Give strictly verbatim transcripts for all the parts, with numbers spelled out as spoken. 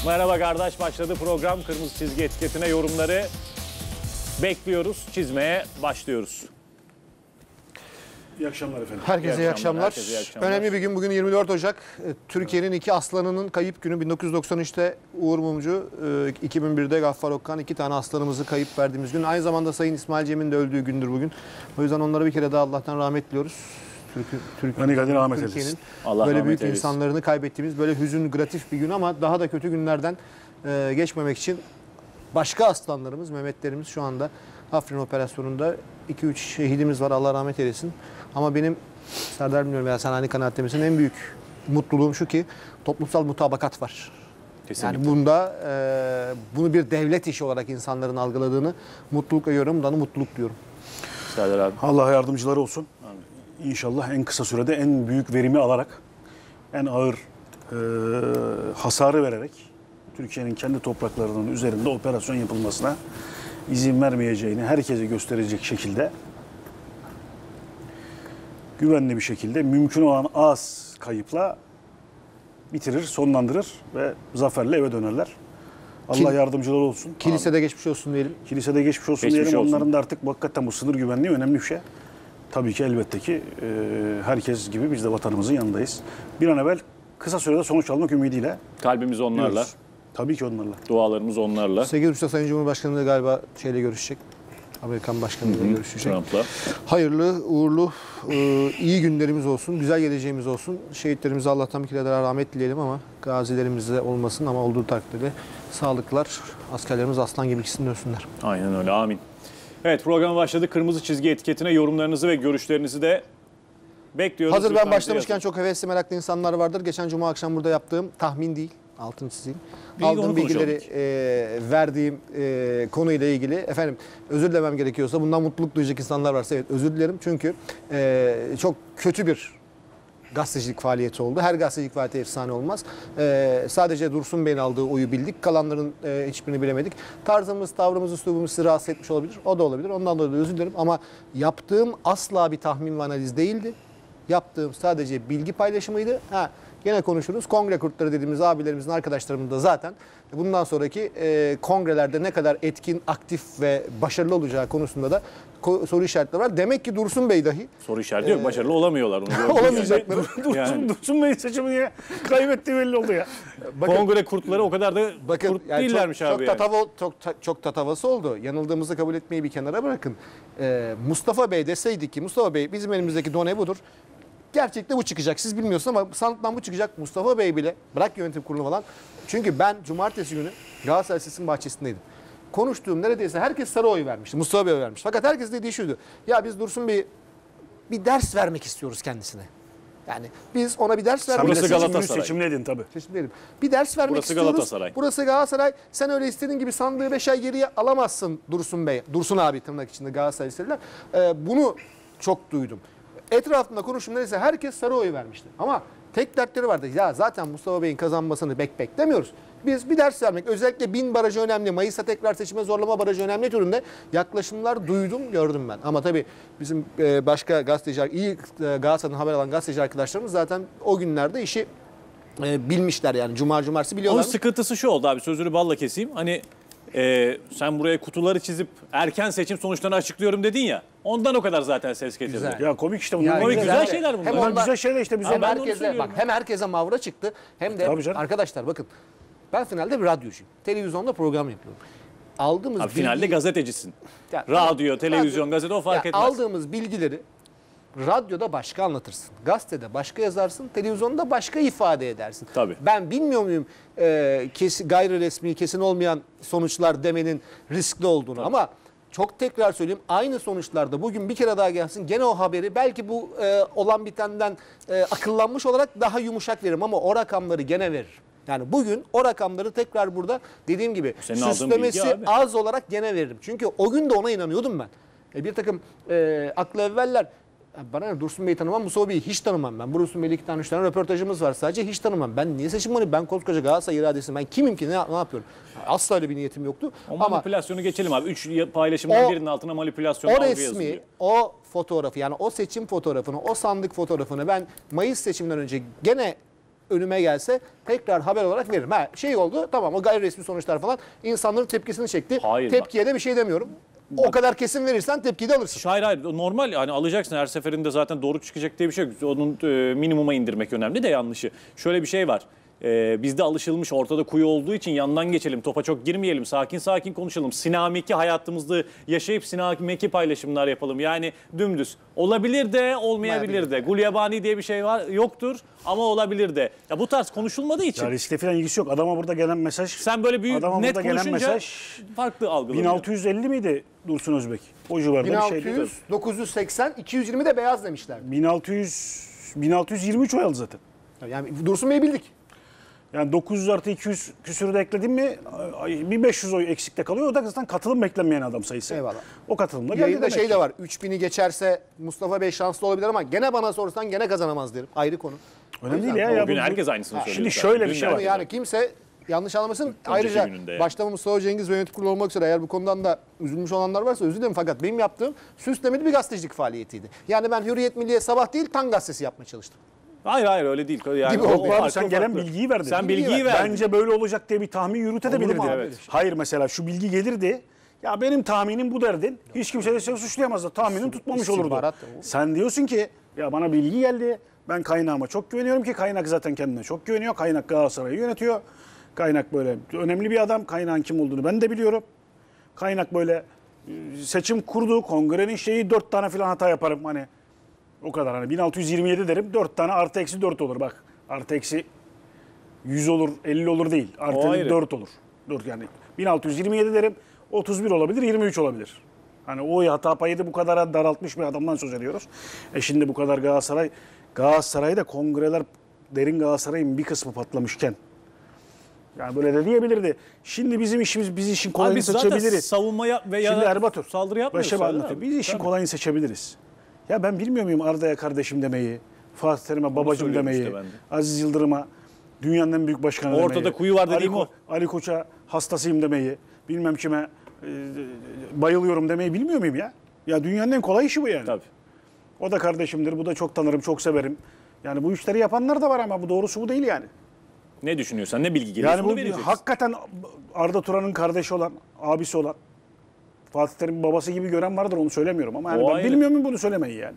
Merhaba kardeş, başladı program. Kırmızı çizgi etiketine yorumları bekliyoruz. Çizmeye başlıyoruz. İyi akşamlar efendim. Herkese iyi akşamlar. Herkese iyi akşamlar. Önemli bir gün. Bugün yirmi dört Ocak. Türkiye'nin iki aslanının kayıp günü. bin dokuz yüz doksan üçte Uğur Mumcu, iki bin birde Gaffar Okkan. iki tane aslanımızı kayıp verdiğimiz gün. Aynı zamanda Sayın İsmail Cem'in de öldüğü gündür bugün. O yüzden onlara bir kere daha Allah'tan rahmet diliyoruz. Türkiye'nin rahmet Allah böyle büyük eylesin. insanlarını kaybettiğimiz böyle hüzün gratif bir gün ama daha da kötü günlerden e, geçmemek için başka aslanlarımız, Mehmetlerimiz şu anda Afrin operasyonunda iki üç şehidimiz var. Allah rahmet eylesin. Ama benim Serdar bilmiyorum ya sen aynı kanaatte misin? En büyük mutluluğum şu ki toplumsal mutabakat var. Kesinlikle. Yani bunda e, bunu bir devlet işi olarak insanların algıladığını mutlulukla görüyorum. Bundan mutluluk diyorum. Serdar abi. Allah yardımcıları olsun. İnşallah en kısa sürede en büyük verimi alarak, en ağır e, hasarı vererek Türkiye'nin kendi topraklarının üzerinde operasyon yapılmasına izin vermeyeceğini herkese gösterecek şekilde güvenli bir şekilde mümkün olan az kayıpla bitirir, sonlandırır ve zaferle eve dönerler. Allah Kil yardımcıları olsun. Kilisede geçmiş olsun diyelim. Kilisede geçmiş olsun geçmiş diyelim. Olsun. Onların da artık hakikaten bu sınır güvenliği önemli bir şey. Tabii ki elbette ki e, herkes gibi biz de vatanımızın yanındayız. Bir an evvel kısa sürede sonuç almak ümidiyle. Kalbimiz onlarla. Diyoruz. Tabii ki onlarla. Dualarımız onlarla. sekiz buçukta Sayın Cumhurbaşkanı da galiba şeyle görüşecek. Amerikan Başkanı ile görüşecek. Trump'la. Hayırlı, uğurlu, iyi günlerimiz olsun, güzel geleceğimiz olsun. Şehitlerimize Allah'tan bir kere daha rahmet dileyelim ama gazilerimize olmasın ama olduğu takdirde sağlıklar, askerlerimiz aslan gibi ikisini dönsünler. Aynen öyle, amin. Evet, programa başladık. Kırmızı çizgi etiketine yorumlarınızı ve görüşlerinizi de bekliyoruz. Hazır ben Lütfen başlamışken çok hevesli, meraklı insanlar vardır. Geçen cuma akşam burada yaptığım tahmin değil, altını çizeyim. Bilgi Aldığım bilgileri e, verdiğim e, konuyla ilgili efendim özür dilemem gerekiyorsa bundan mutluluk duyacak insanlar varsa evet özür dilerim. Çünkü e, çok kötü bir gazetecilik faaliyeti oldu. Her gazetecilik faaliyeti efsane olmaz. Ee, sadece Dursun Bey'in aldığı oyu bildik. Kalanların e, hiçbirini bilemedik. Tarzımız, tavrımız, üslubumuz sizi rahatsız etmiş olabilir. O da olabilir. Ondan dolayı da özür dilerim. Ama yaptığım asla bir tahmin ve analiz değildi. Yaptığım sadece bilgi paylaşımıydı. Ha, gene konuşuruz. Kongre kurtları dediğimiz abilerimizin, arkadaşlarımın da zaten bundan sonraki e, kongrelerde ne kadar etkin, aktif ve başarılı olacağı konusunda da soru işaretleri var. Demek ki Dursun Bey dahi soru işareti yok. Ee, başarılı olamıyorlar. Olamayacakları. Dursun, yani. Dursun Bey seçimini kaybettiği belli oldu ya. Bakın, kongre kurtları o kadar da bakın, kurt yani değillermiş çok, abi. Çok, tatava, çok, çok tatavası oldu. Yanıldığımızı kabul etmeyi bir kenara bırakın. Ee, Mustafa Bey deseydik ki Mustafa Bey bizim elimizdeki done budur. Gerçekte bu çıkacak. Siz bilmiyorsunuz ama sandıktan bu çıkacak. Mustafa Bey bile bırak yönetim kurulu falan. Çünkü ben cumartesi günü Galatasaray Lisesi'nin bahçesindeydim. Konuştuğum neredeyse herkes sarı oy vermişti. Mustafa Bey vermiş. Fakat herkes dediği şuydu. Ya biz Dursun Bey'e bir ders vermek istiyoruz kendisine. Yani biz ona bir ders vermek Burası istiyoruz. Galatasaray. Seçimledin tabii. Seçimleyelim. Bir ders vermek Burası istiyoruz. Galatasaray. Burası Galatasaray. Sen öyle istediğin gibi sandığı beş ay geriye alamazsın Dursun Bey. Dursun abi tırnak içinde Galatasaray istediler. Ee, bunu çok duydum. Etrafında konuştum neyse herkes sarı oy vermişti. Ama tek dertleri vardı. Ya zaten Mustafa Bey'in kazanmasını bek beklemiyoruz. Biz bir ders vermek, özellikle bin barajı önemli, Mayıs'ta tekrar seçime zorlama barajı önemli türünde yaklaşımlar duydum, gördüm ben. Ama tabii bizim başka gazeteciler, iyi Galatasaray'dan haber alan gazeteci arkadaşlarımız zaten o günlerde işi bilmişler yani. Cuma cumartesi biliyorlar. Onun sıkıntısı şu oldu abi, sözünü balla keseyim. Hani e, sen buraya kutuları çizip erken seçim sonuçlarını açıklıyorum dedin ya. Ondan o kadar zaten ses getirdi. Güzel. Ya komik işte bunlar. Yani komik güzel, güzel şeyler bunlar. Hem Bunlar onlar, güzel şeyler işte bize. hem Ben de onu herkese, bak, söylüyorum. hem herkese mavra çıktı hem de arkadaşlar bakın ben finalde bir radyocuyum. Televizyonda program yapıyorum. Aldığımız abi bilgi, finalde gazetecisin. Ya, Radyo, televizyon, radyo, gazete o fark ya, etmez. Aldığımız bilgileri radyoda başka anlatırsın. Gazetede başka yazarsın. Televizyonda başka ifade edersin. Tabii. Ben bilmiyor muyum e, kes, gayri resmi, kesin olmayan sonuçlar demenin riskli olduğunu. Tabii. Ama çok tekrar söyleyeyim aynı sonuçlarda bugün bir kere daha gelsin gene o haberi belki bu e, olan bitenden e, akıllanmış olarak daha yumuşak veririm ama o rakamları gene veririm. Yani bugün o rakamları tekrar burada dediğim gibi senin süslemesi az olarak gene veririm. Çünkü o gün de ona inanıyordum ben. E, bir takım e, aklı evveller bana ne Dursun Bey'i tanımam, Mustafa Bey'i hiç tanımam ben. Bu Dursun Bey'le iki tane üç tane röportajımız var sadece hiç tanımam. Ben niye seçim onu? Ben koskoca Galatasaray iradesi. Ben kimim ki ne, ne yapıyorum? Asla öyle bir niyetim yoktu. O ama manipülasyonu geçelim abi. Üç paylaşımın birinin altına manipülasyon o algı resmi, yazılıyor. o fotoğrafı yani o seçim fotoğrafını, o sandık fotoğrafını ben Mayıs seçiminden önce gene önüme gelse tekrar haber olarak veririm. Ha, şey oldu tamam o gayri resmi sonuçlar falan insanların tepkisini çekti. Hayır, Tepkiye de bir şey demiyorum. O kadar kesin verirsen tepkiyi de alırsın. Hayır hayır normal yani alacaksın her seferinde zaten doğru çıkacak diye bir şey yok. Onun e, minimuma indirmek önemli de yanlışı. Şöyle bir şey var. E, bizde alışılmış ortada kuyu olduğu için yandan geçelim, topa çok girmeyelim, sakin sakin konuşalım. Sinamiki hayatımızda yaşayıp sinamiki paylaşımlar yapalım. Yani dümdüz. Olabilir de olmayabilir de. Gulyabani diye bir şey var yoktur ama olabilir de. Ya bu tarz konuşulmadığı için. Ya riskle falan ilgisi yok. Adama burada gelen mesaj. Sen böyle büyük adama net burada gelen konuşunca mesaj farklı algılanıyor. bin altı yüz elli miydi Dursun Özbek? O civarda bin bir altı şeydi. yüz, dokuz yüz seksen, iki yüz yirmi de beyaz demişler. bin altı yüz bin altı yüz yirmi üç oy aldı zaten. Yani Dursun Bey'i bildik. Yani dokuz yüz artı iki yüz küsürü de ekledin mi bir beş yüz oy eksikte kalıyor. O da zaten katılım beklenmeyen adam sayısı. Eyvallah. O katılımda geldi Yayında demek şey ki. de var. üç bini geçerse Mustafa Bey şanslı olabilir ama gene bana sorsan gene kazanamaz derim. Ayrı konu. Önemli değil ya. ya Bugün bu- herkes aynısını söylüyor. Şimdi zaten. şöyle bir Dün şey de var. herkes Yani kimse yanlış anlamasın. Önceki Ayrıca gününde yani. başta Mustafa Cengiz ve yönetim kurulu olmak üzere eğer bu konudan da üzülmüş olanlar varsa özür dilerim. Fakat benim yaptığım süslemeli bir gazetecilik faaliyetiydi. Yani ben Hürriyet Milliye Sabah değil Tan gazetesi yapmaya çalıştım. Hayır hayır öyle değil. Yani Gibi o- oldu. o Abi farklı, sen o gelen farklı. bilgiyi verdin. Sen Bilgiyi bilgiyi ver. verdin. Bence böyle olacak diye bir tahmin yürütebilirdin. Olur mu abi? Evet. Hayır mesela şu bilgi gelirdi. Ya benim tahminim bu derdin. Hiç kimse de seni suçlayamazdı. Tahminin tutmamış olurdu. istihbarat da o. Sen diyorsun ki ya bana bilgi geldi. Ben kaynağıma çok güveniyorum ki kaynak zaten kendine çok güveniyor. Kaynak Galatasaray'ı yönetiyor. Kaynak böyle önemli bir adam. Kaynağın kim olduğunu ben de biliyorum. Kaynak böyle e, seçim kurdu. Kongrenin şeyi dört tane falan hata yaparım. Hani o kadar hani bin altı yüz yirmi yedi derim. dört tane artı eksi dört olur bak. Artı eksi yüz olur, elli olur değil. O Artı ayrı. dört olur. dört yani bin altı yüz yirmi yedi derim. otuz bir olabilir, yirmi üç olabilir. Hani o hata payı da bu kadar daraltmış bir adamdan söz ediyoruz. E şimdi bu kadar Galatasaray Galatasaray'da kongreler derin Galatasaray'ın bir kısmı patlamışken yani böyle de diyebilirdi. Şimdi bizim işimiz biz işin Abi kolayını biz zaten seçebiliriz. savunmaya ve ya Şimdi da Erbatur, saldırı yapmıyoruz. Başa zaten anlatıyor. abi. Biz işin Tabii. kolayını seçebiliriz. Ya ben bilmiyor muyum Arda'ya kardeşim demeyi, Fatih Terim'e babacım söylüyorum demeyi, işte ben de. Aziz Yıldırım'a dünyanın en büyük başkanı Ortada demeyi. kuyu var Ali, dediğim o. Ali Koç'a hastasıyım demeyi, bilmem kime e, bayılıyorum demeyi bilmiyor muyum ya? Ya dünyanın en kolay işi bu yani. Tabii. O da kardeşimdir, bu da çok tanırım, çok severim. Yani bu işleri yapanlar da var ama bu doğrusu bu değil yani. Ne düşünüyorsan, ne bilgi geliyorsa Yani onu bu vereceksin. hakikaten Arda Turan'ın kardeşi olan, abisi olan, Fatih Terim'in babası gibi gören vardır onu söylemiyorum ama yani O ben ayrı. bilmiyor muyum bunu söylemeyi yani.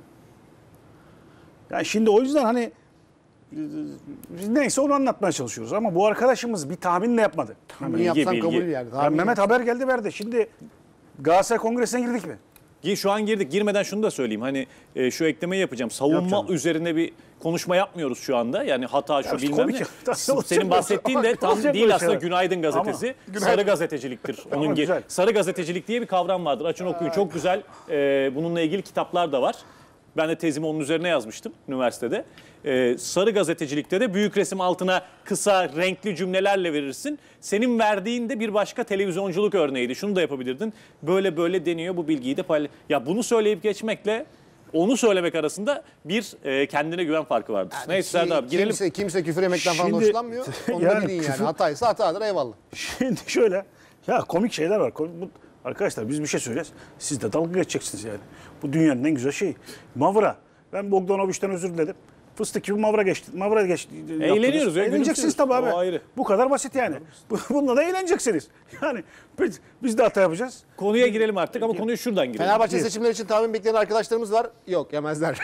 Yani şimdi o yüzden hani e, neyse onu anlatmaya çalışıyoruz ama bu arkadaşımız bir tahminle yapmadı. Bunu Mehmet. yapsan bilgi. kabul yani. Ya Tahmin Mehmet haber geldi verdi. Şimdi Galatasaray Kongresi'ne girdik mi? Gi- Şu an girdik. Girmeden şunu da söyleyeyim. Hani e, şu eklemeyi yapacağım. Savunma Yapacağım. üzerine bir konuşma yapmıyoruz şu anda. Yani hata şu Ya işte bilmem komik ne. ya. Nasıl olacak Senin bahsettiğin de böyle? tam Olacak değil böyle aslında şeyler. Günaydın gazetesi. Ama- Sarı gazeteciliktir. Onun Ama gibi. güzel. Sarı gazetecilik diye bir kavram vardır. Açın okuyun. Çok güzel. E, bununla ilgili kitaplar da var. Ben de tezimi onun üzerine yazmıştım üniversitede. Ee, sarı gazetecilikte de büyük resim altına kısa, renkli cümlelerle verirsin. Senin verdiğin de bir başka televizyonculuk örneğiydi. Şunu da yapabilirdin. Böyle böyle deniyor, bu bilgiyi de paylaş. Ya bunu söyleyip geçmekle onu söylemek arasında bir e, kendine güven farkı vardır. Neyse Serdar abi girelim. Kimse, kimse küfür yemekten falan Şimdi- hoşlanmıyor. Onu da Yani bilin yani. küfür- Hataysa hatadır eyvallah. Şimdi şöyle ya komik şeyler var. Komik- bu- arkadaşlar biz bir şey söyleyeceğiz. Siz de dalga geçeceksiniz yani. Bu dünyanın en güzel şeyi. Mavra. Ben Bogdanovic'ten özür diledim. Fıstık gibi Mavra geçti. Mavra geçti. Eğleniyoruz ya, Eğleneceksiniz tabii abi. O ayrı. Bu kadar basit yani. Bu- Bununla da eğleneceksiniz. Yani biz, biz de hata yapacağız. Konuya girelim artık ama konuyu şuradan girelim. Fenerbahçe seçimleri için tahmin bekleyen arkadaşlarımız var. Yok yemezler.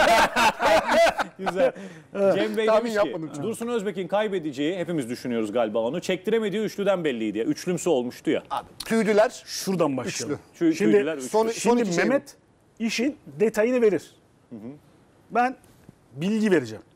Güzel. Cem Bey Tahmin demiş yapmadım ki çünkü. Dursun Özbek'in kaybedeceği hepimiz düşünüyoruz galiba onu. Çektiremediği üçlüden belliydi ya. Üçlümsü olmuştu ya. Abi, tüydüler. Şuradan başlayalım. Şu Şimdi, tüydüler üçlü. son- şimdi iki şey Mehmet işin detayını verir. Ben bilgi vereceğim.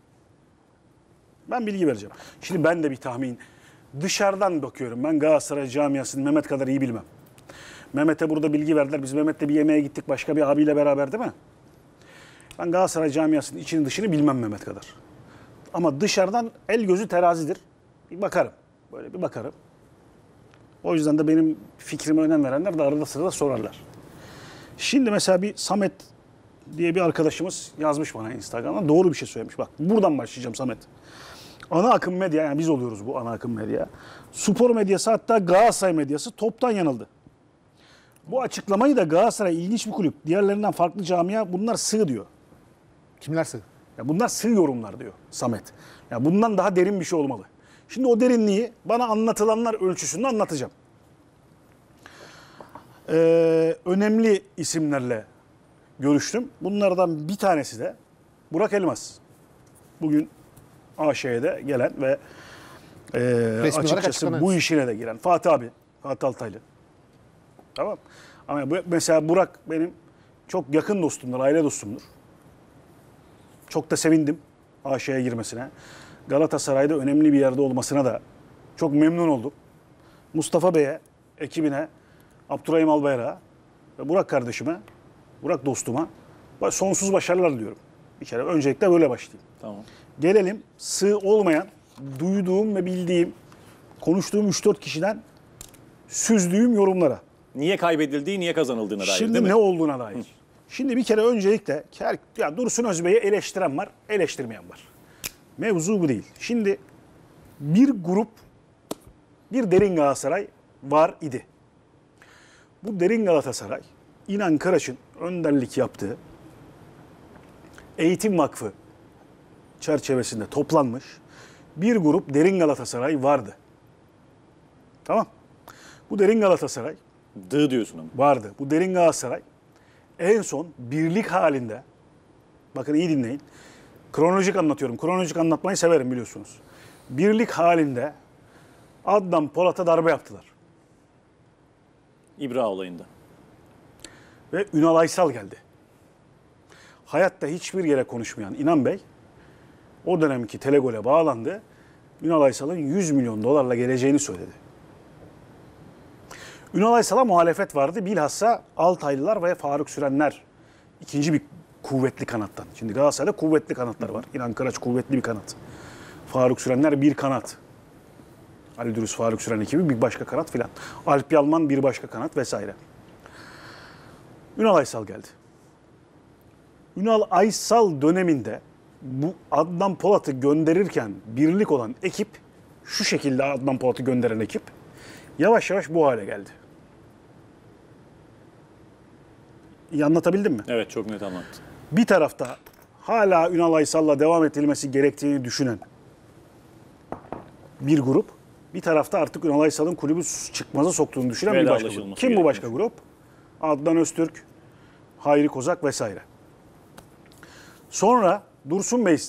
Ben bilgi vereceğim. Şimdi ben de bir tahmin. Dışarıdan bakıyorum. Ben Galatasaray camiasını Mehmet kadar iyi bilmem. Mehmet'e burada bilgi verdiler. Biz Mehmet'le bir yemeğe gittik başka bir abiyle beraber değil mi? Ben Galatasaray camiasının içini dışını bilmem Mehmet kadar. Ama dışarıdan el gözü terazidir. Bir bakarım. Böyle bir bakarım. O yüzden de benim fikrime önem verenler de arada sırada sorarlar. Şimdi mesela bir Samet diye bir arkadaşımız yazmış bana Instagram'dan. Doğru bir şey söylemiş. Bak buradan başlayacağım Samet. Ana akım medya, yani biz oluyoruz bu ana akım medya. Spor medyası, hatta Galatasaray medyası toptan yanıldı. Bu açıklamayı da Galatasaray ilginç bir kulüp, diğerlerinden farklı camia, bunlar sığ diyor. Kimler sığ? Ya bunlar sığ yorumlar diyor Samet. Ya bundan daha derin bir şey olmalı. Şimdi o derinliği bana anlatılanlar ölçüsünde anlatacağım. Ee, önemli isimlerle görüştüm. Bunlardan bir tanesi de Burak Elmas. Bugün A Ş'ye de gelen ve e, açıkçası açıklanan. bu işine de giren Fatih abi, Fatih Altaylı. Tamam. Ama bu, mesela Burak benim çok yakın dostumdur, aile dostumdur. Çok da sevindim A Ş'ye girmesine. Galatasaray'da önemli bir yerde olmasına da çok memnun oldum. Mustafa Bey'e, ekibine, Abdurrahim Albayrak'a ve Burak kardeşime, Burak dostuma sonsuz başarılar diliyorum. Bir kere öncelikle böyle başlayayım. Tamam. Gelelim sığ olmayan, duyduğum ve bildiğim, konuştuğum üç dört kişiden süzdüğüm yorumlara. Niye kaybedildiği, niye kazanıldığına dair Şimdi değil mi? ne olduğuna dair. Hı. Şimdi bir kere öncelikle ya Dursun Özbey'i eleştiren var, eleştirmeyen var. Mevzu bu değil. Şimdi bir grup, bir derin Galatasaray var idi. Bu derin Galatasaray, İnan Karaç'ın önderlik yaptığı Eğitim Vakfı çerçevesinde toplanmış bir grup derin Galatasaray vardı. Tamam. Bu derin Galatasaray Dı diyorsun ama. vardı. Bu derin Galatasaray en son birlik halinde, bakın iyi dinleyin, kronolojik anlatıyorum. Kronolojik anlatmayı severim biliyorsunuz. Birlik halinde Adnan Polat'a darbe yaptılar. İbra olayında. Ve Ünal Aysal geldi. Hayatta hiçbir yere konuşmayan İnan Bey o dönemki Telegol'e bağlandı. Ünal Aysal'ın yüz milyon dolarla geleceğini söyledi. Ünal Aysal'a muhalefet vardı. Bilhassa Altaylılar ve Faruk Sürenler ikinci bir kuvvetli kanattan. Şimdi Galatasaray'da kuvvetli kanatlar var. İnan Karaç kuvvetli bir kanat. Faruk Sürenler bir kanat. Ali Dürüst, Faruk Süren ekibi bir başka kanat filan. Alp Yalman bir başka kanat vesaire. Ünal Aysal geldi. Ünal Aysal döneminde bu Adnan Polat'ı gönderirken birlik olan ekip, şu şekilde Adnan Polat'ı gönderen ekip yavaş yavaş bu hale geldi. İyi anlatabildim mi? Evet, çok net anlattın. Bir tarafta hala Ünal Aysal'la devam ettirilmesi gerektiğini düşünen bir grup, bir tarafta artık Ünal Aysal'ın kulübü çıkmaza soktuğunu düşünen bir başka grup. Kim bu başka grup? Adnan Öztürk, Hayri Kozak vesaire. Sonra Dursun Bey,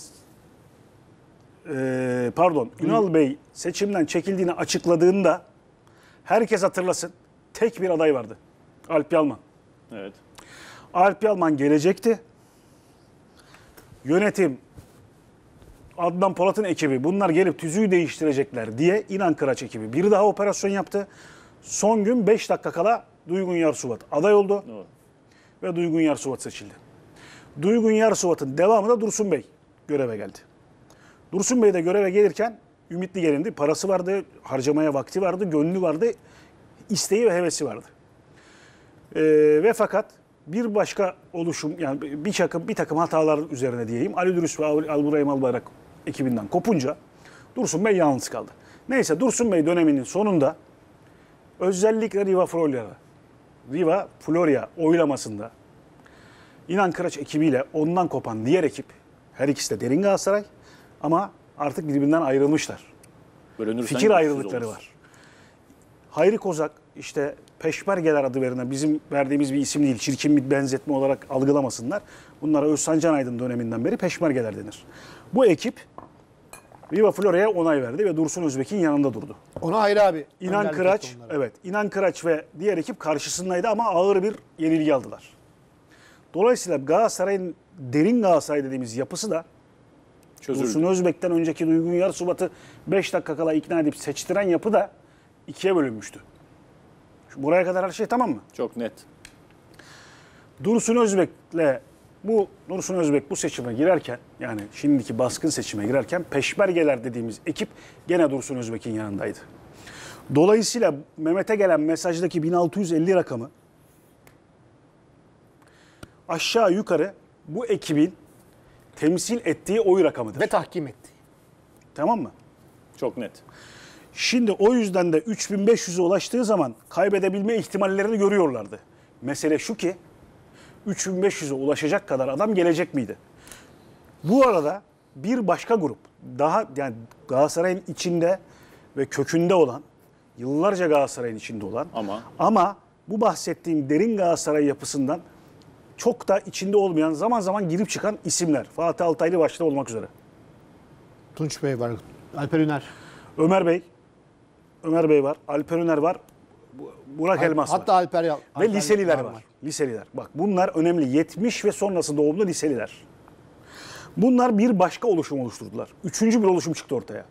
e, pardon Ünal Bey seçimden çekildiğini açıkladığında herkes hatırlasın, tek bir aday vardı. Alp Yalman. Evet. Alp Yalman gelecekti. Yönetim, Adnan Polat'ın ekibi bunlar gelip tüzüğü değiştirecekler diye İnan Kıraç ekibi bir daha operasyon yaptı. Son gün beş dakika kala Duygun Yarsuvat aday oldu. Doğru. Ve Duygun Yarsuvat seçildi. Duygun Yarsuvat'ın devamında Dursun Bey göreve geldi. Dursun Bey de göreve gelirken ümitli gelindi. Parası vardı, harcamaya vakti vardı, gönlü vardı, isteği ve hevesi vardı. Ee, ve fakat bir başka oluşum, yani bir takım, bir takım hatalar üzerine diyeyim, Ali Dürüst ve Abdurrahim Albayrak ekibinden kopunca Dursun Bey yalnız kaldı. Neyse Dursun Bey döneminin sonunda özellikle Riva Florya, Riva Florya oylamasında İnan Kıraç ekibiyle ondan kopan diğer ekip, her ikisi de derin Galatasaray ama artık birbirinden ayrılmışlar. Bölünürsen Fikir güçsüz ayrılıkları olursun. var. Hayri Kozak işte Peşmergeler adı verilen bizim verdiğimiz bir isim değil. Çirkin bir benzetme olarak algılamasınlar. Bunlara Özcan Can Aydın döneminden beri Peşmergeler denir. Bu ekip Riva Florya'ya onay verdi ve Dursun Özbek'in yanında durdu. Ona ayrı abi. İnan Önderlik Kıraç, etti onlara. evet, İnan Kıraç ve diğer ekip karşısındaydı ama ağır bir yenilgi aldılar. Dolayısıyla Galatasaray'ın derin Galatasaray dediğimiz yapısı da Çözüldü. Dursun Özbek'ten önceki Duygun Yarsuvat'ı beş dakika kala ikna edip seçtiren yapı da ikiye bölünmüştü. Şu buraya kadar her şey tamam mı? Çok net. Dursun Özbek'le bu Dursun Özbek bu seçime girerken, yani şimdiki baskın seçime girerken Peşmergeler dediğimiz ekip gene Dursun Özbek'in yanındaydı. Dolayısıyla Mehmet'e gelen mesajdaki bin altı yüz elli rakamı aşağı yukarı bu ekibin temsil ettiği oy rakamıdır. Ve tahkim etti. Tamam mı? Çok net. Şimdi o yüzden de üç bin beş yüze ulaştığı zaman kaybedebilme ihtimallerini görüyorlardı. Mesele şu ki üç bin beş yüze ulaşacak kadar adam gelecek miydi? Bu arada bir başka grup, daha yani Galatasaray'ın içinde ve kökünde olan, yıllarca Galatasaray'ın içinde olan Ama ama bu bahsettiğim derin Galatasaray yapısından çok da içinde olmayan, zaman zaman girip çıkan isimler. Fatih Altaylı başta olmak üzere. Tunç Bey var. Alper Üner. Ömer Bey, Ömer Bey var, Alper Üner var, Burak Elmas Hatta var. Alper, Ve Alper liseliler Normal. var. Liseliler. Bak bunlar önemli. yetmiş ve sonrası doğumlu liseliler. Bunlar bir başka oluşum oluşturdular. Üçüncü bir oluşum çıktı ortaya.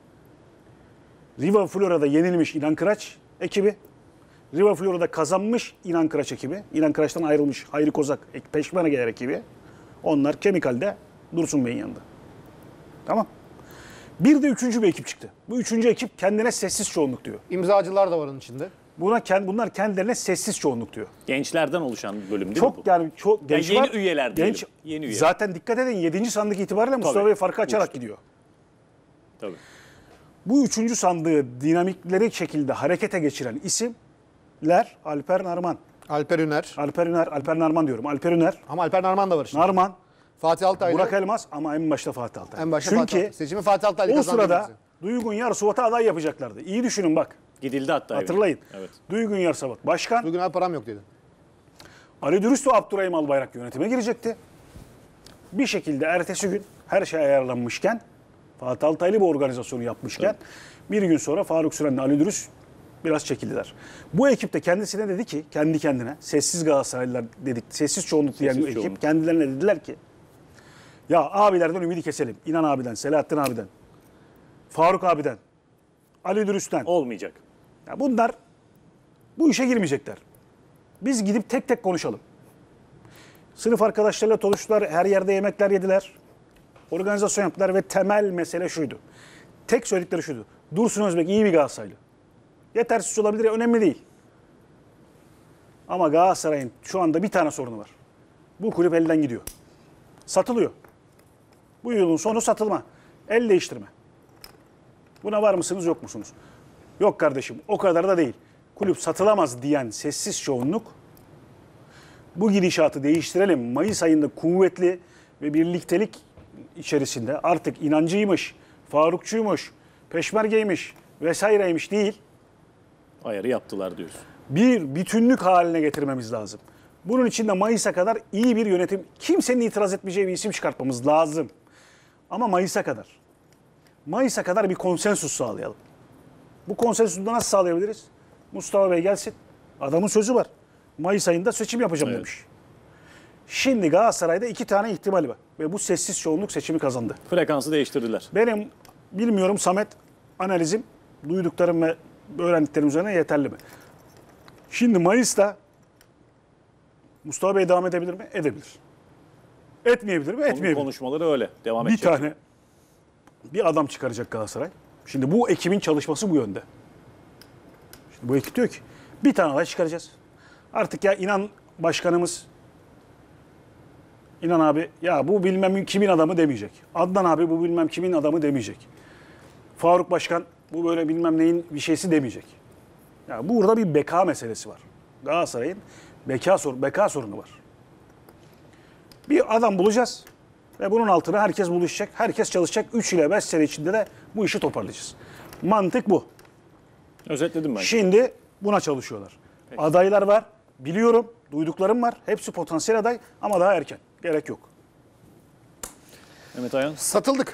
Riva Flora'da yenilmiş İnan Kıraç ekibi. Riva Flora'da kazanmış İnan Kıraç ekibi. İnan Kıraç'tan ayrılmış Hayri Kozak, Peşmergeler ekibi. Onlar Kemikal'de Dursun Bey'in yanında. Tamam. Bir de üçüncü bir ekip çıktı. Bu üçüncü ekip kendine sessiz çoğunluk diyor. İmzacılar da var onun içinde. Buna kend- bunlar kendilerine sessiz çoğunluk diyor. gençlerden oluşan bir bölüm değil mi Çok bu? yani çok genç yeni var. üyeler diyelim. genç. Yeni üye. Zaten dikkat edin yedinci sandık itibariyle Mustafa Tabii. Bey farkı açarak Uçtu. gidiyor. Tabii. Bu üçüncü sandığı dinamikleri şekilde harekete geçiren isimler Alper Narman. Alper Üner. Alper Üner, Alper Narman diyorum. Alper Üner, Ama Alper Narman da var şimdi. Narman, Fatih Altaylı. Burak Elmas ama en başta Fatih Altaylı. En başta Çünkü Fatih Altaylı. Seçimi Fatih Altaylı o kazandı. sırada bizi. Duygun Yarsuvat'a aday yapacaklardı. İyi düşünün bak. Gidildi hatta. Hatırlayın. Evet. Duygun Yarsuvat başkan, Bugün abi param yok dedi. Ali Dürüst ve Abdurrahim Albayrak yönetime girecekti. Bir şekilde ertesi gün her şey ayarlanmışken, Fatih Altaylı bir organizasyonu yapmışken bir gün sonra Faruk Süren'le Ali Dürüst biraz çekildiler. Bu ekip de kendisine dedi ki, kendi kendine, sessiz Galatasaraylılar dedik, sessiz çoğunluk diyen Sessiz bu ekip çoğunluk. kendilerine dediler ki, ya abilerden ümidi keselim. İnan abiden, Selahattin abiden, Faruk abiden, Ali Dürüst'ten. Olmayacak. Ya bunlar bu işe girmeyecekler. Biz gidip tek tek konuşalım. Sınıf arkadaşlarıyla konuştular, her yerde yemekler yediler. Organizasyon yaptılar ve temel mesele şuydu. Tek söyledikleri şuydu. Dursun Özbek iyi bir Galatasaraylı. Yetersiz olabilir, önemli değil. Ama Galatasaray'ın şu anda bir tane sorunu var. Bu kulüp elden gidiyor. Satılıyor. Bu yılın sonu satılma. El değiştirme. Buna var mısınız yok musunuz? Yok kardeşim o kadar da değil. Kulüp satılamaz diyen sessiz çoğunluk bu gidişatı değiştirelim. Mayıs ayında kuvvetli ve birliktelik içerisinde artık inancıymış, Farukçuymuş, Peşmergeymiş vesaireymiş değil. Ayarı yaptılar diyorsun. Bir bütünlük haline getirmemiz lazım. Bunun için de Mayıs'a kadar iyi bir yönetim, kimsenin itiraz etmeyeceği bir isim çıkartmamız lazım. Ama Mayıs'a kadar. Mayıs'a kadar bir konsensus sağlayalım. Bu konsensusu da nasıl sağlayabiliriz? Mustafa Bey gelsin. Adamın sözü var. Mayıs ayında seçim yapacağım Evet. demiş. Şimdi Galatasaray'da iki tane ihtimali var. Ve bu sessiz çoğunluk seçimi kazandı. Frekansı değiştirdiler. Benim bilmiyorum Samet analizim duyduklarım ve öğrendiklerim üzerine yeterli mi? Şimdi Mayıs'ta Mustafa Bey devam edebilir mi? Edebilir. Etmeyebilir mi? Onun Etmeyebilir. konuşmaları öyle. Devam Bir edecek. tane bir adam çıkaracak Galatasaray. Şimdi bu ekibin çalışması bu yönde. Şimdi bu ekip diyor ki bir tane aday çıkaracağız. Artık ya inan başkanımız İnan abi ya bu bilmem kimin adamı demeyecek. Adnan abi bu bilmem kimin adamı demeyecek. Faruk Başkan bu böyle bilmem neyin bir şeysi demeyecek. Ya burada bir beka meselesi var. Galatasaray'ın beka, sor beka sorunu var. Bir adam bulacağız ve bunun altına herkes buluşacak, herkes çalışacak. üç ile beş sene içinde de bu işi toparlayacağız. Mantık bu. Özetledim ben. Şimdi buna çalışıyorlar. Adaylar var, biliyorum, duyduklarım var. Hepsi potansiyel aday ama daha erken. Gerek yok. Mehmet Ayan. Satıldık.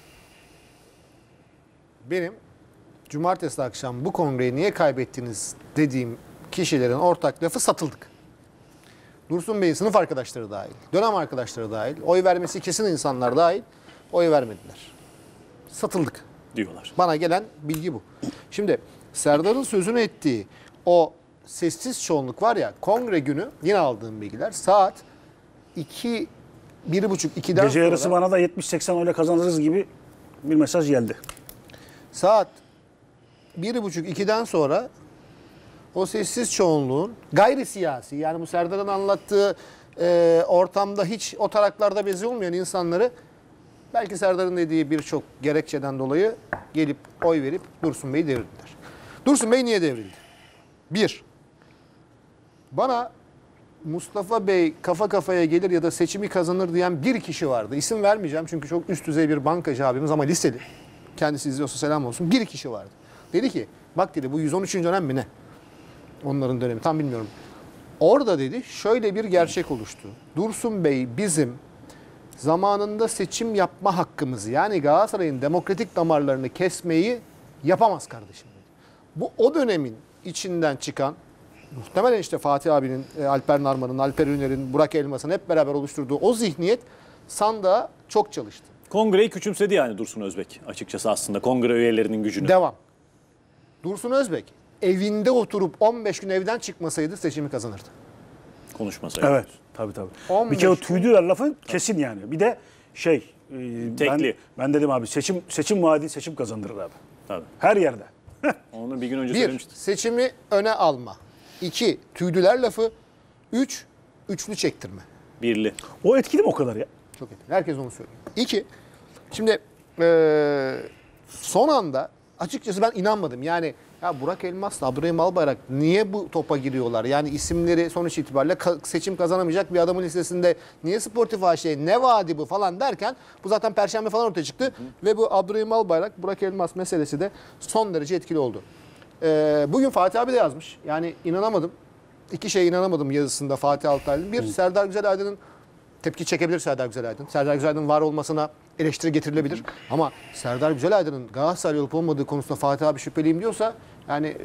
Benim cumartesi akşam bu kongreyi niye kaybettiniz dediğim kişilerin ortak lafı satıldık. Dursun Bey'in sınıf arkadaşları dahil, dönem arkadaşları dahil, oy vermesi kesin insanlar dahil oy vermediler. Satıldık. Diyorlar. Bana gelen bilgi bu. Şimdi Serdar'ın sözünü ettiği o sessiz çoğunluk var ya, kongre günü yine aldığım bilgiler saat iki, bir buçuk, ikiden Gece sonra yarısı bana da yetmiş seksen oyla kazanırız gibi bir mesaj geldi. saat bir buçuk, ikiden sonra o sessiz çoğunluğun gayri siyasi, yani bu Serdar'ın anlattığı e, ortamda hiç o taraklarda bezi olmayan insanları belki Serdar'ın dediği birçok gerekçeden dolayı gelip oy verip Dursun Bey'i devirdiler. Dursun Bey niye devrildi? Bir, bana Mustafa Bey kafa kafaya gelir ya da seçimi kazanır diyen bir kişi vardı. İsim vermeyeceğim çünkü çok üst düzey bir bankacı abimiz ama liseli. Kendisi izliyorsa selam olsun. Bir kişi vardı. Dedi ki bak dedi bu yüz on üçüncü dönem mi ne? Onların dönemi tam bilmiyorum. Orada dedi şöyle bir gerçek oluştu. Dursun Bey bizim zamanında seçim yapma hakkımızı yani Galatasaray'ın demokratik damarlarını kesmeyi yapamaz kardeşim dedi. Bu o dönemin içinden çıkan muhtemelen işte Fatih abinin, Alper Narman'ın, Alper Üner'in, Burak Elmas'ın hep beraber oluşturduğu o zihniyet sandığa çok çalıştı. Kongreyi küçümsedi yani Dursun Özbek açıkçası aslında kongre üyelerinin gücünü. Devam. Dursun Özbek evinde oturup on beş gün evden çıkmasaydı seçimi kazanırdı. Konuşmasaydı. Evet. Tabii tabii. on Bir kere o beş tüydüler lafı kesin yani. Bir de şey e, ben, Tekli. ben dedim abi seçim seçim vaadi seçim kazandırır abi. Tabii. Her yerde. Onu bir gün önce Bir, söylemiştim. seçimi öne alma. İki, tüydüler lafı. Üç, üçlü çektirme. Birli. O etkili mi o kadar ya? Çok etkili. Herkes onu söylüyor. İki, şimdi eee, son anda açıkçası ben inanmadım. Yani ya Burak Elmas'la Abdurrahim Albayrak niye bu topa giriyorlar? Yani isimleri sonuç itibariyle ka- seçim kazanamayacak bir adamın listesinde niye Sportif A Ş, ne vaadi bu falan derken bu zaten Perşembe falan ortaya çıktı. Hı hı. Ve bu Abdurrahim Albayrak, Burak Elmas meselesi de son derece etkili oldu. Ee, bugün Fatih abi de yazmış. Yani inanamadım. İki şeye inanamadım yazısında Fatih Altaylı'nın. Bir, Serdar Güzelaydın'ın tepki çekebilir Serdar Güzelaydın. Serdar Güzelaydın'ın var olmasına eleştiri getirilebilir. Ama Serdar Güzelaydın'ın Galatasaray olup olmadığı konusunda Fatih abi şüpheliyim diyorsa yani e,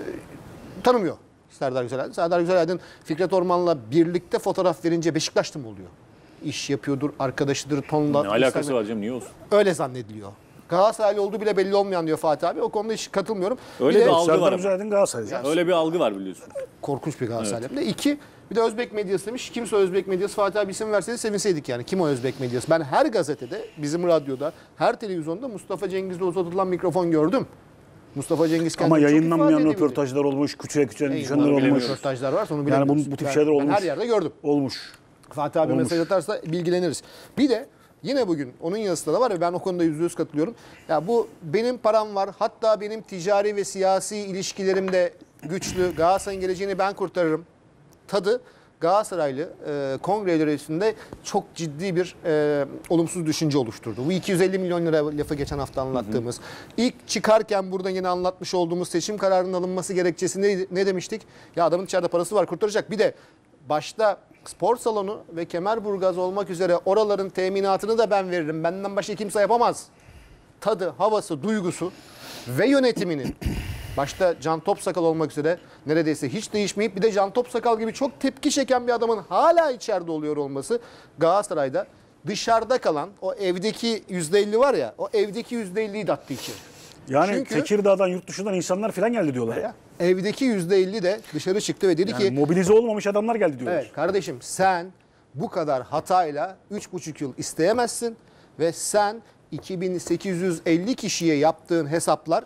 tanımıyor Serdar Güzelaydın. Serdar Güzelaydın Fikret Orman'la birlikte fotoğraf verince Beşiktaşlı mı oluyor? İş yapıyordur, arkadaşıdır, tonla. Ne alakası var canım niye olsun? Öyle zannediliyor. Galatasaraylı olduğu bile belli olmayan diyor Fatih abi. O konuda hiç katılmıyorum. Öyle bir bir de algı var Serdar ama. Güzel'in Galatasaray'ı. Öyle bir algı var biliyorsun. korkunç bir Galatasaraylı. Evet. İki, bir de Özbek medyası demiş. Kimse Özbek medyası Fatih abi isim verseydi sevinseydik yani. Kim o Özbek medyası? Ben her gazetede, bizim radyoda, her televizyonda Mustafa Cengiz'le uzatılan mikrofon gördüm. Mustafa Cengiz kendini Ama çok yayınlanmayan ifade edebildi. röportajlar olmuş, küçüğe küçüğe Ey, düşenler bunları olmuş. bilemiyorum. Röportajlar varsa onu Yani bilemiyoruz. bu, bu tip Ben- şeyler ben olmuş. her yerde gördüm. Olmuş. Fatih abi Olmuş. mesaj atarsa bilgileniriz. Bir de yine bugün onun yazısında da var ve ben o konuda yüzde yüz katılıyorum. Ya bu benim param var. Hatta benim ticari ve siyasi ilişkilerimde güçlü. Galatasaray'ın geleceğini ben kurtarırım. Tadı Galatasaraylı e, kongre üyesinde çok ciddi bir e, olumsuz düşünce oluşturdu. Bu iki yüz elli milyon lira lafı geçen hafta anlattığımız. Hı hı. İlk çıkarken burada yine anlatmış olduğumuz seçim kararının alınması gerekçesi ne, ne demiştik? Ya adamın içeride parası var kurtaracak. Bir de başta spor salonu ve Kemerburgaz olmak üzere oraların teminatını da ben veririm. Benden başka kimse yapamaz. Tadı, havası, duygusu ve yönetiminin başta Can Topsakal olmak üzere neredeyse hiç değişmeyip bir de Can Topsakal gibi çok tepki çeken bir adamın hala içeride oluyor olması Galatasaray'da dışarıda kalan o evdeki yüzde elli var ya o evdeki yüzde elliyi de attı içeri. Yani Çünkü- Tekirdağ'dan, yurt dışından insanlar falan geldi diyorlar ya. Evdeki yüzde elli de dışarı çıktı ve dedi Yani ki mobilize olmamış adamlar geldi diyorlar. evet kardeşim sen bu kadar hatayla üç buçuk yıl isteyemezsin ve sen iki bin sekiz yüz elli kişiye yaptığın hesaplar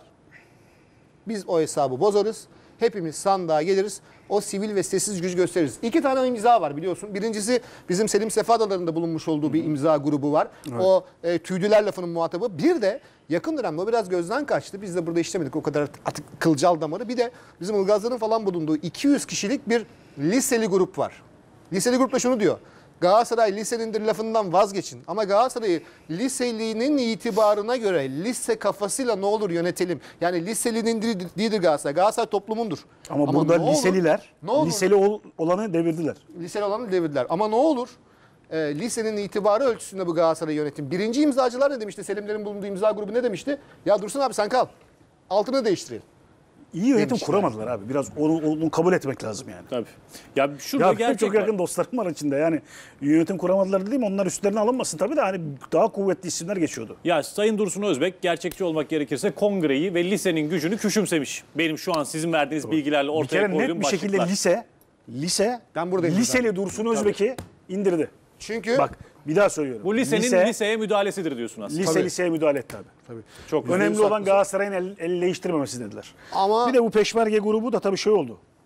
biz o hesabı bozarız. Hepimiz sandığa geliriz. O sivil ve sessiz güç gösteririz. İki tane imza var biliyorsun. Birincisi bizim Selim Sefa Adaları'nda bulunmuş olduğu bir imza grubu var. Evet. O e, tüydüler lafının muhatabı. Bir de yakın dönemde o biraz gözden kaçtı. Biz de burada işlemedik o kadar artık kılcal damarı. Bir de bizim Ilgazların falan bulunduğu iki yüz kişilik bir liseli grup var. Liseli grup da şunu diyor. Galatasaray lisenindir lafından vazgeçin. Ama Galatasaray'ı liselinin itibarına göre lise kafasıyla ne olur yönetelim. Yani liselinin değildir Galatasaray. Galatasaray toplumundur. Ama, Ama burada ne olur- liseliler, ne olur- liseli ol, olanı devirdiler. Liseli olanı devirdiler. Ama ne olur? E, lisenin itibarı ölçüsünde bu Galatasaray yönetim. Birinci imzacılar ne demişti? Selimlerin bulunduğu imza grubu ne demişti? Ya Dursun abi sen kal. Altını değiştirelim. İyi yönetim Demişler. kuramadılar abi. Biraz onu, onu kabul etmek lazım yani. Tabii. Ya şurada Ya gerçek çok var. yakın dostlarım var içinde yani yönetim kuramadılar dediğim onlar üstlerine alınmasın tabii de hani daha kuvvetli isimler geçiyordu. Ya Sayın Dursun Özbek gerçekçi olmak gerekirse kongreyi ve lisenin gücünü küçümsemiş. Benim şu an sizin verdiğiniz bilgilerle Bir ortaya kere net koyduğum bir başlıklar. şekilde lise, lise, Ben buradayım liseli zaten. Dursun Özbek'i indirdi. Çünkü Bak bir daha söylüyorum. Bu lisenin lise, liseye müdahalesidir diyorsun aslında. lise Tabii. liseye müdahale etti abi. tabii. Çok güzel. Önemli yüzde yüz olan haklısın. Galatasaray'ın el, el değiştirmemesi dediler. Ama Bir de bu peşmerge grubu da tabii şey oldu.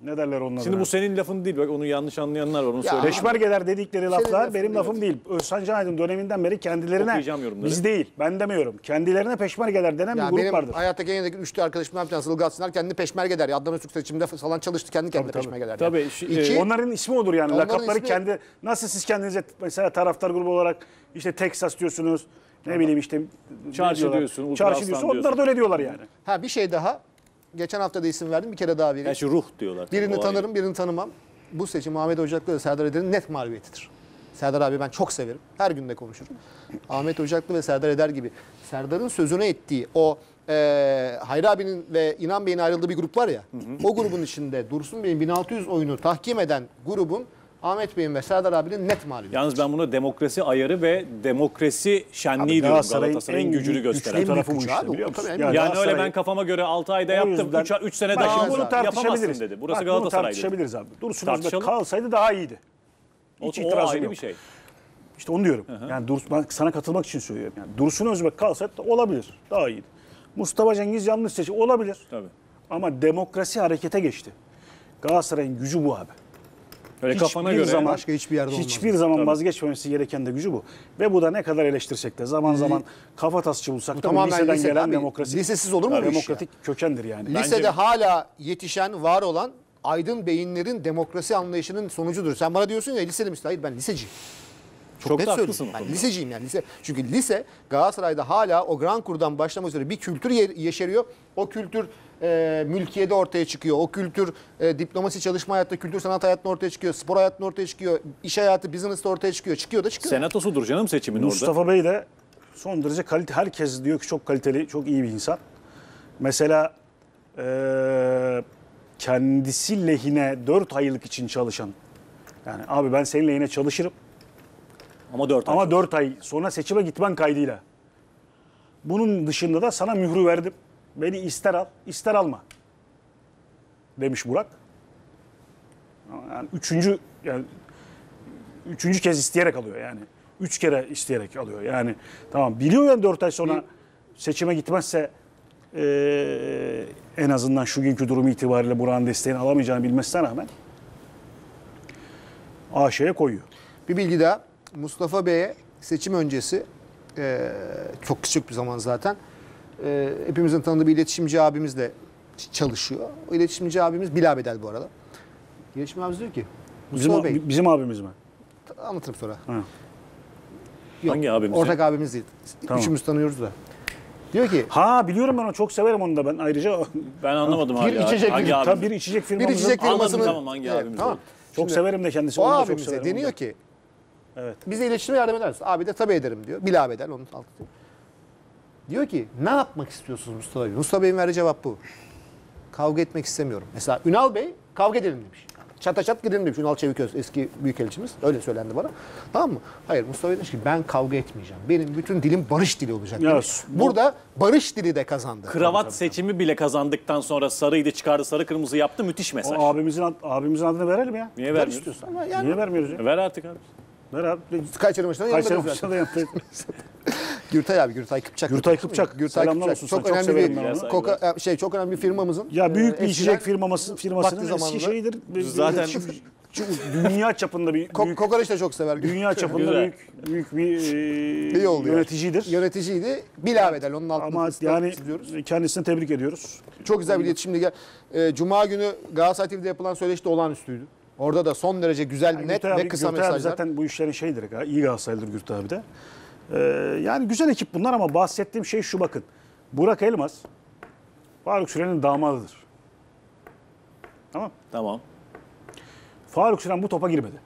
Ne derler onun Şimdi adına? bu senin lafın değil. Bak onu yanlış anlayanlar var. Onu Ya, söyle. Peşmergeler dedikleri laflar lafın benim değil, lafım evet. değil. Özcan Can Aydın döneminden beri kendilerine, Okuyacağım yorumları. biz değil, ben demiyorum. Kendilerine peşmergeler denen bir Yani grup benim vardır. hayattaki en yakın üç arkadaşımdan bir tanesi Ilgaz Sınar kendini peşmerge der. Adnan Öztürk seçiminde falan çalıştı kendi kendine tabii. peşmerge der. Tabii, Yani. şu- İki, e, Onların ismi odur yani. Onların Lakapları ismi- kendi. Nasıl siz kendinize mesela taraftar grubu olarak işte Texas diyorsunuz. Ne bileyim işte. ne Çarşı diyorlar? diyorsun, Ultra Çarşı Aslan diyorsun. diyorsun. Onlar da öyle diyorlar yani. ha bir şey daha. Geçen hafta da isim verdim. Bir kere daha vereyim. Yani şu ruh diyorlar. Birini O tanırım, birini tanımam. Bu seçim Ahmet Ocaklı ve Serdar Eder'in net mağlubiyetidir. Serdar abi ben çok severim. Her gün de konuşurum. Ahmet Ocaklı ve Serdar Eder gibi Serdar'ın sözüne ettiği o e, Hayri abinin ve İnan Bey'in ayrıldığı bir grup var ya. O grubun içinde Dursun Bey'in bin altı yüz oyunu tahkim eden grubun Ahmet Bey'in ve Serdar abinin net mağlubiyeti. Yalnız ben buna demokrasi ayarı ve demokrasi şenliği Abi diyorum. Galatasaray'ın Galatasaray'ın en gücünü büyük gösteren. güçlü tarafı En bu büyük işte güç abi, biliyor o musun? tabii en Yani büyük. Yani öyle Galatasaray- ben kafama göre altı ayda O yaptım. yüzden- üç sene Bak daha şimdi bunu yapamazsın tartışabiliriz. dedi. Burası Bak, bunu Galatasaray dedi. tartışabiliriz abi. Dursun Tartışalım. Özbek kalsaydı daha iyiydi. O, Hiç o itirazım ayrı yok. bir şey. İşte onu diyorum. Yani Dursun, ben sana katılmak için söylüyorum. Yani Dursun Özbek kalsaydı da olabilir. Daha iyiydi. Mustafa Cengiz yanlış seçim olabilir. Tabii. Ama demokrasi harekete geçti. Galatasaray'ın gücü bu abi. Öyle kafana Hiçbir göre. zaman, Başka hiçbir yerde olmaz. hiçbir zaman vazgeçmemesi gereken de gücü bu. Ve bu da ne kadar eleştirsek de zaman zaman kafa tasçı bulsak da bu tamamen liseden lise- gelen abi, demokrasi. lisesiz olur mu bu iş Demokratik kökendir yani. Lisede hala yetişen, var olan aydın beyinlerin demokrasi anlayışının sonucudur. Sen bana diyorsun ya liseli misin? Hayır ben liseciyim. Çok, Çok net da söylüyorum. haklısın o Ben konuda. liseciyim yani. Lise, çünkü lise Galatasaray'da hala o Grand Kur'dan başlamak üzere bir kültür yer- yeşeriyor. O kültür e, mülkiyede ortaya çıkıyor. O kültür e, diplomasi çalışma hayatta, kültür sanat hayatında ortaya çıkıyor. Spor hayatında ortaya çıkıyor. İş hayatı, business'ta ortaya çıkıyor. Çıkıyor da çıkıyor. Senatosudur canım seçimin orada. Mustafa Bey de son derece kalite. Herkes diyor ki çok kaliteli, çok iyi bir insan. Mesela eee, kendisi lehine dört aylık için çalışan. Yani abi ben senin lehine çalışırım Ama dört ay. ama dört ay sonra seçime gitmen kaydıyla. Bunun dışında da sana mührü verdim. Beni ister al, ister alma. Demiş Burak. Yani üçüncü yani üçüncü kez isteyerek alıyor yani. Üç kere isteyerek alıyor. Yani tamam biliyor yani dört ay sonra seçime gitmezse eee, en azından şu günkü durumu itibariyle Burak'ın desteğini alamayacağını bilmesine rağmen A Ş'ye koyuyor. Bir bilgi daha. Mustafa Bey'e seçim öncesi e, çok küçük bir zaman zaten e, hepimizin tanıdığı bir iletişimci abimizle ç- çalışıyor. O iletişimci abimiz Bilal Bedel bu arada. İletişimci abimiz diyor ki Bizim, Mustafa Bey bizim abimiz mi? anlatırım sonra. Ha. Yok, Hangi abimiz Ortak abimiz değil. Tamam. Üçümüz tanıyoruz da. Diyor ki Ha biliyorum ben onu çok severim onu da ben ayrıca Ben anlamadım Bir hala. içecek hangi bir- abi? tabii bir içecek bir firmamızın içecek Anladım, firmasının tamam, hangi abimiz tamam. oldu? çok Şimdi severim de kendisini. O onu da çok abimize severim, deniyor onu da. ki Evet. bize iletişime yardım eder misin? Abi de tabii ederim diyor. Bilal Bedel onun altı diyor. Diyor ki ne yapmak istiyorsunuz Mustafa Bey? Mustafa Bey'in verdiği cevap bu. Kavga etmek istemiyorum. Mesela Ünal Bey kavga edelim demiş. Çata çat gidelim demiş. Ünal Çeviköz eski büyükelçimiz. Öyle söylendi bana. Tamam mı? Hayır Mustafa Bey demiş ki ben kavga etmeyeceğim. Benim bütün dilim barış dili olacak Ya, demiş. bu- Burada barış dili de kazandı. Kravat seçimi bile kazandıktan sonra sarıydı çıkardı sarı kırmızı yaptı müthiş mesaj. O abimizin, ad- abimizin adını verelim ya. Niye Ver vermiyoruz? istiyorsan ama yani Niye vermiyoruz ya? Ver artık abi. Ver abi. Kayseri maçından Kayseri yanındayız maçında zaten. da yaptıyız. Gürtay abi, Gürtay Kıpçak. Gürtay Kıpçak. Gürtay Selamlar Kıpçak. olsun Çok sana, çok önemli severim bir ben onu. koka, e, şey çok önemli bir firmamızın. Ya büyük e, bir eskiden içecek firması, firmasının vakti eski zamanında- şeyidir. Zaten- Şu- şu dünya çapında bir Ko- büyük, Kokoreç de çok sever. dünya çapında Güzel. büyük büyük bir e, İyi oldu yani. yöneticidir. Yöneticiydi. Bilal Bedel onun altında. Ama ıslat- yani çiziyoruz. kendisini tebrik ediyoruz. Çok güzel bir iletişimdi. Gel- E, Cuma günü Galatasaray T V'de yapılan söyleşi de olağanüstüydü. Orada da son derece güzel, net Gürtay ve abi- kısa Gürtay abi mesajlar. zaten bu işlerin şeyidir. İyi Galatasaraylıdır Gürtay abi de. Ee, yani güzel ekip bunlar ama bahsettiğim şey şu bakın. Burak Elmas Faruk Süren'in damadıdır. Tamam. Tamam. Faruk Süren bu topa girmedi.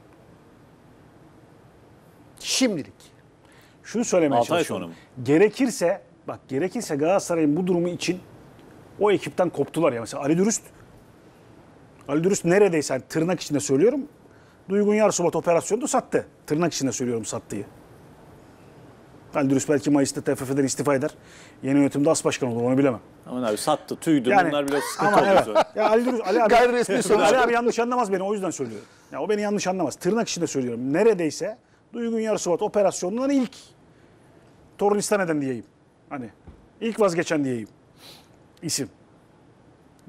Şimdilik. Şunu söylemeye Altı ay çalışıyorum. sonra mı? Gerekirse bak gerekirse Galatasaray'ın bu durumu için o ekipten koptular ya. Mesela Ali Dürüst Ali Dürüst neredeyse yani tırnak içinde söylüyorum. Duygun Yarsubat operasyonunu sattı. Tırnak içinde söylüyorum sattığı. Ali Dürüst belki Mayıs'ta T F F'den istifa eder. Yeni yönetimde as başkan olur onu bilemem. Aman abi sattı tüydü Yani, bunlar biraz sıkıntı ama oldu evet. sonra. Ya Ali Dürüst, Ali abi, Gayri resmi sonuç. Ali abi yanlış anlamaz beni o yüzden söylüyorum. Ya o beni yanlış anlamaz. Tırnak içinde söylüyorum. Neredeyse Duygun Yarsuvat operasyonundan ilk Tornistan eden diyeyim. Hani ilk vazgeçen diyeyim. İsim.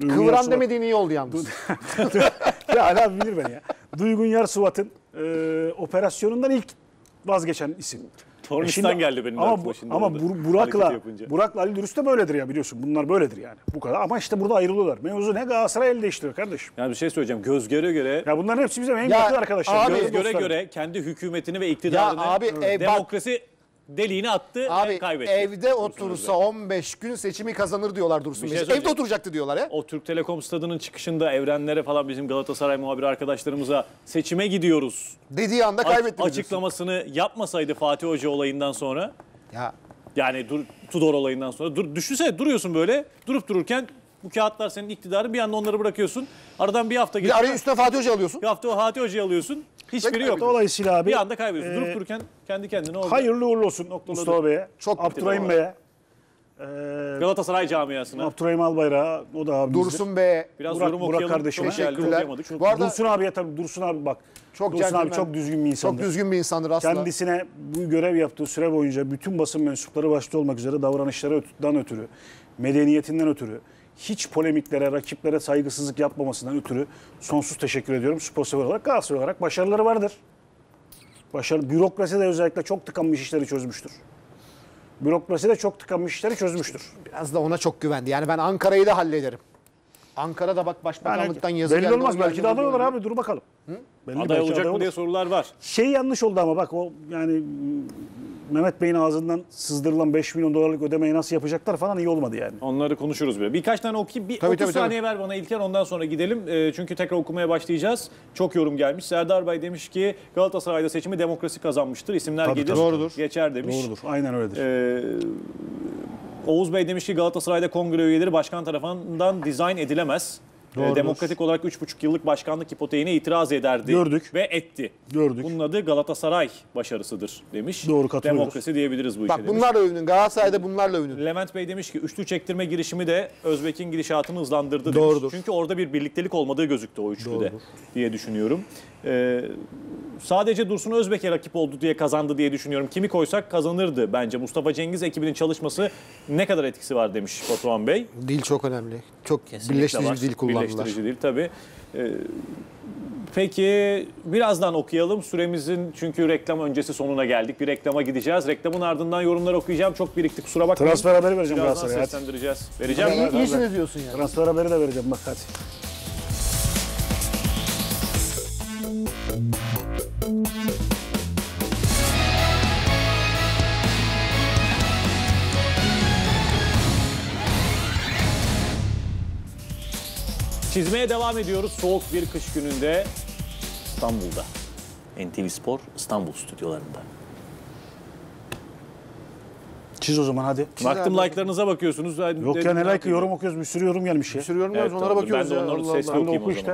Duygun Kıvran Yarsuvat- demediğin iyi oldu yalnız. Ya Ali abi bilir beni ya. Duygun Yarsuvat'ın e, operasyonundan ilk vazgeçen isim. Tornistan Şimdi- geldi benim ama, aklıma bu- şimdi ama orada. Bur- Hareketi Burak'la yapınca. Burak'la Ali Dürüst de böyledir ya biliyorsun. Bunlar böyledir yani. Bu kadar. Ama işte burada ayrılıyorlar. Mevzu ne? Galatasaray el değiştiriyor kardeşim. Yani bir şey söyleyeceğim. Göz göre göre Ya bunların hepsi bizim en Ya yakın arkadaşlar. abi- göz göre dostlarım. göre kendi hükümetini ve iktidarını, Ya abi, e, bak- demokrasi deliğini attı ve Abi kaybetti. evde Dursun otursa Özbek. on beş gün seçimi kazanır diyorlar Dursun Bir şey Bey. Evde söyleyeceğim. oturacaktı diyorlar ya. O Türk Telekom stadının çıkışında evrenlere falan bizim Galatasaray muhabiri arkadaşlarımıza seçime gidiyoruz Dediği anda aç- kaybetti. diyorsun. açıklamasını yapmasaydı Fatih Hoca olayından sonra, Ya yani dur, Tudor olayından sonra dur, düşünsene duruyorsun böyle durup dururken bu kağıtlar senin iktidarın, bir anda onları bırakıyorsun. Aradan bir hafta bir geçiyor. araya üstüne Fatih Hoca alıyorsun. Bir hafta o Fatih Hoca'yı alıyorsun. Hiçbiri yok. Dolayısıyla abi Bir anda kaybediyorsun. e, Durup dururken kendi kendine oldu. hayırlı uğurlu olsun Mustafa Bey'e. Çok Abdurrahim bitti Bey'e. E, Galatasaray camiasına. Abdurrahim Albayrak'a. O da abimizdir. Dursun Bey'e Biraz Burak- yorum Burak okuyalım. kardeşime. Çok geldi, Teşekkürler. okuyamadık. Çok- Bu arada Dursun abiye tabii Dursun abi bak. çok Dursun abi centilmen, çok düzgün bir insandır. çok düzgün bir insandır aslında. Kendisine bu görev yaptığı süre boyunca bütün basın mensupları başta olmak üzere davranışlarından ötürü, medeniyetinden ötürü, hiç polemiklere, rakiplere saygısızlık yapmamasından ötürü sonsuz teşekkür ediyorum. Spor olarak, Galatasaray olarak başarıları vardır. Başarı, bürokrasi de özellikle çok tıkanmış işleri çözmüştür. Bürokrasi de çok tıkanmış işleri çözmüştür. Biraz da ona çok güvendi. Yani ben Ankara'yı da hallederim. Ankara'da bak başbakanlıktan yazı belli geldi. olmaz. o Belki geldi, de bu aday olur geldi. abi. Dur bakalım. Belli, Aday belki olacak mı olur. diye sorular var. Şey yanlış oldu ama bak o yani m, Mehmet Bey'in ağzından sızdırılan beş milyon dolarlık ödemeyi nasıl yapacaklar falan iyi olmadı yani. Onları konuşuruz böyle. Birkaç tane okuyayım. Bir Tabii, otuz tabii, tabii. saniye ver bana İlker, ondan sonra gidelim. E, çünkü tekrar okumaya başlayacağız. Çok yorum gelmiş. Serdar Bey demiş ki Galatasaray'da seçimi demokrasi kazanmıştır. İsimler Tabii, gelir, tabii. Doğrudur. geçer demiş. Doğrudur. Aynen öyledir. E, Oğuz Bey demiş ki Galatasaray'da kongre üyeleri başkan tarafından dizayn edilemez. E, Doğrudur. demokratik olarak üç buçuk yıllık başkanlık hipoteğine itiraz ederdi. Gördük. Ve etti. Gördük. Bunun adı Galatasaray başarısıdır demiş. Doğru, katılıyoruz. Demokrasi diyebiliriz bu işe Bak demiş. bunlarla övünün. Galatasaray'da bunlarla övünün. Levent Bey demiş ki üçlü çektirme girişimi de Özbek'in gidişatını hızlandırdı demiş. Doğrudur. Çünkü orada bir birliktelik olmadığı gözüktü o üçlüde Doğrudur. diye düşünüyorum. Ee, sadece Dursun Özbek'e rakip oldu diye kazandı diye düşünüyorum. Kimi koysak kazanırdı bence. Mustafa Cengiz ekibinin çalışması ne kadar etkisi var demiş Batuhan Bey. Dil çok önemli. Çok Kesinlikle birleştirici var. dil kullandılar. Birleştirici dil tabii. Ee, peki birazdan okuyalım. Süremizin çünkü reklam öncesi sonuna geldik. Bir reklama gideceğiz. Reklamın ardından yorumları okuyacağım. Çok birikti, kusura bakmayın. Transfer haberi vereceğim Birazdan Galatasaray'a. hadi. seslendireceğiz. Vereceğim mi? İyi, iyisiniz diyorsun yani. Transfer haberi de vereceğim bak hadi. Çizmeye devam ediyoruz soğuk bir kış gününde İstanbul'da. N T V Spor İstanbul stüdyolarında. Çiz o zaman hadi. Baktım abi. like'larınıza bakıyorsunuz. Yok ya ne like yorum okuyoruz. Bir sürü yorum gelmiş ya. Sürüyorum Evet, evet, onlara tamam. bakıyoruz Ben de ya. onları Allah sesli Allah. Sen de okuyayım oku o işte. zaman.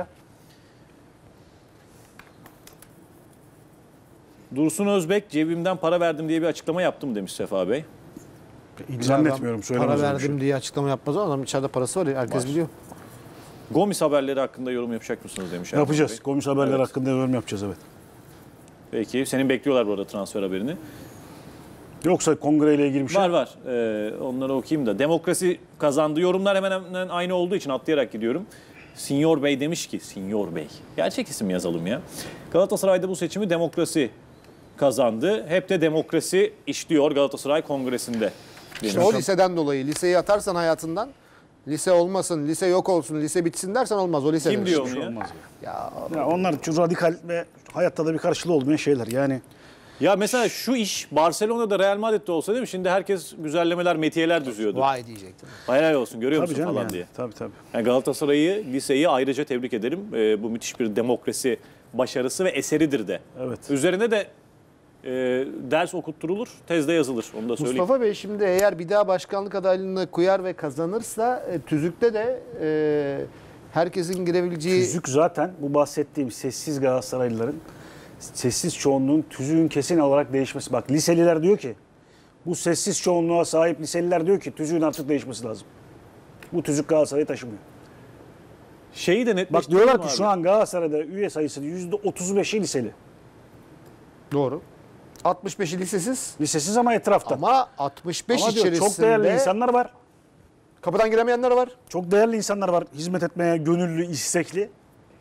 Dursun Özbek cebimden para verdim diye bir açıklama yaptım demiş Sefa Bey. Zannetmiyorum söylemez Para öyle bir verdim şey. diye açıklama yapmaz ama adam içeride parası var ya herkes Var. biliyor. Gomis haberleri hakkında yorum yapacak mısınız demiş. Erman Yapacağız. Bey. Komis haberler Evet. hakkında yorum yapacağız evet. Peki senin bekliyorlar bu arada transfer haberini. Yoksa kongreyle ilgili bir şey. Var var. Ee, onları okuyayım da. Demokrasi kazandı. Yorumlar hemen hemen aynı olduğu için atlayarak gidiyorum. Sinyor Bey demiş ki, Sinyor Bey. Gerçek isim yazalım ya. Galatasaray'da bu seçimi demokrasi kazandı. Hep de demokrasi işliyor Galatasaray Kongresi'nde. demiş. İşte o liseden dolayı. Liseyi atarsan hayatından, lise olmasın, lise yok olsun, lise bitsin dersen olmaz. O lise Kim demiş. diyor Bir onu şey ya? olmaz ya. Ya Ya onlar çok radikal ve hayatta da bir karşılığı olmayan şeyler. Yani Ya mesela şu iş Barcelona'da Real Madrid'de olsa değil mi? Şimdi herkes güzellemeler, metiyeler düzüyordu. vay diyecektim. Helal olsun, görüyor tabii musun canım falan yani. diye. Tabii tabii. Yani Galatasaray'ı, liseyi ayrıca tebrik ederim. Ee, bu müthiş bir demokrasi başarısı ve eseridir de. Evet. Üzerine de e, ders okutturulur, tezde yazılır. Onu da söyleyeyim. Mustafa Bey şimdi eğer bir daha başkanlık adaylığını koyar ve kazanırsa e, tüzükte de e, herkesin girebileceği... Tüzük zaten bu bahsettiğim sessiz Galatasaraylıların sessiz çoğunluğun tüzüğün kesin olarak değişmesi. Bak liseliler diyor ki bu sessiz çoğunluğa sahip liseliler diyor ki tüzüğün artık değişmesi lazım. Bu tüzük Galatasaray'ı taşımıyor. Şeyi de Bak netleştirelim diyorlar ki abi. şu an Galatasaray'da üye sayısı yüzde otuz beşi liseli. Doğru. altmış beşi lisesiz Lisesiz ama etrafta. ama altmış beş Ama diyor, içerisinde çok değerli insanlar var. Kapıdan giremeyenler var. Çok değerli insanlar var. Hizmet etmeye gönüllü, istekli.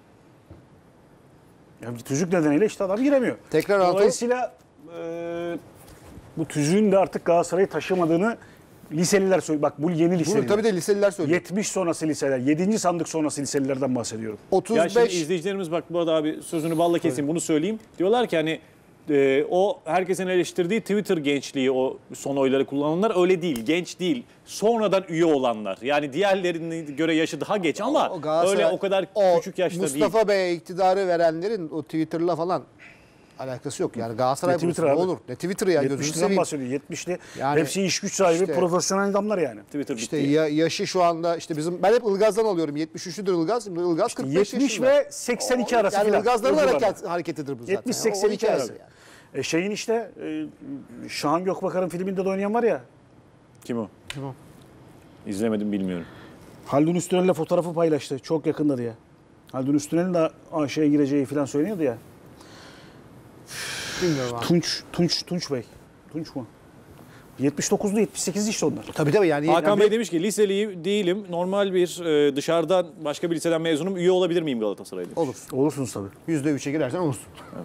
Ya bir tüzük nedeniyle işte adam giremiyor. Tekrar anlatalım. Dolayısıyla e, bu tüzüğün de artık Galatasaray'ı taşımadığını liseliler söylüyor. Bak bu yeni liseliler. Bunu tabii de liseliler söylüyor. yetmiş sonrası liseler. yedinci sandık sonrası liselilerden bahsediyorum. Ya şimdi otuz beş izleyicilerimiz bak bu arada abi sözünü balla keseyim bunu söyleyeyim. Diyorlar ki hani e, o herkesin eleştirdiği Twitter gençliği o son oyları kullananlar öyle değil. Genç değil. Sonradan üye olanlar. Yani diğerlerine göre yaşı daha geç ama O Galatasaray- öyle o kadar o küçük yaşta değil. Mustafa Bey'e iktidarı verenlerin o Twitter'la falan alakası yok. Yani Galatasaray Ne Twitter pozisyonu abi? olur. Ne Twitter ya gözünü yetmişliden seveyim. bahsediyor. yetmişli. Yani Hepsi iş güç sahibi, işte- profesyonel adamlar yani. Twitter İşte bitti. ya, yaşı şu anda işte bizim ben hep Ilgaz'dan alıyorum. yetmiş üçlüdür Ilgaz. Şimdi Ilgaz kırk beş yetmiş yaşında. ve seksen iki arası Yani filan. Ilgazların O civarda. hareket, hareketidir bu zaten. yetmiş O- o seksen iki hikayesi arası. yani. E şeyin işte e, Şahan Gökbakar'ın filminde de oynayan var ya. Kim o? Kim o? İzlemedim bilmiyorum. Haldun Üstünel'le fotoğrafı paylaştı. Çok yakında diye. Haldun Üstünel'in de A Ş'ye gireceği falan söyleniyordu ya. Bilmiyorum abi. Tunç, Tunç, Tunç Bey. Tunç mu? yetmiş dokuzlu yetmiş sekizli işte onlar. Tabii tabii yani. Hakan yani Bey demiş ki liseli değilim. Normal bir e, dışarıdan başka bir liseden mezunum. Üye olabilir miyim Galatasaray'da? olur. Olursunuz tabii. yüzde üçe girersen olursun.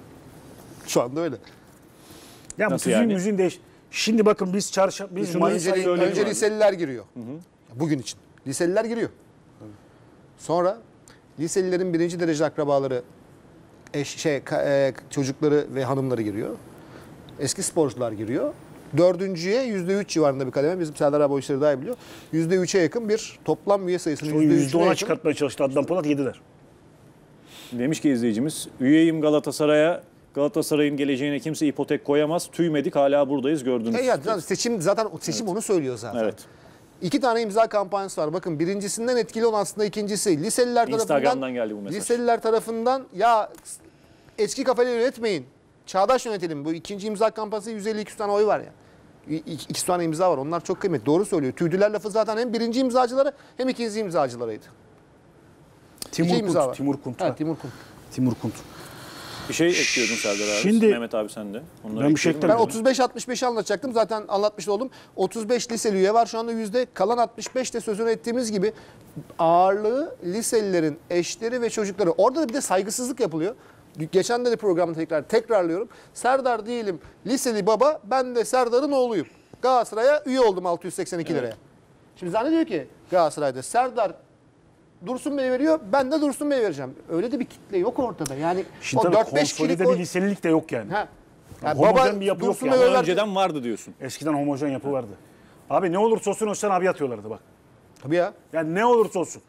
Şu anda öyle. Ya bu Nasıl tüzüğün yani? müziğin değiş. Şimdi bakın biz çarşı biz Şunu Mayıs önce, ayı öyle önce bir- liseliler giriyor. Bugün için. Liseliler giriyor. Sonra liselilerin birinci derece akrabaları, eş, şey, ka- e, çocukları ve hanımları giriyor. Eski sporcular giriyor. Dördüncüye yüzde üç civarında bir kademe. Bizim Serdar abi o işleri daha iyi biliyor. Yüzde üçe yakın bir toplam üye sayısını Şu yüzde yüzde üçüne ona yakın. çıkartmaya çalıştı Adnan Polat yediler. Demiş ki izleyicimiz, üyeyim Galatasaray'a. Galatasaray'ın geleceğine kimse ipotek koyamaz. Tüymedik hala buradayız gördünüz. E ya, zaten seçim zaten seçim onu söylüyor zaten. Evet. İki tane imza kampanyası var. Bakın birincisinden etkili olan aslında ikincisi. Liseliler Instagram'dan tarafından geldi bu mesaj. Liseliler tarafından ya eski kafayla yönetmeyin. Çağdaş yönetelim. Bu ikinci imza kampanyası yüz elli iki tane oy var ya. İ- İki, iki tane imza var. Onlar çok kıymetli. Doğru söylüyor. Tüydüler lafı zaten hem birinci imzacıları hem ikinci imzacılarıydı. Timur İki imza Kunt. var. Timur Kunt. Evet, Timur Kunt. Timur Kunt. Bir şey ekliyordun Serdar abi. Şimdi- Mehmet abi sen de. Onları Ben bir şey ekleyelim mi? Ben Tabii. otuz beş altmış beşi anlatacaktım. Zaten anlatmış da oldum. otuz beş liseli üye var şu anda yüzde. Kalan altmış beş de sözünü ettiğimiz gibi ağırlığı liselilerin eşleri ve çocukları. Orada da bir de saygısızlık yapılıyor. Geçen de de programı tekrar tekrarlıyorum. Serdar diyelim liseli baba, ben de Serdar'ın oğluyum. Galatasaray'a üye oldum altı yüz seksen iki liraya. Şimdi zannediyor ki Galatasaray'da Serdar Dursun Bey veriyor, ben de Dursun Bey vereceğim. Öyle de bir kitle yok ortada. Yani Şimdi o tabii dört beş kişilik konsolide o... bir liselilik de yok yani. Ha. Yani Homojen bir yapı yok Dursun yani. Bey Ama öyle- önceden vardı diyorsun. Eskiden homojen yapı vardı. Abi ne olursa olsun Özcan abi atıyorlardı bak. Tabii ya. Yani ne olursa olsun.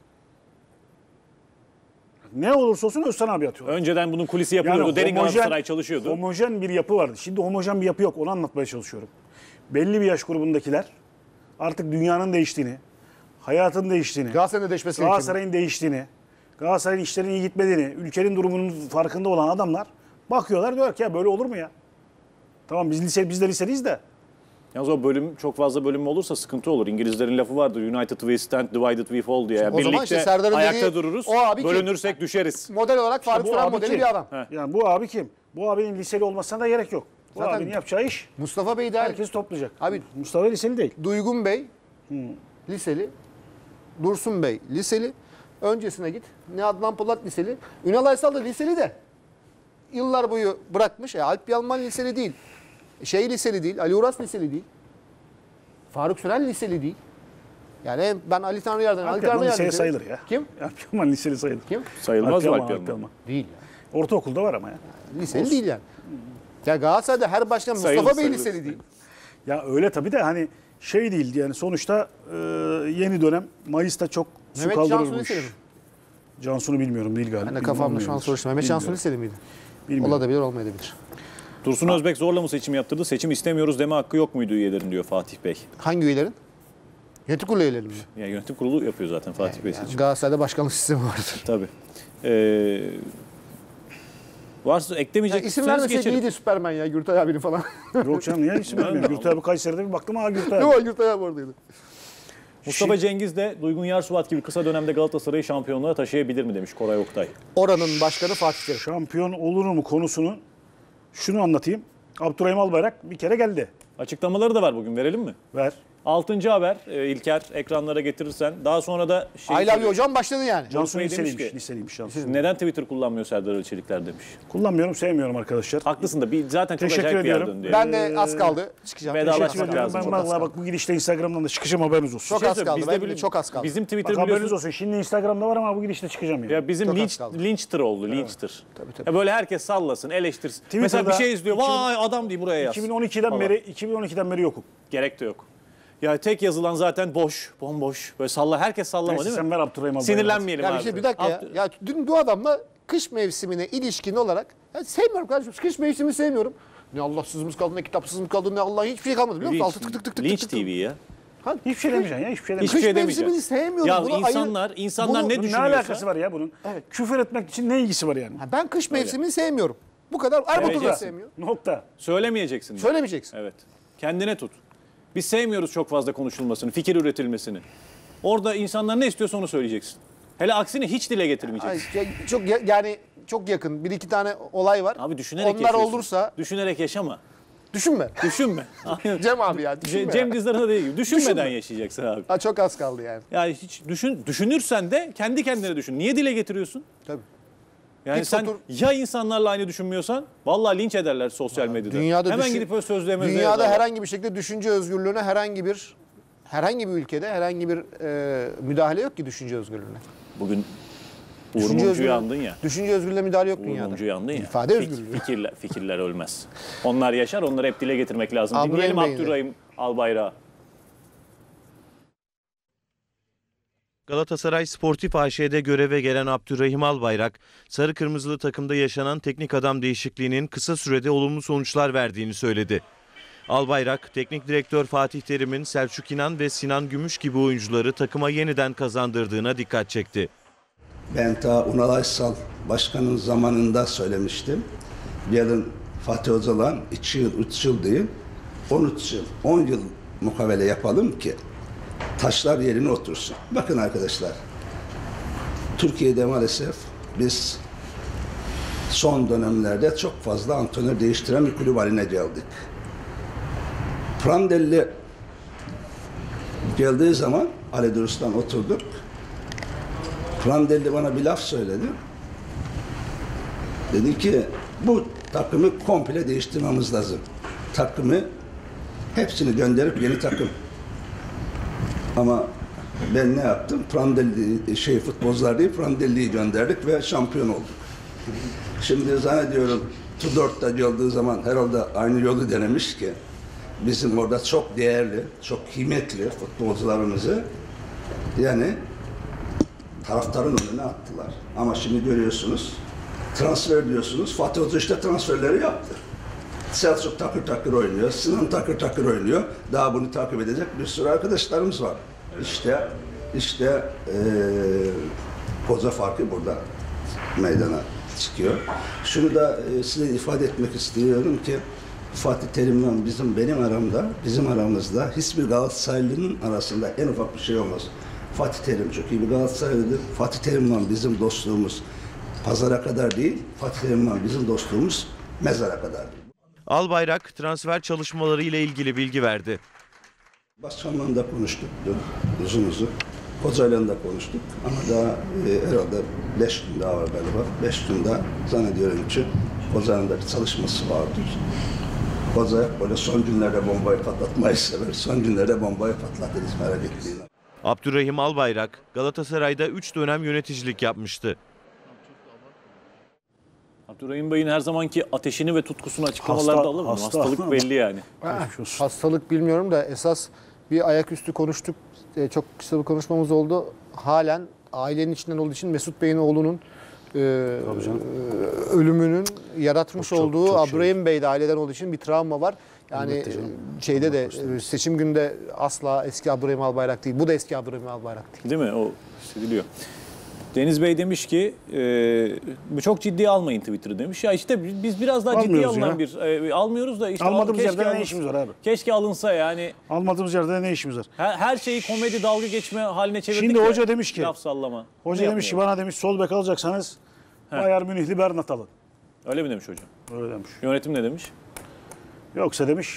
Ne olursa olsun Özcan abi atıyorlar. Önceden bunun kulisi yapılıyordu. Derin Galatasaray çalışıyordu. Homojen bir yapı vardı. Şimdi homojen bir yapı yok. Onu anlatmaya çalışıyorum. Belli bir yaş grubundakiler artık dünyanın değiştiğini, hayatın değiştiğini, Galatasaray'ın da değişmesi gerekiyor. Galatasaray'ın değiştiğini, Galatasaray'ın işlerinin iyi gitmediğini, ülkenin durumunun farkında olan adamlar bakıyorlar diyor ki ya böyle olur mu ya? Tamam biz lise biz de liseliyiz de. Yalnız o bölüm çok fazla bölüm olursa sıkıntı olur. İngilizlerin lafı vardır. United we stand, divided we fall diye. Yani o zaman birlikte işte Serdar'ın ayakta dediği dururuz. o abi kim? Bölünürsek düşeriz. Model olarak Faruk bu Süren abi modeli kim? bir adam. Heh. Yani bu abi kim? Bu abinin liseli olmasına da gerek yok. Bu Zaten- abinin yapacağı iş Mustafa Bey de herkes toplayacak. Abi- Mustafa liseli değil. Duygun Bey liseli, Dursun Bey liseli. Öncesine git. Ne Adnan Polat liseli. Ünal Aysal da liseli de. Yıllar boyu bırakmış. E, Alp Yalman liseli değil. Şey liseli değil. Ali Uras liseli değil. Faruk Süren liseli değil. Yani ben Ali Tanrıyar'dan Ali Alp Yalman Tanrıyar liseye liseli. sayılır ya. Kim? Alp Yalman liseli sayılır. Kim? Sayılmaz mı Alp Alp Yalman, Yalman? Değil ya. Ortaokulda var ama ya. Liseli değil yani. Ya Galatasaray'da her başkan Sayılır, Mustafa Bey sayılır. liseli değil. Ya öyle tabii de hani şey değil yani sonuçta e, yeni dönem Mayıs'ta çok su Mehmet kaldırır Cansu bu iş. liseli mi? Cansu'nu bilmiyorum değil galiba. Ben de kafamda şu an Bilmiyorum. soru Mehmet Cansu Bilmiyorum. liseli miydi? Bilmiyorum. Olabilir, olmayabilir. Dursun Özbek zorla mı seçim yaptırdı? Seçim istemiyoruz deme hakkı yok muydu üyelerin diyor Fatih Bey. Hangi üyelerin? Yönetim kurulu üyeleri mi? Yani yönetim kurulu yapıyor zaten Fatih Bey Yani seçim. Galatasaray'da başkanlık sistemi vardır. Tabii. Ee, varsa Ya eklemeyecek isim isim vermeseydi geçelim. iyiydi Süpermen ya Gürtay abini falan. Yok canım niye isim vermiyorum? Gürtay abi Kayseri'de bir baktım ha Gürtay abi. Yok Gürtay abi oradaydı. Mustafa Cengiz de Duygun Yarsuvat gibi kısa dönemde Galatasaray'ı şampiyonluğa taşıyabilir mi demiş Koray Oktay. Oranın başkanı Fatih Terim. Şampiyon olur mu konusunu şunu anlatayım. Abdurrahim Albayrak bir kere geldi. Açıklamaları da var bugün verelim mi? Ver. Altıncı haber e, İlker ekranlara getirirsen. Daha sonra da şey, I love you hocam başladı yani. Cansu Bey demiş liseliymiş, ki- liseliymiş Cansu. neden Twitter kullanmıyor Serdar Ali Çelikler demiş. Kullanmıyorum, sevmiyorum arkadaşlar. Haklısın da bir, zaten çok Teşekkür acayip bir yer ediyorum. döndü. Ben de az kaldı. Çıkacağım. Vedalaşmak Teşekkür Teşekkür ediyorum. lazım. ediyorum. Ben Çok az vallahi kaldı. bak bu gidişte Instagram'dan da çıkacağım, haberiniz olsun. Çok Şey az söyleyeyim, kaldı. bizde Ben bili- çok az kaldı. Bizim Twitter Bak haberiniz biliyorsun. olsun. Şimdi Instagram'da var ama bu gidişte çıkacağım yani. Ya bizim Çok az linç, kaldı. linçtir oldu, linçtir. Tabii, tabii. Ya böyle herkes sallasın, eleştirsin. Mesela bir Twitter'da şey izliyor, iki bin- vay adam diye buraya yaz. iki bin on ikiden falan. beri iki bin on ikiden beri yokum. Gerek de yok. Ya tek yazılan zaten boş, bomboş. Böyle salla, herkes sallama Neyse, değil mi? sen ver Abdurrahim Albayrak'ı. Sinirlenmeyelim Ya abi. bir, şey, bir dakika ya. Abd- Ya dün bu adamla kış mevsimine ilişkin olarak ya sevmiyorum kardeşim. Kış mevsimini sevmiyorum. Ne Allahsızımız kaldı, ne kitapsızımız kaldı, ne Allah'ın hiçbir şey kalmadı biliyor musun? Altı tık tık tık tık Linç tık T V ya. Ha, Hiçbir şey demeyeceksin ya, hiçbir şey Hiçbir demeyeceksin. Kış şey demeyeceğim. mevsimini sevmiyorum. Ya Bunu insanlar, ayır- insanlar bunu- ne Ne düşünüyorsa. alakası var ya bunun? Küfür etmek için ne ilgisi var yani? Ha, ben kış mevsimini sevmiyorum. Bu kadar. Erbatur da Seveceksin. sevmiyor. Nokta. Söylemeyeceksin. de. Söylemeyeceksin. Evet. Kendine tut. Biz sevmiyoruz çok fazla konuşulmasını, fikir üretilmesini. Orada insanlar ne istiyorsa onu söyleyeceksin. Hele aksini hiç dile Ay, getirmeyeceksin. ya- çok ya- yani çok yakın. Bir iki tane olay var. Abi düşünerek Onlar yaşıyorsun. olursa Düşünerek yaşama. düşünme. Düşünme. Cem abi ya düşünme. Ce- Cem ya. Dizdar'a değil gibi. Düşünmeden Düşünme. yaşayacaksın abi. Ha, çok az kaldı yani. Yani hiç düşün, düşünürsen de kendi kendine düşün. Niye dile getiriyorsun? Tabii. Yani Git sen otur. ya insanlarla aynı düşünmüyorsan vallahi linç ederler sosyal medyada. Dünyada Hemen düşün- gidip öyle sözleme Dünyada herhangi bir şekilde düşünce özgürlüğüne herhangi bir herhangi bir ülkede herhangi bir e, müdahale yok ki düşünce özgürlüğüne. Bugün Uğur Düşünce Mumcu'yu özgürlüğü- yandın ya. Düşünce özgürlüğüne müdahale yok Uğur dünyada. Mumcu'yu yandın ya. İfade Fik- özgürlüğü. Fikirler, fikirler ölmez. Onlar yaşar, onları hep dile getirmek lazım. Abdurrahim Dinleyelim Bey'in de. Abdurrahim Albayrak'ı. Galatasaray Sportif A Ş'de göreve gelen Abdurrahim Albayrak, sarı kırmızılı takımda yaşanan teknik adam değişikliğinin kısa sürede olumlu sonuçlar verdiğini söyledi. Albayrak, teknik direktör Fatih Terim'in Selçuk İnan ve Sinan Gümüş gibi oyuncuları takıma yeniden kazandırdığına dikkat çekti. Ben ta Unal Aysal Başkan'ın zamanında söylemiştim. Gelin Fatih Hoca'la iki yıl, üç yıl değil, on üç yıl, on yıl mukavele yapalım ki taşlar yerine otursun. Bakın arkadaşlar, Türkiye'de maalesef biz son dönemlerde çok fazla antrenör değiştiren bir kulüp haline geldik. Prandelli geldiği zaman Ali Durus'tan oturduk. Prandelli bana bir laf söyledi. Dedi ki bu takımı komple değiştirmemiz lazım. Takımı hepsini gönderip yeni takım. Ama ben ne yaptım? Prandelli şey futbolcular değil Prandelli'yi gönderdik ve şampiyon olduk. Şimdi zannediyorum Tudor'da geldiği zaman herhalde aynı yolu denemiş ki bizim orada çok değerli, çok kıymetli futbolcularımızı yani taraftarın önüne attılar. Ama şimdi görüyorsunuz transfer diyorsunuz. Fatih Hoca işte transferleri yaptı. Selçuk takır takır oynuyor. Sinan takır takır oynuyor. Daha bunu takip edecek bir sürü arkadaşlarımız var. İşte işte ee, koca farkı burada meydana çıkıyor. Şunu da e, size ifade etmek istiyorum ki Fatih Terim'le bizim benim aramda, bizim aramızda hiçbir Galatasaraylı'nın arasında en ufak bir şey olmaz. Fatih Terim çok iyi bir Galatasaraylıdır. Fatih Terim'le bizim dostluğumuz pazara kadar değil, Fatih Terim'le bizim dostluğumuz mezara kadar. Albayrak, transfer çalışmaları ile ilgili bilgi verdi. Başkanla da konuştuk dün, uzun uzun. Hocayla da konuştuk ama daha e, herhalde beş gün daha var galiba. Beş gün daha zannediyorum ki hocanın da bir çalışması vardır. Hoca böyle son günlerde bombayı patlatmayı sever. Son günlerde bombayı patlatırız merak etmeyin. Abdurrahim Albayrak, Galatasaray'da üç dönem yöneticilik yapmıştı. Abdurrahim Bey'in her zamanki ateşini ve tutkusunu açıklamalarda Hasta- alalım. hasta. Hastalık belli yani. Geçmiş olsun. Hastalık bilmiyorum da esas bir ayaküstü konuştuk. E, çok kısa bir konuşmamız oldu. Halen ailenin içinden olduğu için Mesut Bey'in oğlunun e, ölümünün yaratmış Çok, çok, olduğu çok Abdurrahim Bey'de aileden olduğu için bir travma var. Yani Elbette canım. e, şeyde de e, seçim günde asla eski Abdurrahim Albayrak değil. Bu da eski Abdurrahim Albayrak değil. Değil mi? O hissediliyor. Deniz Bey demiş ki e, çok ciddiye almayın Twitter'ı demiş. Ya işte biz biraz daha ciddiye Almıyoruz alınan ya. bir e, almıyoruz da işte Almadığımız keşke yerde ne alıns- işimiz var abi? Keşke alınsa yani. Almadığımız yerde ne işimiz var? Her, her şeyi komedi dalga geçme haline çevirdik. Şimdi ya. hoca demiş ki- Laf sallama. Hoca Bunu demiş ki yapmayalım. bana demiş sol bek alacaksanız Bayern Münihli Bernat alın. Öyle mi demiş hocam? Öyle demiş. Yönetim ne demiş? Yoksa demiş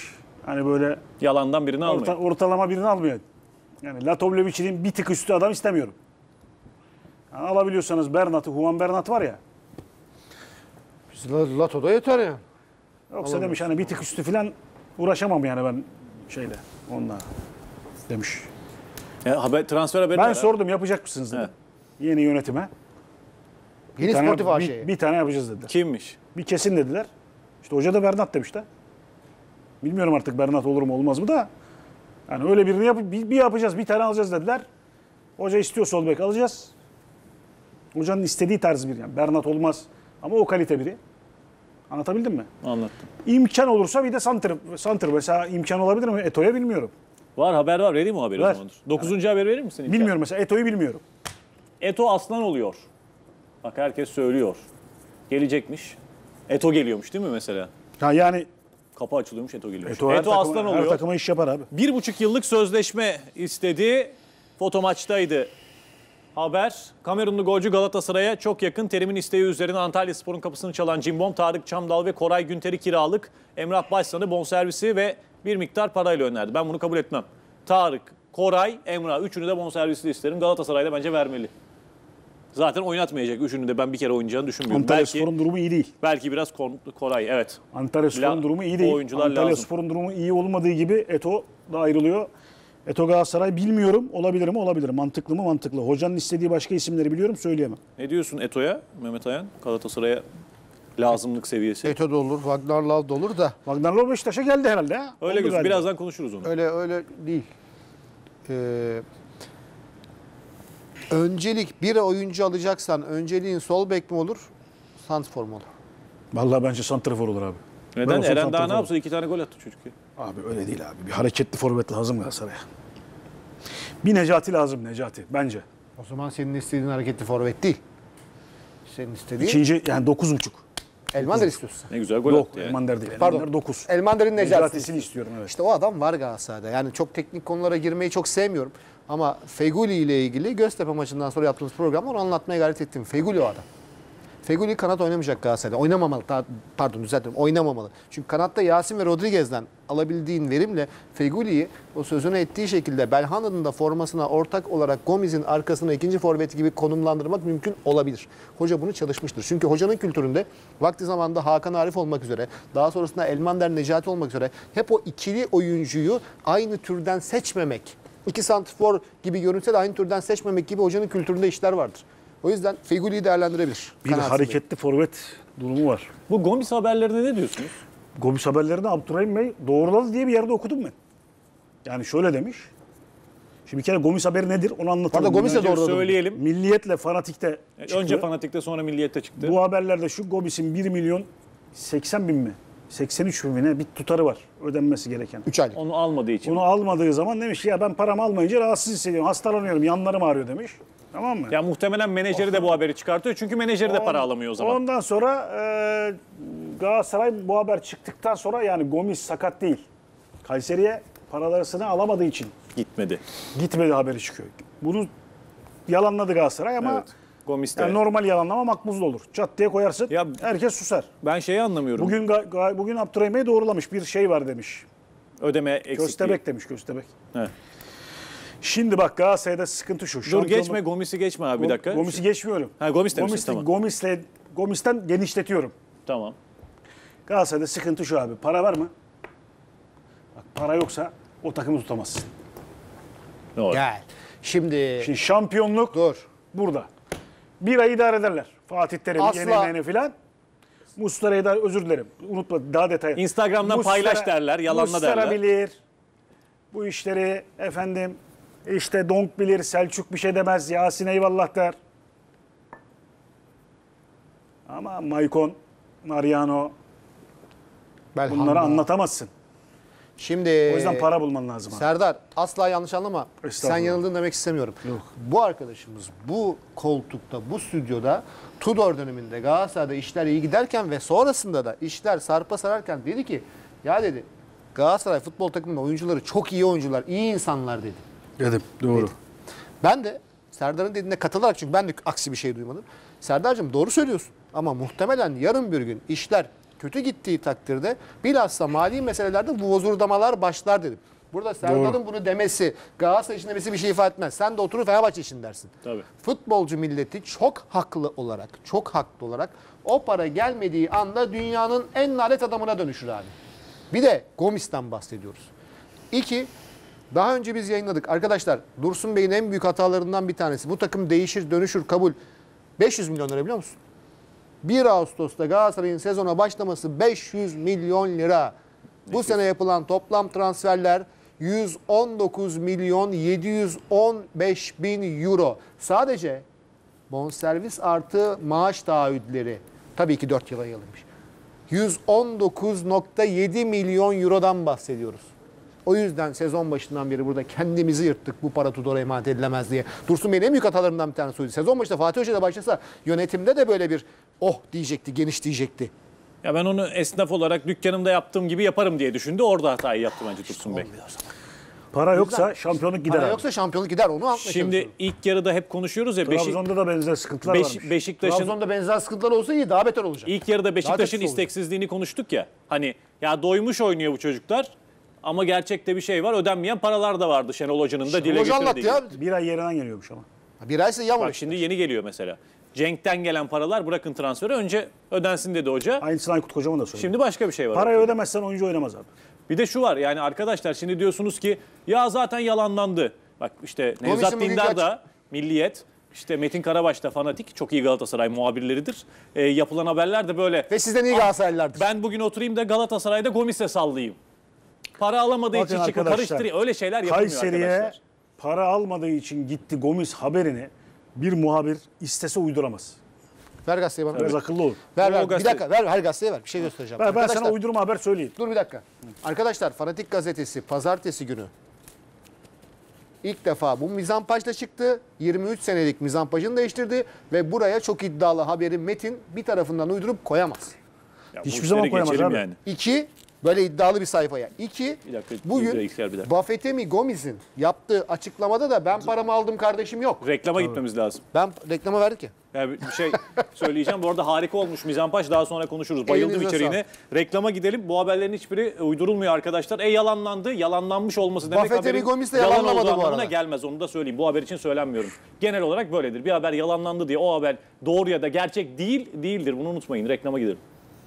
Hani böyle Yalandan birini almayın. orta, ortalama birini almıyor. Yani Latovlevic'in bir tık üstü adam istemiyorum. Yani alabiliyorsanız Bernat'ı, Juan Bernat var ya. Biz La- Lato'da yeter yani. Yoksa demiş hani bir tık üstü falan uğraşamam yani ben şeyle onunla demiş. Ya, haber, transfer haberi Ben var, sordum yapacak mısınız dedim. Evet. Yeni yönetime. Yeni Bir tane- sportif bir, aşeyi. bir tane yapacağız ha. dediler. Kimmiş? Bir kesin dediler. İşte hoca da Bernat demiş de. Bilmiyorum artık Bernat olur mu olmaz mı da. Yani öyle birini yap bir, bir yapacağız, bir tane alacağız dediler. Hoca istiyor sol bek alacağız. Hocanın istediği tarz bir yani. Bernat olmaz ama o kalite biri. Anlatabildim mi? Anlattım. İmkan olursa bir de Santır. Santır mesela imkan olabilir mi? Eto'ya bilmiyorum. Var haber var. Vereyim mi o haberi Ver. o zamandır? Dokuzuncu haber verir misin? İlker? Bilmiyorum mesela Eto'yu bilmiyorum. Eto aslan oluyor. Bak herkes söylüyor. Gelecekmiş. Eto geliyormuş değil mi mesela? Ha yani Kapı açılıyormuş, Eto geliyormuş. Eto, Eto, her, takıma, aslan her oluyor. takıma iş yapar abi. Bir buçuk yıllık sözleşme istedi. Foto maçtaydı. Haber. Kamerunlu golcü Galatasaray'a çok yakın. Terim'in isteği üzerine Antalyaspor'un kapısını çalan Cimbom, Tarık Çamdal ve Koray Günter'i kiralık. Emrah Başsan'ı bonservisi ve bir miktar parayla önerdi. Ben bunu kabul etmem. Tarık, Koray, Emrah üçünü de bonservisli isterim. Galatasaray'da bence vermeli. Zaten oynatmayacak. Üçünü de ben bir kere oynayacağını düşünmüyorum. Antalyaspor'un Belki, durumu iyi değil. belki biraz Kon- Koray, evet. Antalyaspor'un La- durumu iyi değil. oyuncular Antalyaspor'un durumu iyi olmadığı gibi Eto da ayrılıyor. Eto Galatasaray bilmiyorum. Olabilir mi? Olabilir. Mantıklı mı? Mantıklı. Hocanın istediği başka isimleri biliyorum. Söyleyemem. Ne diyorsun Eto'ya, Mehmet Ayan? Galatasaray'a lazımlık seviyesi. Eto da olur, Wagner Love da olur da Wagner Love Beşiktaş'a geldi herhalde. Ha? Öyle Oldu gözüküyor. galiba. Birazdan konuşuruz onu. öyle öyle değil. Ee, öncelik bir oyuncu alacaksan önceliğin sol bek mi olur, santrfor mu olur? Vallahi bence santrafor olur abi. Ben Neden? olsam Eren daha santrafor ne yapsın? İki tane gol attı çocuk ya. Abi öyle değil abi. Bir hareketli forvet lazım Galatasaray'a. Bir Necati lazım Necati bence. O zaman senin istediğin hareketli forvet değil. Senin istediğin İkinci yani dokuz buçuk. Elmander istiyorsun. Ne güzel gol Yok attı yani. Elmander değil. Pardon. Elmander dokuz. Elmander'in Necati'sini Necati'sini istiyorum evet. İşte o adam var Galatasaray'da. Yani çok teknik konulara girmeyi çok sevmiyorum. Ama Feguli ile ilgili Göztepe maçından sonra yaptığımız programda onu anlatmaya gayret ettim. Feguli o adam. Feguli kanat oynamayacak Galatasaray'da. Oynamamalı. Ta- Pardon düzeltiyorum. Oynamamalı. Çünkü kanatta Yasin ve Rodriguez'den alabildiğin verimle Feguli'yi o sözünü ettiği şekilde Belhanda'nın da formasına ortak olarak Gomez'in arkasına ikinci forveti gibi konumlandırmak mümkün olabilir. Hoca bunu çalışmıştır. Çünkü hocanın kültüründe vakti zamanında Hakan Arif olmak üzere, daha sonrasında Elmander Necati olmak üzere hep o ikili oyuncuyu aynı türden seçmemek, iki santrfor gibi görünse de aynı türden seçmemek gibi hocanın kültüründe işler vardır. O yüzden Feguli'yi değerlendirebilir. Bir Kanaatinde. hareketli forvet durumu var. Bu Gomis haberlerine ne diyorsunuz? Gomis haberlerini Abdurrahim Bey doğruladı diye bir yerde okudum ben. Yani şöyle demiş. Şimdi bir kere Gomis haberi nedir onu anlatalım. Pardon, Gomis de Önce doğruladı. Söyleyelim. Milliyetle Fanatik'te çıktı. Önce Fanatik'te sonra Milliyet'te çıktı. Bu haberlerde şu Gomis'in bir milyon seksen bin mi? seksen üç bin mi ne bir tutarı var ödenmesi gereken. üç aylık. Onu almadığı için. Bunu almadığı zaman demiş ya ben paramı almayınca rahatsız hissediyorum. Hastalanıyorum, yanlarım ağrıyor demiş. Tamam mı? Ya muhtemelen menajeri de bu haberi çıkartıyor. Çünkü menajeri de para alamıyor o zaman. Ondan sonra e, Galatasaray bu haber çıktıktan sonra yani Gomis sakat değil. Kayseri'ye paralarını alamadığı için Gitmedi. gitmedi haberi çıkıyor. Bunu yalanladı Galatasaray ama Evet. Gomis de. yani normal yalanlama makbuzlu olur. Çat diye koyarsın Ya- herkes susar. Ben şeyi anlamıyorum. Bugün ga- ga- bugün Abdurrahim Bey doğrulamış bir şey var demiş. Ödeme eksikliği. Köstebek demiş Köstebek. He. Şimdi bak Galatasaray'da sıkıntı şu. Dur şampiyonluk- geçme Gomis'i geçme abi bir dakika. Gomis'i geçmiyorum. Ha, Gomis demişsin, Gomis'le- tamam. Gomis'le, Gomis'ten genişletiyorum. Tamam. Galatasaray'da sıkıntı şu abi. Para var mı? Bak para yoksa o takımı tutamazsın. Doğru. Gel. Şimdi, Şimdi şampiyonluk dur. burada. Bir ay idare ederler. Fatih Terim Asla- yenilmeyeni filan. Muslera'yı da özür dilerim. Unutma daha detaylı. Instagram'dan paylaş derler, yalanla Muslera derler. bilir. Bu işleri efendim işte Donk bilir, Selçuk bir şey demez, Yasin eyvallah der. Ama Maicon, Mariano Belhanda. bunları anlatamazsın. Şimdi O yüzden para bulman lazım abi. Serdar asla yanlış anlama. Sen Estağfurullah. yanıldın demek istemiyorum. Yok. Bu arkadaşımız bu koltukta, bu stüdyoda Tudor döneminde Galatasaray'da işler iyi giderken ve sonrasında da işler sarpa sararken dedi ki ya dedi Galatasaray futbol takımının oyuncuları çok iyi oyuncular, iyi insanlar dedi. Dedim doğru. Ben de Serdar'ın dediğine katılarak çünkü ben de aksi bir şey duymadım. Serdar'cığım doğru söylüyorsun ama muhtemelen yarın bir gün işler kötü gittiği takdirde bilhassa mali meselelerde bu bozurdamalar başlar dedim. Burada Serdar'ın bunu demesi, Galatasaray için demesi bir şey ifade etmez. Sen de oturur Fenerbahçe için dersin. Tabii. Futbolcu milleti çok haklı olarak, çok haklı olarak o para gelmediği anda dünyanın en lanet adamına dönüşür abi. Bir de Gomis'ten bahsediyoruz. İki, daha önce biz yayınladık. Arkadaşlar Dursun Bey'in en büyük hatalarından bir tanesi. Bu takım değişir, dönüşür, kabul. beş yüz milyon lira biliyor musun? bir Ağustos'ta Galatasaray'ın sezona başlaması beş yüz milyon lira. Bu sene yapılan toplam transferler yüz on dokuz milyon yedi yüz on beş bin euro. Sadece bonservis artı maaş taahhütleri. Tabii ki dört yıla yayılmış. yüz on dokuz virgül yedi milyon eurodan bahsediyoruz. O yüzden sezon başından beri burada kendimizi yırttık bu para Tudor'a emanet edilemez diye. Dursun Bey'in en büyük hatalarından bir tanesi oydu. Sezon başında Fatih Hoca'da başlasa yönetimde de böyle bir oh diyecekti, geniş diyecekti. Ya ben onu esnaf olarak dükkanımda yaptığım gibi yaparım diye düşündü. Orada hatayı yaptı bence Dursun Bey. Para yoksa şampiyonluk gider Para abi. yoksa şampiyonluk gider, onu anlatmaya Şimdi çalışıyorum. ilk yarıda hep konuşuyoruz ya Beşik, Trabzon'da da benzer sıkıntılar Beş- varmış. Beşiktaş'ın Trabzon'da benzer sıkıntılar olsa iyi, daha beter olacak. ilk yarıda Beşiktaş'ın kötüsü olacak. isteksizliğini konuştuk ya. Hani ya doymuş oynuyor bu çocuklar ama gerçekte bir şey var. Ödenmeyen paralar da vardı Şenol Hoca'nın da dile Hoca anlattı getirdiği. ya. Bir ay yerinden geliyormuş ama. Bir aysa yağmur. Bak şimdi yeni geliyor mesela. Cenk'ten gelen paralar bırakın transferi önce ödensin dedi hoca. Aynısını Aykut Kocaman da söyledi. Şimdi başka bir şey var. Parayı ödemezsen oyuncu oynamaz abi. Bir de şu var yani arkadaşlar şimdi diyorsunuz ki ya zaten yalanlandı. Bak işte Nevzat bugünkü Dindar da Milliyet, işte Metin Karabaş da Fanatik, çok iyi Galatasaray muhabirleridir. E, yapılan haberler de böyle. Ve sizden iyi Galatasaraylılardır. Ben bugün oturayım da Galatasaray'da Gomis'e sallayayım. Para alamadığı Bakın için çıkıp arkadaşlar, karıştırıyor. Öyle şeyler yapılmıyor Kayseri'ye arkadaşlar. para almadığı için gitti Gomis haberini bir muhabir istese uyduramaz. Ver gazeteyi bana. Biraz akıllı ol. Ver O ver. Bir gazete- dakika ver her gazeteye ver. Bir şey göstereceğim. Ben, ben Arkadaşlar, sana uydurma haber söyleyeyim. dur bir dakika. Arkadaşlar Fanatik Gazetesi pazartesi günü ilk defa bu mizampajla çıktı. yirmi üç senelik mizampajını değiştirdi ve buraya çok iddialı haberi Metin bir tarafından uydurup koyamaz. Ya bu Hiçbir işleri zaman koyamaz geçelim abi. yani. İki, böyle iddialı bir sayfaya. İki, Bir dakika, bugün bir dakika, bir dakika. Bafetemi Gomis'in yaptığı açıklamada da ben paramı aldım kardeşim yok. Reklama gitmemiz lazım. Ben reklama verdik ya. Yani bir şey söyleyeceğim. Bu arada harika olmuş mizampaj. Daha sonra konuşuruz. Bayıldım Elinize içeriğine. Reklama gidelim. Bu haberlerin hiçbiri uydurulmuyor arkadaşlar. E yalanlandı. Yalanlanmış olması demek Buffett haberin Ebi Gomis de yalan yalanlamadı olduğu bu anlamına arada. gelmez. Onu da söyleyeyim. Bu haber için söylenmiyorum. Genel olarak böyledir. Bir haber yalanlandı diye o haber doğru ya da gerçek değil, değildir. Bunu unutmayın. Reklama gidelim.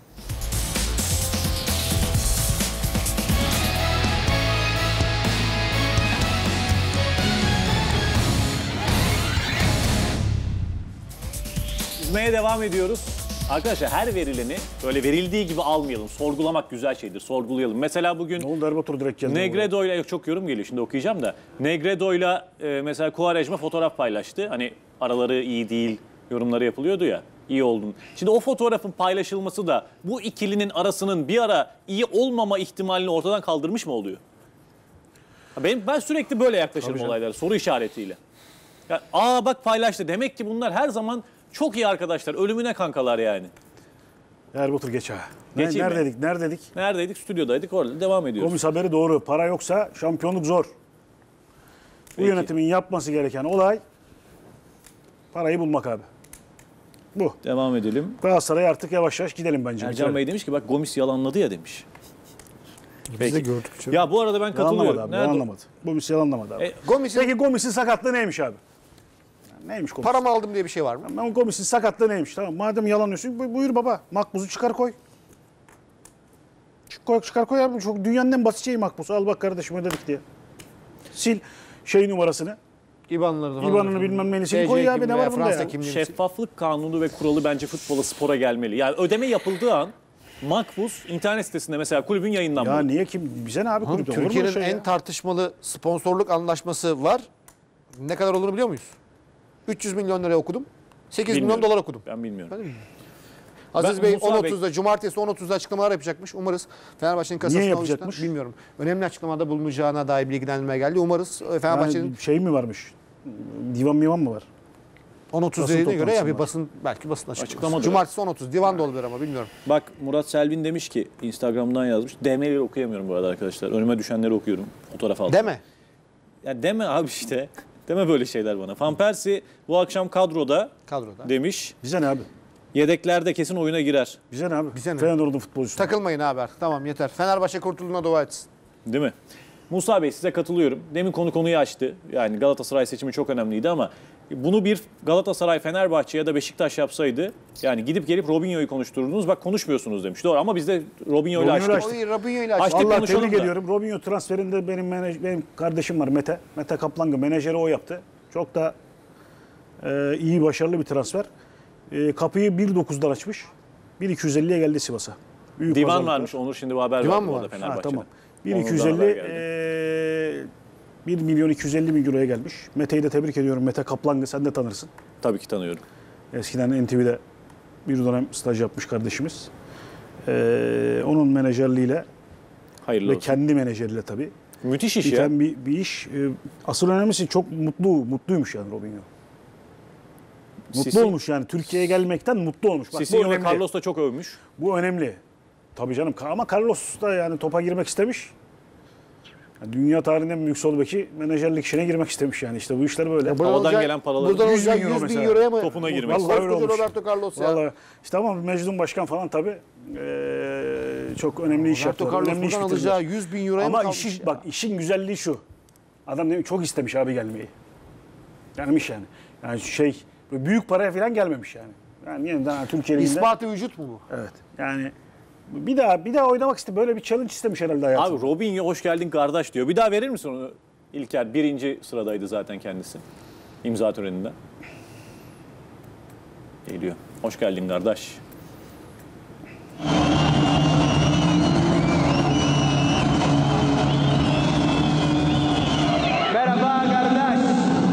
Çizmeye devam ediyoruz. Arkadaşlar her verileni böyle verildiği gibi almayalım. Sorgulamak güzel şeydir. Sorgulayalım. Mesela bugün Ne oldu Erbatur direkt geldi. Negredo'yla yok çok yorum geliyor şimdi okuyacağım da. Negredo'yla e, mesela Quaresma fotoğraf paylaştı. Hani araları iyi değil yorumları yapılıyordu ya. İyi oldun. Şimdi o fotoğrafın paylaşılması da bu ikilinin arasının bir ara iyi olmama ihtimalini ortadan kaldırmış mı oluyor? Ben, ben sürekli böyle yaklaşırım olaylara soru işaretiyle. Ya, aa bak paylaştı. Demek ki bunlar her zaman çok iyi arkadaşlar. Ölümüne kankalar yani. Erbatur geç ha. Ne, Geçeyim mi? neredeydik? Neredeydik? Neredeydik? Stüdyodaydık. Orada devam ediyoruz. Gomis haberi doğru. Para yoksa şampiyonluk zor. Bu Peki. yönetimin yapması gereken olay parayı bulmak abi. Bu. Devam edelim. Galatasaray artık yavaş yavaş gidelim bence. Ercan Bitirelim. Bey demiş ki bak Gomis yalanladı ya demiş. Biz de gördük. Ya bu arada ben Yalanlamadı katılıyorum. abi. Nerede? Yalanlamadı. Gomis yalanlamadı abi. E, Gomis'in Peki Gomis'in sakatlığı neymiş abi? Neymiş Gomis? paramı aldım diye bir şey var mı? Ben Gomis'in sakatlığı neymiş? Tamam. Madem yalanlıyorsun bu- buyur baba. Makbuzu çıkar koy. Çık koy, çıkar koy abi. Çok dünyanın en basit şeyi makbuz. Al bak kardeşim ödedik diye. Sil şey numarasını. İban'larını falan. İban'ını bilmem nelisini koy ya abi, ne var bunda ya? Şeffaflık kanunu ve kuralı bence futbola, spora gelmeli. Yani ödeme yapıldığı an makbuz internet sitesinde mesela kulübün yayınlanmalı. Ya niye kim? Bize ne abi kulüpte? Olur mu öyle Türkiye'nin şey en ya? tartışmalı sponsorluk anlaşması var. Ne kadar olduğunu biliyor muyuz? üç yüz milyon liraya okudum. sekiz milyon Bilmiyorum. dolar okudum. Ben bilmiyorum. Aziz Ben- Bey Musa on Bey- otuzda cumartesi on otuzda açıklamalar yapacakmış. Umarız Fenerbahçe'nin kasasına Niye o yüzden- yapacakmış? bilmiyorum. Önemli açıklamada bulunacağına dair bilgilendirme geldi. Umarız e, Fenerbahçe'nin Yani şey mi varmış? Divan mivan mı var? on otuz basın dediğine göre ya toplantısı bir var. basın belki basın açıklaması. Açıklamadır. Cumartesi on otuz divan da olabilir ama bilmiyorum. Bak Murat Selvin demiş ki Instagram'dan yazmış. D M'leri okuyamıyorum bu arada arkadaşlar. Önüme düşenleri okuyorum. Fotoğraf aldım. Deme. Ya deme abi işte. Deme böyle şeyler bana. Van Persie bu akşam kadroda Kadroda. demiş. Bize ne abi? Yedekler de kesin oyuna girer. Bize ne abi? Bize ne? Fenerbahçe futbolcusu. Takılmayın abi. Tamam yeter. Fenerbahçe kurtulduğuna dua etsin. Değil mi? Musa Bey size katılıyorum. Demin konu konuyu açtı. Yani Galatasaray seçimi çok önemliydi ama bunu bir Galatasaray, Fenerbahçe ya da Beşiktaş yapsaydı yani gidip gelip Robinho'yu konuşturdunuz. Bak konuşmuyorsunuz demiş. Doğru ama biz de Robinho ile Robinho'yu açtık. açtık. O Robinho ile açtık. Açtık, Vallahi konuşalım tebrik da. ediyorum. Robinho transferinde benim menaj- benim kardeşim var Mete. Mete Kaplangı menajeri o yaptı. Çok da e, iyi, başarılı bir transfer. E, kapıyı bir dokuzdan açmış. bir iki yüz elliye geldi Sivas'a. Büyük Divan pazarlıklar. varmış. Onur şimdi bu haber Divan verdi mı bu arada varmış? Ha, Fenerbahçe'de. tamam. bir Onur'dan iki yüz haber elli geldi. e, bir milyon iki yüz elli bin euroya gelmiş. Mete'yi de tebrik ediyorum. Mete Kaplangı sen de tanırsın. Tabii ki tanıyorum. Eskiden N T V'de bir dönem staj yapmış kardeşimiz. E, onun menajerliğiyle Hayırlı ve olsun. kendi menajeriyle tabii. Müthiş iş ya. Biten bir, bir iş. E, asıl önemlisi çok mutlu, mutluymuş yani Robinho. Mutlu Sisi- olmuş yani. Türkiye'ye gelmekten mutlu olmuş. Bak, bu Sisinho ve önemli. Carlos da çok övmüş. Bu önemli. Tabii canım ama Carlos da yani topa girmek istemiş. Yani dünya tarihinin en büyük sol beki menajerlik işine girmek istemiş yani. İşte bu işler böyle. Buradan Havadan olacağı- gelen paraları- Buradan yüz bin olacağı euro yüz bin mesela. euroya mı? Topuna girmek. Vallahi öyle Koskoca olmuş. Roberto Carlos ya. Vallahi işte ama Mecnun Başkan falan tabii eee, çok önemli iş Roberto yaptı. Carlos Önemli iş buradan bitirdiler. alacağı yüz bin euroya mı Ama kalmış işi, ya? bak işin güzelliği şu. Adam ne- çok istemiş abi gelmeyi. Gelmiş yani. Yani şey böyle büyük paraya falan gelmemiş yani. Yani yeniden Türkiye Ligi'nde. İspatı vücut mu bu? Evet. Yani bir daha bir daha oynamak istedim. Böyle bir challenge istemiş herhalde hayatında. Abi Robinho hoş geldin kardeş diyor. Bir daha verir misin onu? İlker birinci sıradaydı zaten kendisi. İmza töreninden. Geliyor. Hoş geldin kardeş. Merhaba kardeş.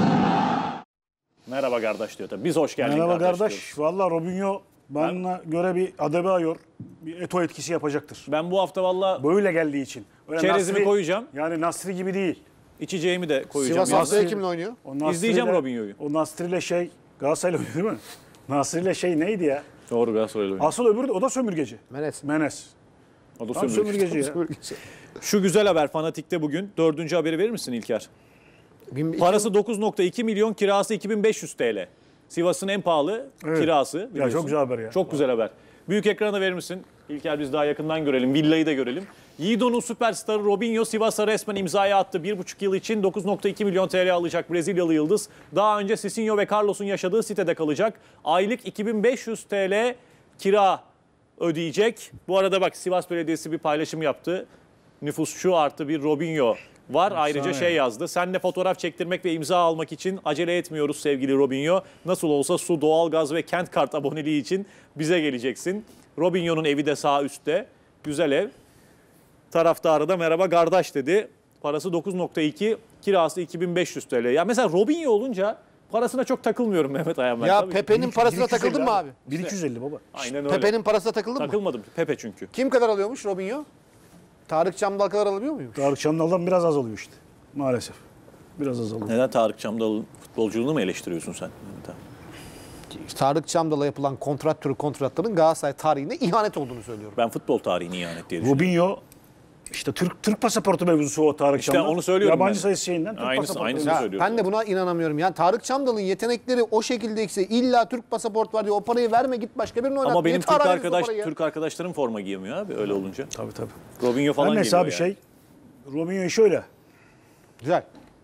Merhaba kardeş diyor tabii. Biz hoş geldin Merhaba kardeş, kardeş. diyoruz. Valla Robinho bana göre bir Adebayor, bir Eto etkisi yapacaktır. Ben bu hafta valla Böyle geldiği için. Öyle çerezimi koyacağım. Yani Nasri gibi değil. içeceğimi de koyacağım. Sivas yanına. haftaya kimle oynuyor? O Nasri İzleyeceğim ile- Robinho'yu. O Nasri ile şey Galatasaray'la oynuyor değil mi? Nasri ile şey neydi ya? Doğru Galatasaray'la oynuyor. Asıl öbürü de o da sömürgeci. Menes. Menes. O da Tam sömürgeci. sömürgeci ya. Şu güzel haber Fanatik'te bugün. Dördüncü haberi verir misin İlker? Bin- Parası dokuz nokta iki milyon, kirası iki bin beş yüz T L. Sivas'ın en pahalı Evet. kirası. biliyorsun. çok güzel haber ya. Çok güzel haber. Büyük ekrana verir misin? İlker biz daha yakından görelim. Villayı da görelim. Yiğido'nun süperstarı Robinho Sivas'a resmen imzaya attı. Bir buçuk yıl için dokuz nokta iki milyon T L alacak Brezilyalı yıldız. Daha önce Sisinho ve Carlos'un yaşadığı sitede kalacak. Aylık iki bin beş yüz T L kira ödeyecek. Bu arada bak Sivas Belediyesi bir paylaşım yaptı. Nüfusçu artı bir Robinho var. Ayrıca şey yazdı. Seninle fotoğraf çektirmek ve imza almak için acele etmiyoruz sevgili Robinho. Nasıl olsa su, doğalgaz ve kent kart aboneliği için bize geleceksin. Robinho'nun evi de sağ üstte. Güzel ev. Taraftarı da merhaba kardeş dedi. Parası dokuz nokta iki, kirası iki bin beş yüz T L. Ya mesela Robinho olunca parasına çok takılmıyorum Mehmet Ayan ben. Ya Tabii. Pepe'nin parasına bir iki yüz elli takıldın mı abi? bir iki yüz elli baba. Aynen öyle. Pepe'nin parasına takıldın mı? Takılmadım. Pepe çünkü. Kim kadar alıyormuş Robinho? Tarık Çamdal kadar alabiliyor muymuş? Tarık Çamdal'dan biraz az alıyor işte. Maalesef. Biraz az alıyor. Neden Tarık Çamdal'ın futbolculuğunu mu eleştiriyorsun sen? Mehmet Ayan? Tarık Çamdal'a yapılan kontrat türü kontratların Galatasaray tarihine ihanet olduğunu söylüyorum. Ben futbol tarihini ihanet diye düşünüyorum. Robinho işte Türk Türk pasaportu mevzusu o Tarık İşte Çamdal. onu söylüyorum Yabancı ben. sayısı şeyinden Türk Aynısı- pasaportu. aynısını mevzusu. Ya, söylüyorum. ben de buna inanamıyorum. Yani Tarık Çamdal'ın yetenekleri o şekildeyse illa Türk pasaport var diye o parayı verme git başka birini oynat. Ama benim Niye Türk Tarık'a veriyorsun o arkadaş parayı ya? Türk arkadaşlarım forma giyemiyor abi öyle olunca. Tabii tabii. Robinho falan Her neyse giymiyor abi yani. şey Robinho şöyle. Güzel.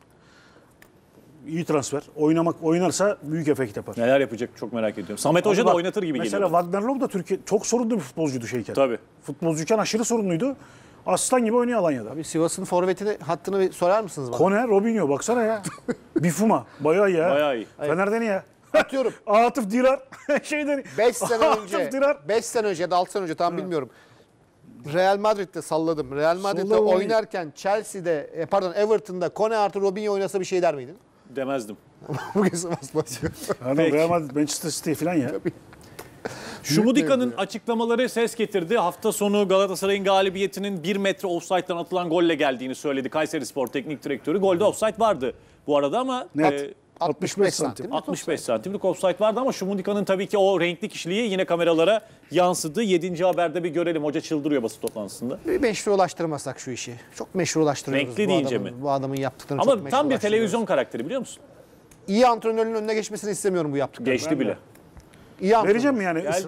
İyi transfer. Oynamak oynarsa büyük efekt yapar. Neler yapacak çok merak ediyorum. Samet Hoca Abi da bak, oynatır gibi mesela geliyor. Wagner Love da Türkiye çok sorunlu bir futbolcuydu şeyken. Tabii. Futbolcuyken aşırı sorunluydu. Aslan gibi oynuyor Alanya'da. Abi Sivas'ın forvetini hattını bir sorar mısınız bana? Kone, Robinho baksana ya. Bifuma. Bayağı iyi ya. Bayağı iyi. Fener'den iyi ya. Atıyorum. Atıf Dirar. Şeyden beş sene Atıf önce, Dirar. beş sene önce ya da altı sene önce tam bilmiyorum. Real Madrid'de salladım. Real Madrid'de Salladım. oynarken Chelsea'de, e, pardon Everton'da Kone artı Robinho oynasa bir şey der miydin? Demezdim. Bugün Sivas basıyor. Adam Peki. Real Madrid, Manchester City falan ya. Şumudika'nın açıklamaları ses getirdi. Hafta sonu Galatasaray'ın galibiyetinin bir metre offside'dan atılan golle geldiğini söyledi Kayserispor Teknik Direktörü. Golde offside vardı bu arada ama Net. e, altmış beş santim. altmış beş santimlik offside vardı ama Şumudika'nın tabii ki o renkli kişiliği yine kameralara yansıdı. yedinci haberde bir görelim. Hoca çıldırıyor basın toplantısında. Bir meşrulaştırmasak şu işi. Çok meşrulaştırıyoruz Renkli bu deyince adamın, mi? bu adamın yaptıklarını Ama çok tam bir meşrulaştırıyoruz. televizyon karakteri biliyor musun? İyi antrenörün önüne geçmesini istemiyorum bu yaptıklarını. Geçti bile. İyi antrenör. Vereceğim mi yani? Gel-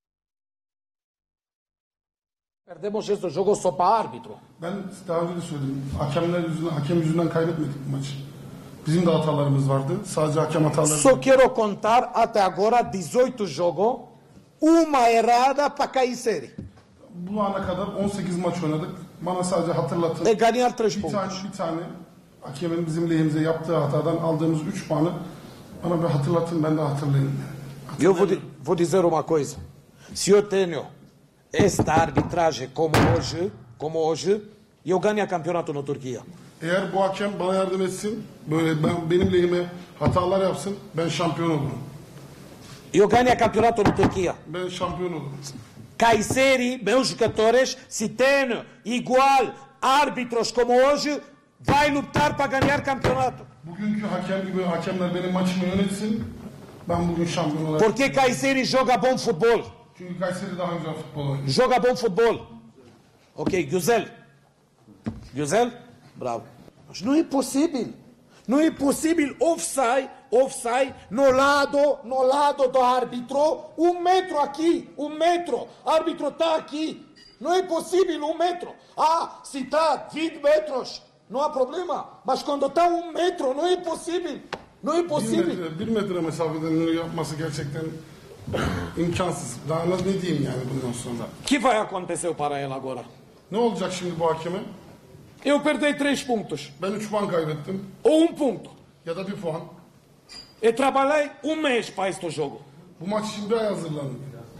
Perdemos este jogo só para árbitro. Ben daha önce de söyledim. Hakemler yüzünden, hakem yüzünden kaybetmedik bu maçı. Bizim de hatalarımız vardı. Sadece hakem hataları. Só quero contar até agora dezoito jogos, uma errada para Kayseri. Bu ana kadar on sekiz maç oynadık. Bana sadece hatırlatın. E ganhar três Bir tane, pontos. bir tane hakemin bizim lehimize yaptığı hatadan aldığımız üç puanı bana bir hatırlatın, ben de hatırlayayım. Eu vou, di- vou dizer uma coisa. Se eu tenho esta arbitragem como hoje, como hoje, eu ganho a campeonato na Turquia. Eğer bu hakem bana yardım etsin, böyle ben, benim lehime hatalar yapsın, ben şampiyon olurum. Eu ganho a campeonato na Turquia. Ben şampiyon olurum. Kayseri, meus jogadores, se tem igual árbitros como hoje, vai lutar para ganhar campeonato. Bugünkü hakem gibi hakemler benim maçımı yönetsin, ben bugün şampiyon olarak. Porque Kayseri joga bom futebol. Çünkü Kayseri daha güzel futbol oynuyor. Joga bom futebol. Ok, güzel. Güzel? Bravo. Mas não é possível. Não é possível offside, offside, no lado, no lado do árbitro, um metro aqui, um metro. Árbitro está aqui. Não é possível um metro. Ah, se está vinte metros, não há problema. Mas quando está um metro, não é possível. Não é Bir possível. metre, bir metre mesafeden öyle yapması gerçekten imkansız. Daha ne ne diyeyim yani bundan sonra. O que vai acontecer para ele agora? Ne olacak şimdi bu hakeme? Eu perdi três pontos. Ben üç puan kaybettim. Ou um ponto. Ya da bir puan. Eu trabalhei um mês para este jogo. Bu maç için bir ay hazırlandım.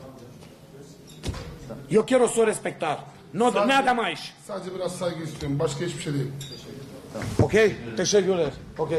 Eu quero só respeitar. Não, Sadece- nada mais. Sadece biraz saygı istiyorum. Başka hiçbir şey değil. Ok? Teşekkürler. Ok.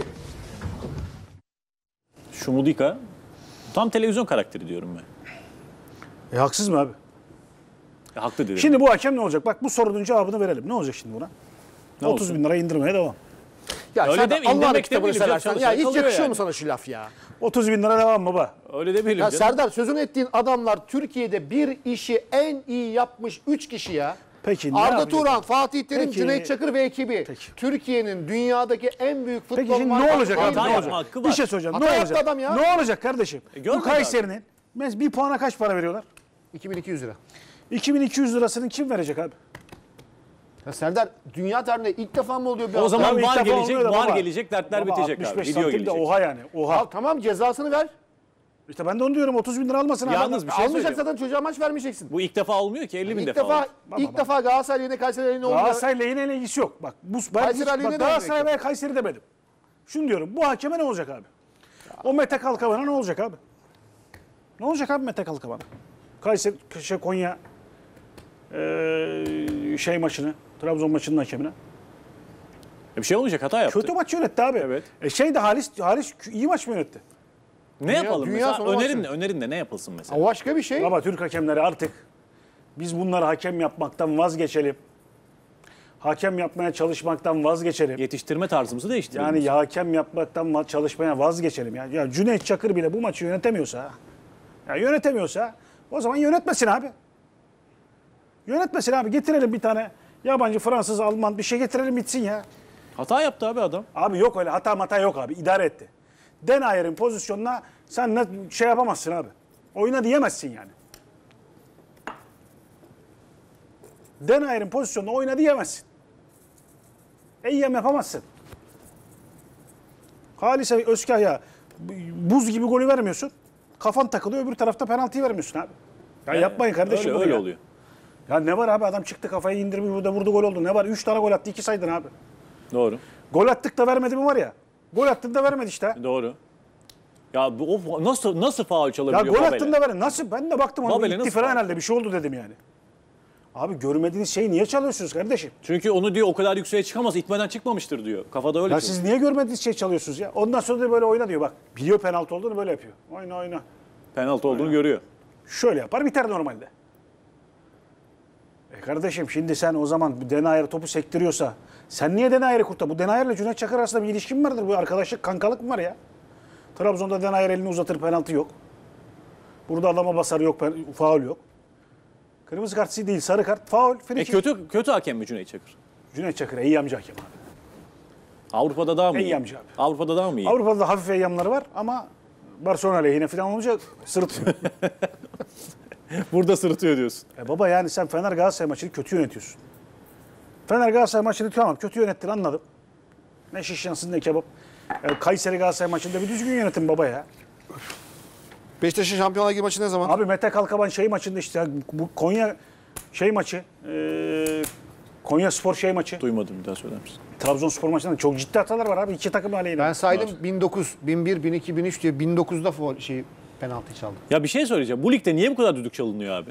Şumudika tam televizyon karakteri diyorum ben. E, haksız mı abi? E, haklı dedim. Şimdi bu hakem ne olacak? Bak bu sorunun cevabını verelim. Ne olacak şimdi buna? Ne otuz bin lira indirmeye devam. Ya Öyle sen de demeyin, Allah'ın demek kitabını demeyelim, seversen. canım, Ya hiç kalıyor yakışıyor yani. mu sana şu laf ya? otuz bin lira devam baba. Öyle demeyelim Ya canım. Serdar sözünü ettiğin adamlar Türkiye'de bir işi en iyi yapmış üç kişi ya. Peki, ne Arda yapıyor? Turan, Fatih Terim, Peki. Cüneyt Çakır ve ekibi. Peki. Türkiye'nin dünyadaki en büyük futbol Peki şimdi markası ne olacak abi? değil Ne mi? Hata olacak? yapma hakkı Bir var. şey soracağım. Hata Ne yaptı olacak? adam ya. Ne olacak kardeşim? E, görmedi bu Kayseri'nin mes bir puana kaç para veriyorlar? iki bin iki yüz lira. iki bin iki yüz lirasını kim verecek abi? Ya Serdar dünya tarihinde ilk defa mı oluyor bir O hata? zaman Abi ilk var defa gelecek, olmuyor da var baba. gelecek, dertler Baba, bitecek altmış abi. beş Video santim de gelecek. oha yani. Oha. Ya tamam cezasını ver. İşte ben de onu diyorum otuz bin lira almasın abi. Yalnız bir şey Almayacak söyleyeyim. zaten çocuğa maç vermeyeceksin. Bu ilk defa olmuyor ki elli bin İlk defa, defa oldu. ilk defa Galatasaray yine Kayseri yine oldu. Galatasaray'la yine ilgisi yok. Bak bu ben Kayseri hiç, aleyhine bak, de Galatasaray örnek ve Kayseri demedim. Şunu diyorum. Bu hakeme ne olacak abi? O Mete Kalkavan'a ne olacak abi? Ne olacak abi Mete Kalkavan'a? Kayseri şey, Konya eee, şey maçını, Trabzon maçının hakemine. E, bir şey olmayacak, hata yaptı. Kötü maç yönetti abi. Evet. E şey de Halis, Halis iyi maç mı yönetti? Ne yapalım dünya mesela? sonu Önerin maçı. ne? Önerin ne? Ne yapılsın mesela? O başka bir şey. Ama Türk hakemleri artık biz bunları hakem yapmaktan vazgeçelim. Hakem yapmaya çalışmaktan vazgeçelim. Yetiştirme tarzımızı değiştirelim. Yani ya hakem yapmaktan va- çalışmaya vazgeçelim. Ya, ya Cüneyt Çakır bile bu maçı yönetemiyorsa, ya yönetemiyorsa o zaman yönetmesin abi. Yönetmesin abi. Getirelim bir tane yabancı, Fransız, Alman bir şey getirelim bitsin ya. Hata yaptı abi adam. Abi yok öyle hata mata yok abi. İdare etti. Denayer'in pozisyonuna sen ne şey yapamazsın abi. Oyuna diyemezsin yani. Denayer'in pozisyonuna oyna diyemezsin. Eyyem yapamazsın. Halise Özkahya buz gibi golü vermiyorsun. Kafan takılıyor öbür tarafta penaltıyı vermiyorsun abi. Ya yapmayın kardeşim Öyle, bunu öyle ya. oluyor. Ya ne var abi adam çıktı kafayı indirmiş burada vurdu gol oldu. Ne var? Üç tane gol attı iki saydın abi. Doğru. Gol attık da vermedi mi var ya. Gol attın da vermedi işte. Doğru. Ya bu o, nasıl nasıl faul Ya çalabiliyor gol Babel'e? attın da vermedi. Nasıl? Ben de baktım ona Babel'e gitti nasıl falan faul? herhalde bir şey oldu dedim yani. Abi görmediğiniz şeyi niye çalıyorsunuz kardeşim? Çünkü onu diyor o kadar yükseğe çıkamaz. İtmeden çıkmamıştır diyor. Kafada öyle Ya çünkü. siz niye görmediğiniz şeyi çalıyorsunuz ya? Ondan sonra da böyle oyna diyor bak. Biliyor penaltı olduğunu böyle yapıyor. Oyna oyna. Penaltı olduğunu görüyor. Şöyle yapar biter normalde. E kardeşim şimdi sen o zaman Denayer'e topu sektiriyorsa sen niye Denayer'i kurtar? Bu Denayer'le Cüneyt Çakır arasında bir ilişkin mi vardır? Bu arkadaşlık, kankalık mı var ya? Trabzon'da Denayer elini uzatır penaltı yok. Burada adama basar yok, pen- faul yok. Kırmızı kart değil, sarı kart, faul, free E kick. kötü kötü hakem mi Cüneyt Çakır? Cüneyt Çakır iyi yamcı hakem abi. Avrupa'da daha mı iyi? Eyyamcı abi. Avrupa'da daha mı iyi? Avrupa'da da hafif eyyamları var ama Barcelona lehine falan olunca sırıtıyor. Burada sırıtıyor diyorsun. E baba yani sen Fener Galatasaray maçını kötü yönetiyorsun. Fener Galatasaray maçını tamam kötü yönettin anladım. Ne şiş yansın ne kebap. E, Kayseri Galatasaray maçında bir düzgün yönetin baba ya. Beşiktaş'ın Şampiyonlar Ligi maçı ne zaman? Abi Mete Kalkaban şey maçında işte ya, bu Konya şey maçı e, Konya Spor şey maçı. Duymadım, bir daha söyler misin? Trabzonspor maçında çok ciddi hatalar var abi. İki takım aleyhine. Ben saydım bin dokuz, bin bir, bin iki, bin üç diye bin dokuzda faul şey penaltı çaldı. Ya bir şey söyleyeceğim. Bu ligde niye bu kadar düdük çalınıyor abi?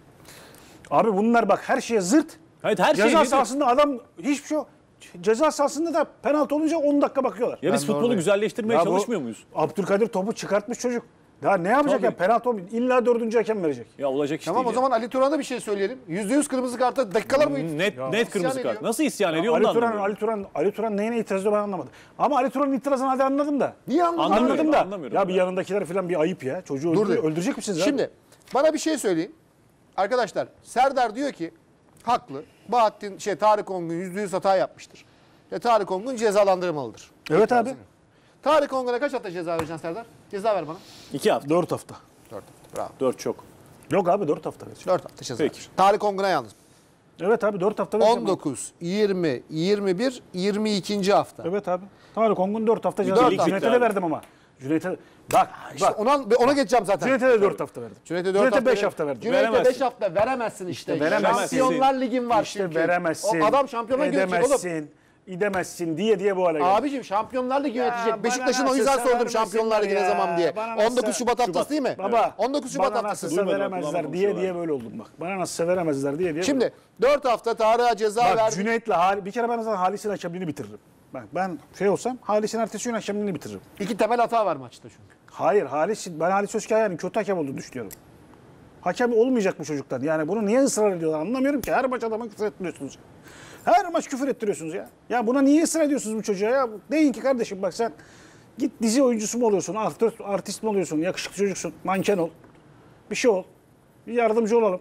Abi bunlar bak her şeye zırt. Evet, her şey Ceza nedir? sahasında adam hiçbir şey yok. Ceza sahasında da penaltı olunca on dakika bakıyorlar. Ya biz Ben de futbolu oradayım. güzelleştirmeye Ya bu çalışmıyor muyuz? Abdülkadir topu çıkartmış çocuk. Daha ne yapacak Tabii. ya? Penaltı olmuyor. İlla dördüncü hakem verecek. Ya olacak iş Tamam o değil ya. zaman Ali Turan'a bir şey söyleyelim. yüzde yüz kırmızı karta dakikalar mı? Net, net kırmızı ediyor. kart. Nasıl isyan ediyor Ali onu Turan, anlamıyorum. Ali Turan, Ali Turan neyine itiraz ediyor ben anlamadım. Ama Ali Turan'ın itirazını hadi anladım da. Niye anladın? Anlamıyorum, Anladım da. anlamıyorum Ya bir ben. yanındakiler falan bir ayıp ya. Çocuğu Dur öldürecek, de. öldürecek misiniz abi? Şimdi bana bir şey söyleyin. Arkadaşlar Serdar diyor ki haklı. Bahattin şey Tarık Ongun yüzde yüz hata yapmıştır. Ve Tarık Ongun cezalandırılmalıdır. Evet abi. Tarık Ongun'a kaç hafta ceza vereceksin Serdar? Ceza ver bana. İki hafta. Dört hafta. dört hafta. Bravo. Dört çok. Yok abi dört hafta verecek. dört hafta ceza Peki. ver. Tarık Ongun'a yalnız. Evet abi dört hafta vereceğim. on dokuz, yirmi, yirmi bir, yirmi ikinci hafta. Evet abi. Tarık Ongun dört hafta ceza. Dört verdi. hafta. Cüneyt'e de verdim ama. Cüneyt'e bak İşte bak. ona, ona geçeceğim zaten. Cüneyt'e de dört hafta verdim. Cüneyt'e dört Cüneyt'e hafta beş ver- hafta verdim. Cüneyt'e Veremezsin. beş hafta veremezsin işte. veremezsin. Şampiyonlar Ligin var İşte çünkü. veremezsin. O adam şampiyonlar Ligi yönetecek oğlum. Edemezsin. İdemezsin diye diye bu hale geldi. Abicim Şampiyonlar Ligi Ya yönetecek. bana Beşiktaş'ın o nasıl yüzden sordum vermesinler Şampiyonlar Ligi ne ya? zaman diye. Bana nasıl- on dokuz Şubat haftası değil mi? Baba. on dokuz Şubat bana haftası. nasıl Duymadım, veremezler kulağıma diye konuşuyorlar. diye böyle oldum bak. Bana nasıl veremezler diye diye. Şimdi dört hafta Tarık'a ceza bak verdi. Cüneyt'le Hal- bir kere ben zaten Halis'in hakemliğini bitiririm. Bak ben şey olsam Halis'in ertesi gün hakemliğini bitiririm. İki temel hata var maçta çünkü. Hayır Halis ben Halis Özkaya'nın kötü hakem olduğunu düşünüyorum. Hakem olmayacak bu çocuktan. Yani bunu niye ısrar ediyorlar anlamıyorum ki. Her maç adama küfür ettiriyorsunuz. Her maç küfür ettiriyorsunuz ya. Ya buna niye ısrar ediyorsunuz bu çocuğa ya? Deyin ki kardeşim bak sen git dizi oyuncusu mu oluyorsun, artist, artist mi oluyorsun, yakışıklı çocuksun, manken ol. Bir şey ol. Bir yardımcı olalım.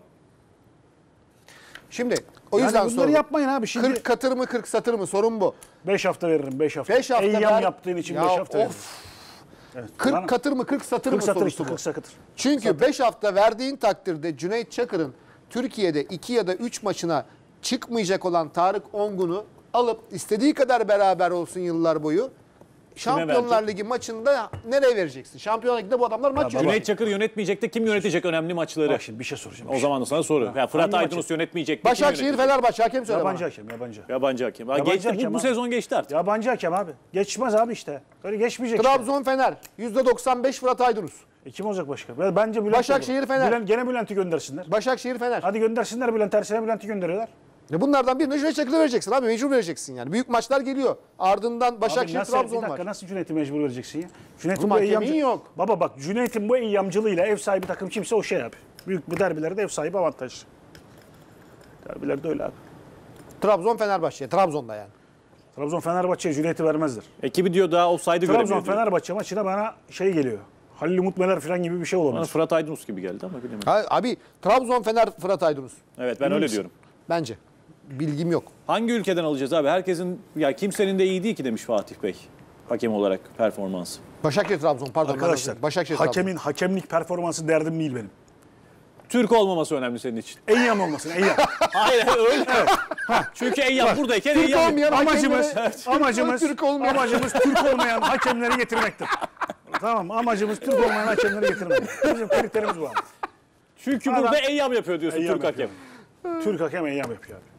Şimdi o Yani yüzden bunları sordum. yapmayın abi. Şimdi kırk katır mı kırk satır mı sorun bu. beş hafta veririm beş hafta. beş hafta Eyyam ver- yaptığın için Ya beş hafta veririm. of. Evet. kırk Bana- katır mı kırk satır kırk mı satır sorusu işte bu. kırk satır. Çünkü beş hafta verdiğin takdirde Cüneyt Çakır'ın Türkiye'de iki ya da üç maçına çıkmayacak olan Tarık Ongun'u alıp istediği kadar beraber olsun yıllar boyu Şampiyonlar verecek? Ligi maçında nereye vereceksin? Şampiyonlar Ligi'nde bu adamlar maç yönetiyor. Cüneyt Çakır yönetmeyecek de kim yönetecek önemli maçları? Bak şimdi bir şey soracağım. O zaman da sana soru. Ya Fırat Hangi Aydınus maçı? yönetmeyecek de kim Başakşehir yönetecek? Fenerbahçe hakem söyle Yabancı bana. hakem yabancı. Yabancı hakem. Ha, Yabancı geçti, bu, hakem bu abi. sezon geçti artık. Yabancı hakem abi. Geçmez abi işte. Öyle geçmeyecek işte. Trabzon Fener yüzde doksan beş Fırat Aydınus. E kim olacak başka? Ben- Bence Bülent Başakşehir, olur. Fener. Bülent, gene Bülent'i göndersinler. Başakşehir Fener. Hadi göndersinler Bülent. Her sene Bülent'i gönderiyorlar. E bunlardan birini Cüneyt Çakır'a vereceksin abi. Mecbur vereceksin yani. Büyük maçlar geliyor. Ardından Abi Başakşehir nasıl, bir Trabzon dakika, var. nasıl Cüneyt'i mecbur vereceksin ya? Cüneyt'in Oğlum bu eyyamcı... hakemin yok. Baba bak Cüneyt'in bu eyyamcılığıyla ev sahibi takım kimse o şey abi. Büyük bu derbilerde ev sahibi avantajlı. Derbilerde öyle abi. Trabzon Fenerbahçe. Trabzon'da yani. Trabzon Fenerbahçe'ye Cüneyt'i vermezler. Ekibi diyor daha offside'ı Trabzon göremiyor diyor. Fenerbahçe maçına bana şey geliyor. Halil Umut Meler falan gibi bir şey Bana olabilir. Fırat Aydınus gibi geldi ama bilemedim. Ha, abi Trabzon Fener Fırat Aydınus. Evet ben öyle diyorum. Bence. Bilgim yok. Hangi ülkeden alacağız abi? Herkesin ya kimsenin de iyi değil ki demiş Fatih Bey. Hakem olarak performansı. Başakşehir Trabzon pardon. Arkadaşlar Başakşehir Trabzon. hakemin hakemlik performansı derdim değil benim. Türk olmaması önemli senin için. Eyyam olmasın Eyyam. Hayır öyle. Çünkü Eyyam buradayken Türk Eyyam. olmayan amacımız hakemleri- amacımız Türk olmayan- amacımız Türk olmayan hakemleri getirmektir. Tamam amacımız Türk olmayan hakemleri getirmek. Bizim kriterimiz bu abi. Çünkü Adam- burada Eyyam yapıyor diyorsun Eyyam Türk hakem. Türk hakem Eyyam yapıyor abi.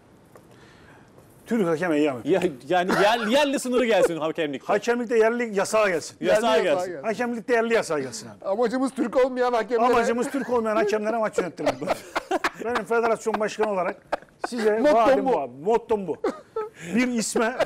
Türk hakem Eyyam yapıyor. Ya, yani yer, yerli sınırı gelsin hakemlikte. Hakemlikte yerli yasağa gelsin. Yasağa Yerli yasağa gelsin. gelsin. Hakemlikte yerli yasağa gelsin abi. Amacımız Türk olmayan hakemlere. Amacımız Türk olmayan hakemlere maç yönettirmek. Benim federasyon başkanı olarak size Mottom vaadim bu. bu abi. Mottom bu. Bir isme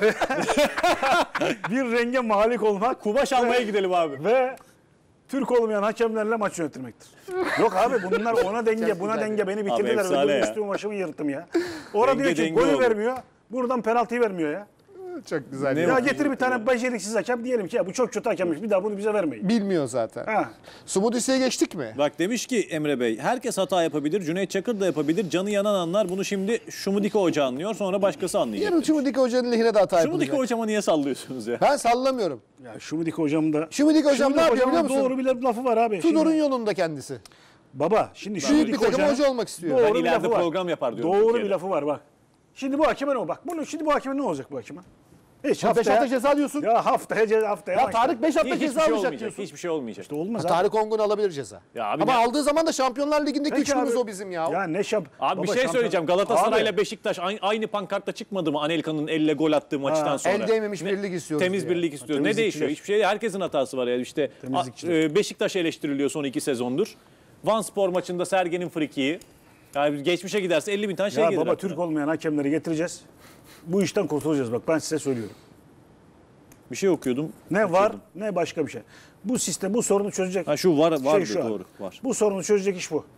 bir renge malik olmak Kumaş almaya gidelim abi. ve Türk olmayan hakemlerle maç yönettirmektir. Yok abi bunlar ona denge, buna denge beni bitirdiler. efsane Öbür ya. üstümü başımı yırttım ya. Orada Denge diyor ki denge golü oldu. vermiyor. Buradan penaltıyı vermiyor ya. Çok güzel. Ne ya. Ya var? getir bir tane beceriksiz hakem diyelim ki ya bu çok kötü hakemmiş. Bir daha bunu bize vermeyin. Bilmiyor zaten. Ha. Sumudisi'ye geçtik mi? Bak demiş ki Emre Bey, herkes hata yapabilir, Cüneyt Çakır da yapabilir. Canı yanan anlar bunu şimdi Şumudika Hoca anlıyor, sonra başkası anlayacak. Yarın Sumudika Hoca'nın lehine de hata Şumudika yapılacak. Hocama niye sallıyorsunuz ya? Ben sallamıyorum. Ya Şumudik hocam da. Şumudik hocam ne yapıyor biliyor musun? Doğru bir lafı var abi. Tudor'un Şimdi- yolunda kendisi. Baba şimdi Büyük Şumudik bir takım hocanın hoca olmak istiyor. doğru Ben bir ileride lafı var. program yapar diyorum Doğru Türkiye'de. bir lafı var bak. Şimdi bu hakeme ne o? Bak bunu şimdi bu hakeme ne olacak bu hakeme? Hiç Ya beş hafta ceza diyorsun. Ya haftaya ceza haftaya. Ya maç. Tarık beş hafta Hiçbir ceza şey alacak olmayacak, diyorsun. hiçbir şey olmayacak. İşte olmaz abi. Tarık Ongun alabilir ceza. Ya abi Ama ne- aldığı zaman da Şampiyonlar Ligi'ndeki Peki üçlümüz abi. o bizim ya. Ya ne şap. Abi bir Baba şey şampiyon- söyleyeceğim. Galatasaray ile Abi, Beşiktaş aynı, aynı pankartta çıkmadı mı Anelka'nın elle gol attığı maçtan sonra? el değmemiş Ne- birlik istiyoruz Temiz diye. birlik istiyor. Ne temizlikçiler. değişiyor? Hiçbir şey. Herkesin hatası var ya. İşte a- Temizlikçiler. e, Beşiktaş eleştiriliyor son iki sezondur. Van Spor maçında Sergen'in frikiği. Yani geçmişe giderse elli bin tane şey Ya gelir. baba aklına. Türk olmayan hakemleri getireceğiz. Bu işten kurtulacağız bak ben size söylüyorum. Bir şey okuyordum. Ne var kaçırdım. ne başka bir şey. Bu sistem bu sorunu çözecek. Ha şu var var şey şu abi. doğru var. Bu sorunu çözecek iş bu.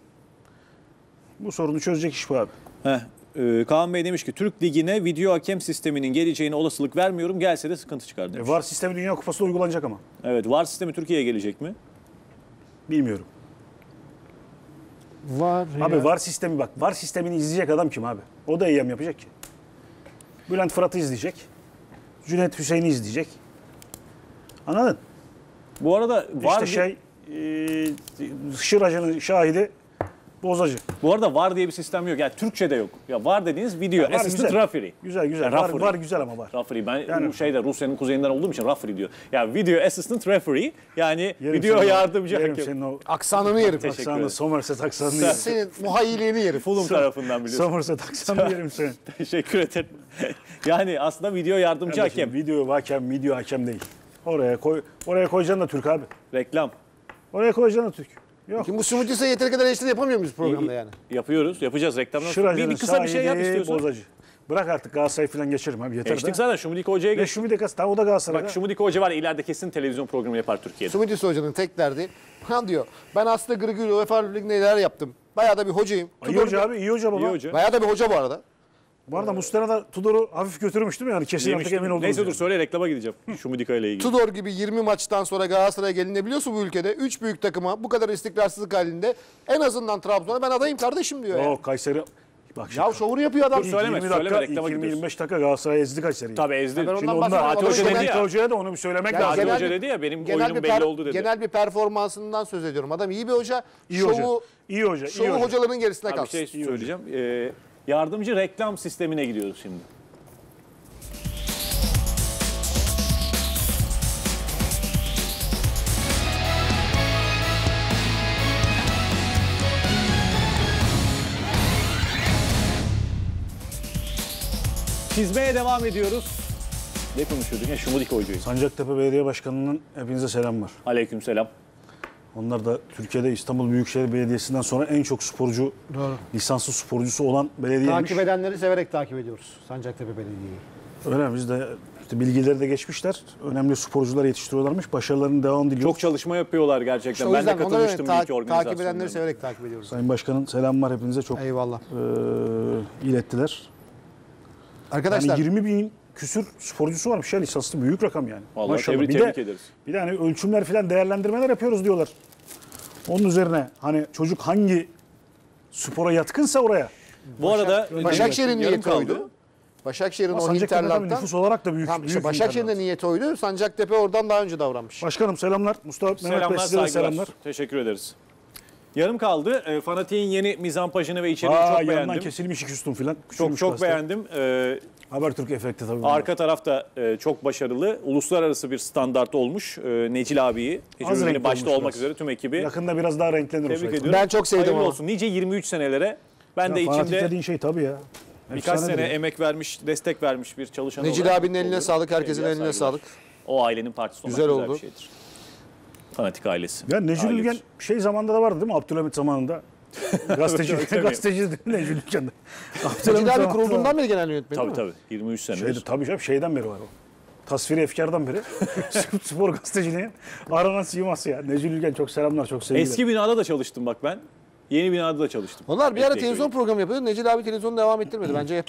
Bu sorunu çözecek iş bu abi. Heh, e, Kaan Bey demiş ki Türk Ligi'ne video hakem sisteminin geleceğine olasılık vermiyorum. Gelse de sıkıntı çıkar E, demiş. VAR sistemi Dünya Kupası'nda uygulanacak ama. Evet, VAR sistemi Türkiye'ye gelecek mi? Bilmiyorum. Var Abi VAR sistemi bak. VAR sistemini izleyecek adam kim abi? O da eyyam yapacak ki. Bülent Fırat'ı izleyecek. Cüneyt Hüseyin'i izleyecek. Anladın? Bu arada VAR İşte şey e, Şıracı'nın şahidi Bozacı. Bu arada VAR diye bir sistem yok. Yani Türkçe'de yok. Ya VAR dediğiniz video var assistant güzel. referee. Güzel güzel. Ya, var, referee. var güzel ama var. Referee. Ben Yani- bu şeyde Rusya'nın kuzeyinden olduğum için referee diyor. Ya video assistant referee yani Yerim video senin o- yardımcı yerim hakem. senin o Aksanını yerim. Teşekkür aksanını, ederim. Somerset aksanını yerim. Senin muhayyiliğini yerim. Fulham tarafından biliyorsun. Somerset aksanını yerim senin. Teşekkür ederim. Yani aslında video yardımcı Kardeşim, hakem. Video hakem, video hakem değil. Oraya koy, oraya koyacaksın da Türk abi. Reklam. Oraya koyacaksın da Türk. Yok. Şimdi bu Sumudisi'ye yeteri kadar eleştiri yapamıyor muyuz programda yani? Yapıyoruz. Yapacağız reklamdan sonra. Bir, Şıracı'nın bir kısa bir şey yap şahidi istiyorsan. Bozacı. Bırak artık Galatasaray falan geçelim abi yeter Geçtik de. zaten Şumudika Hoca'ya Ve geç. şu bir dakika tamam o da Galatasaray'da. Bak Şumudika Hoca var ya ileride kesin televizyon programı yapar Türkiye'de. Sumudisi Hoca'nın tek derdi. Ha diyor ben aslında Grigori UEFA Ligi'nde neler yaptım. Bayağı da bir hocayım. İyi Tudor- hoca abi, iyi hoca baba. İyi hoca. Bayağı da bir hoca bu arada. Bu arada Muslera da Tudor'u hafif götürmüş değil mi yani? Kesin artık Yemiştim. emin oldunuz. Neyse yani. dur söyle reklama gideceğim. Şumudika ile ilgili. Tudor gibi yirmi maçtan sonra Galatasaray'a gelinebiliyorsa bu ülkede üç büyük takıma bu kadar istikrarsızlık halinde en azından Trabzon'a ben adayım kardeşim diyor ya. Yok Kayseri. Bak şimdi. Ya şovunu yapıyor adam. Dur, söyleme, yirmi söyleme, dakika, reklama yirmi gidiyoruz. yirmi beş dakika Galatasaray ezdi Kayseri'yi. Tabii ezdi. Ben Şimdi ondan ondan bahsediyorum. Fatih Hoca Adamın dedi genel- ya. Hoca'ya da onu bir söylemek Yani lazım. Fatih genel Hoca bir- dedi ya benim genel oyunum bir belli per- oldu dedi. Genel bir performansından söz ediyorum. Adam iyi bir hoca. İyi şovu, hoca. İyi hoca. iyi şovu hoca. hocaların gerisine Abi bir kalsın. şey söyleyeceğim. Ee, yardımcı reklam sistemine gidiyoruz şimdi. Çizmeye devam ediyoruz. Ne konuşuyorduk? Ya Şumudika Hoca'yı. Sancaktepe Belediye Başkanı'nın hepinize selam var. Aleykümselam. Onlar da Türkiye'de İstanbul Büyükşehir Belediyesi'nden sonra en çok sporcu, Doğru. lisanslı sporcusu olan belediyeymiş. Takip edenleri severek takip ediyoruz. Sancaktepe Belediye'yi. Öyle biz de işte bilgileri de geçmişler. Önemli sporcular yetiştiriyorlarmış. Başarılarının devamını diliyoruz. Çok çalışma yapıyorlar gerçekten. İşte o ben de yüzden onları katılmıştım ta- bir iki organizasyonda. takip edenleri severek takip ediyoruz. Sayın Başkan'ın selam var hepinize çok Eyvallah. e, ilettiler. Arkadaşlar Yani yirmi bin küsür sporcusu varmış ya lisanslı büyük rakam yani. Vallahi Maşallah. tebrik, bir tebrik de, ederiz. Bir de hani ölçümler falan değerlendirmeler yapıyoruz diyorlar. Onun üzerine hani çocuk hangi spora yatkınsa oraya. Bu arada Başakşehir'in yarım niyeti kaldı. oydu. Başakşehir'in o Sancaktepe'de tabii Hinterland'dan. nüfus olarak da büyük. Tamam, işte büyük Başakşehir'in de Hinterland. niyeti oydu. Sancaktepe oradan daha önce davranmış. Başkanım selamlar. Mustafa Mehmet Bey Selamlar, size de saygılar. selamlar. Teşekkür ederiz. Yarım kaldı. E, Fanatik'in yeni mizampajını ve içeriğini Aa, çok yandan beğendim. kesilmiş iki üstün falan. Çok Küçülmüş çok gazete. beğendim. E, Habertürk efekti tabii. bunlar. arka taraf da e, çok başarılı. Uluslararası bir standart olmuş. E, Necil abiyi, Necil Az Özden'i renkli başta olmuş olmak biraz. üzere tüm ekibi. Yakında biraz daha renklenir o Tebrik sayfa. ediyorum. Ben çok sevdim Hayırlı ama. olsun. Nice yirmi üç senelere. Ben de Ya, fanatik içinde dediğin şey tabii ya. birkaç Efsanedir sene ya. emek vermiş, destek vermiş bir çalışan Necil olarak abinin mutlu eline oluyorum. sağlık, herkesin Sevgiler, eline saygılar. sağlık. O ailenin partisi olmak Güzel güzel, oldu. bir şeydir. Fanatik ailesi. Ya Necil Ailesi. Ülgen şey zamanında da vardı değil mi? Abdülhamit zamanında. Gazeteci, Öyle gazeteci değil mi Necil Ülgen'de? Necil abi zamanında kurulduğundan beri genel yönetmeni Tabii değil mi? tabii. yirmi üç senedir. Şeyde, tabii canım şeyden beri var o. Tasviri efkardan beri. Spor gazeteciliğin aranan siması ya. Necil Ülgen çok selamlar, çok sevgiler. Eski binada da çalıştım bak ben. Yeni binada da çalıştım. Onlar bir ara Ekleyek televizyon öyle. programı yapıyordu. Necil abi televizyonu devam ettirmedi. Bence yapar.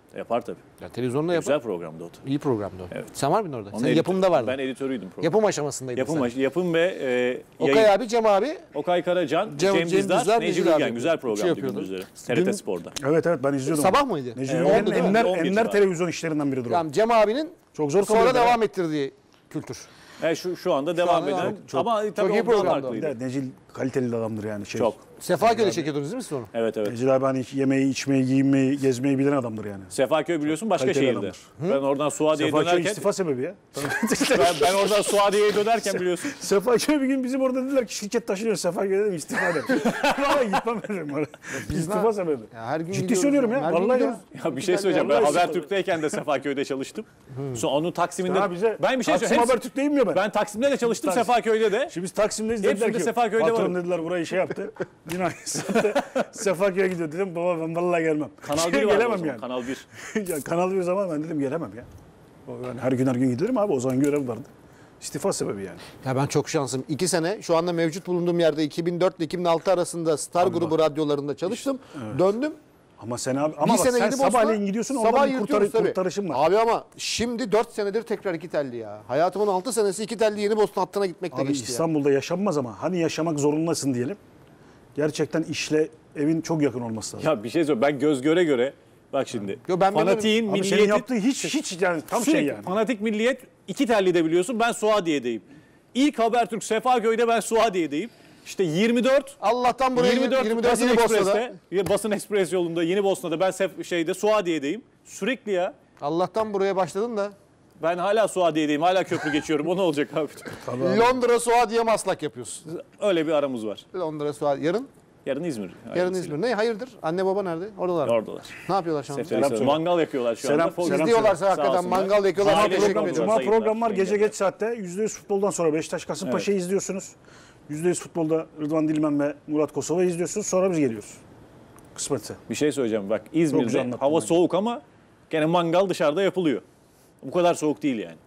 Yapar tabii. Ya, televizyonda yapar. Güzel programdı o da. İyi programdı o. Evet. Sen var mıydın orada? Onun Sen editörü- yapımda vardın. Ben editörüydüm program. Yapım aşamasındaydın Yapım, sen. yapım ve e, Okay yayın. abi, Cem abi. Okay Karacan, Cem- Cem, Cem Dizdar, Dizdar, Necip Necip abi Ülgen. Güzel şey programdı yapıyordu. gündüzleri. T R T Dün- Spor'da. Evet evet ben izliyordum. Sabah mıydı? Necip Ee, Ülgen oldu değil mi? Enler, on bir Enler civarı. televizyon işlerinden biridir o. Yani Cem abinin Çok zor sonra kalıyor. devam ettirdiği kültür. E, şu, şu anda devam anda eden. devam- çok- ama tabii çok iyi ondan programdı o. farklıydı. Evet, Necil kaliteli adamdır yani. Şey. Çok. Sefaköy'de çekiyordunuz değil mi siz onu? Evet evet. Necil abi hani yemeği, içmeyi, giyinmeyi, gezmeyi bilen adamdır yani. Sefaköy biliyorsun başka Kaliteli şehirde. adamdır. Ben oradan Suadiye'ye Sefaköy dönerken istifa sebebi ya. ben, ben oradan Suadiye'ye dönerken biliyorsun. Sefaköy bir gün bizim orada dediler ki şirket taşınıyor Sefaköy dedim istifa dedim. Vallahi gitmem dedim oraya. İstifa sebebi. Ya her gün Ciddi gidiyoruz söylüyorum ya, ya. her gün Vallahi ya. gidiyoruz. Ya bir şey söyleyeceğim. Ben Vallahi Habertürk'teyken de Sefaköy'de çalıştım. Sonra onun Taksim'inde Ha bize ben bir şey Taksim söyleyeyim. Habertürk değil mi ya ben? Ben Taksim'de de çalıştım, Taksim. Sefaköy'de de. Şimdi biz Taksim'deyiz Hepsinde dediler ki Sefaköy'de patron varım. dediler burayı şey yaptı. Yine sattı. Sefaköy'e gidiyor dedim. Baba ben vallahi gelmem. Kanal Şey, bir var o gelemem zaman. yani. Kanal bir. ya Kanal bir zaman ben dedim gelemem ya. O Yani her gün her gün giderim abi o zaman görev vardı. İstifa sebebi yani. Ya ben çok şanslıyım. İki sene şu anda mevcut bulunduğum yerde iki bin dört ile iki bin altı arasında Star grubu radyolarında çalıştım. Döndüm. Ama sen abi ama Bir bak sene sen gidip sabahleyin Osman- gidiyorsun sabah oradan bir yırtıyoruz kurtar, tabii. kurtarışın var. Abi ama şimdi dört senedir tekrar iki telli ya. Hayatımın altı senesi iki telli Yeni Bosna hattına gitmekle Abi geçti ya. İstanbul'da yaşanmaz ama hani yaşamak zorundasın diyelim. Gerçekten işle evin çok yakın olması lazım. Ya bir şey söyleyeyim. Ben göz göre göre bak şimdi. Yo, ben fanatiğin Abi senin milliyeti yaptığın hiç hiç yani tam sürekli şey yani. fanatik milliyet iki telli de biliyorsun. Ben Suadiye'deyim. İlk Habertürk Sefaköy'de ben Suadiye'deyim. İşte yirmi dört Allah'tan buraya yirmi dört, yirmi dört Basın Yeni Bosna'da. Ekspres'te, ya Basın Ekspres yolunda Yeni Bosna'da ben Sef- şeyde Suadiye'deyim. Sürekli ya. Allah'tan buraya başladın da. Ben hala Suadiye'deyim. Hala köprü geçiyorum. O ne olacak abi? Londra Suadiye Maslak yapıyorsun. Öyle bir aramız var. Londra Suadiye. Yarın? Yarın İzmir. Yarın Hayırlısıyla. İzmir. Ne hayırdır? Anne baba nerede? Oradalar. mı? Oradalar. Ne yapıyorlar şu an? Seferi Selam söyle. mangal yakıyorlar şu Selam- anda. selam Siz diyorlarsa Sağ hakikaten olsunlar. mangal yakıyorlar. Cuma Çok teşekkür program, ediyorum. Cuma Sayınlar, program var gece yayınlar. geç saatte yüzde yüz futboldan sonra Beşiktaş Kasımpaşa'yı Evet. izliyorsunuz. yüzde yüz futbolda Rıdvan Dilmen ve Murat Kosova'yı izliyorsunuz. Sonra biz geliyoruz. Kısmetse. Bir şey söyleyeceğim. Bak Çok güzel İzmir'de anlattın hava bence. soğuk ama gene mangal dışarıda yapılıyor. Bu kadar soğuk değil yani.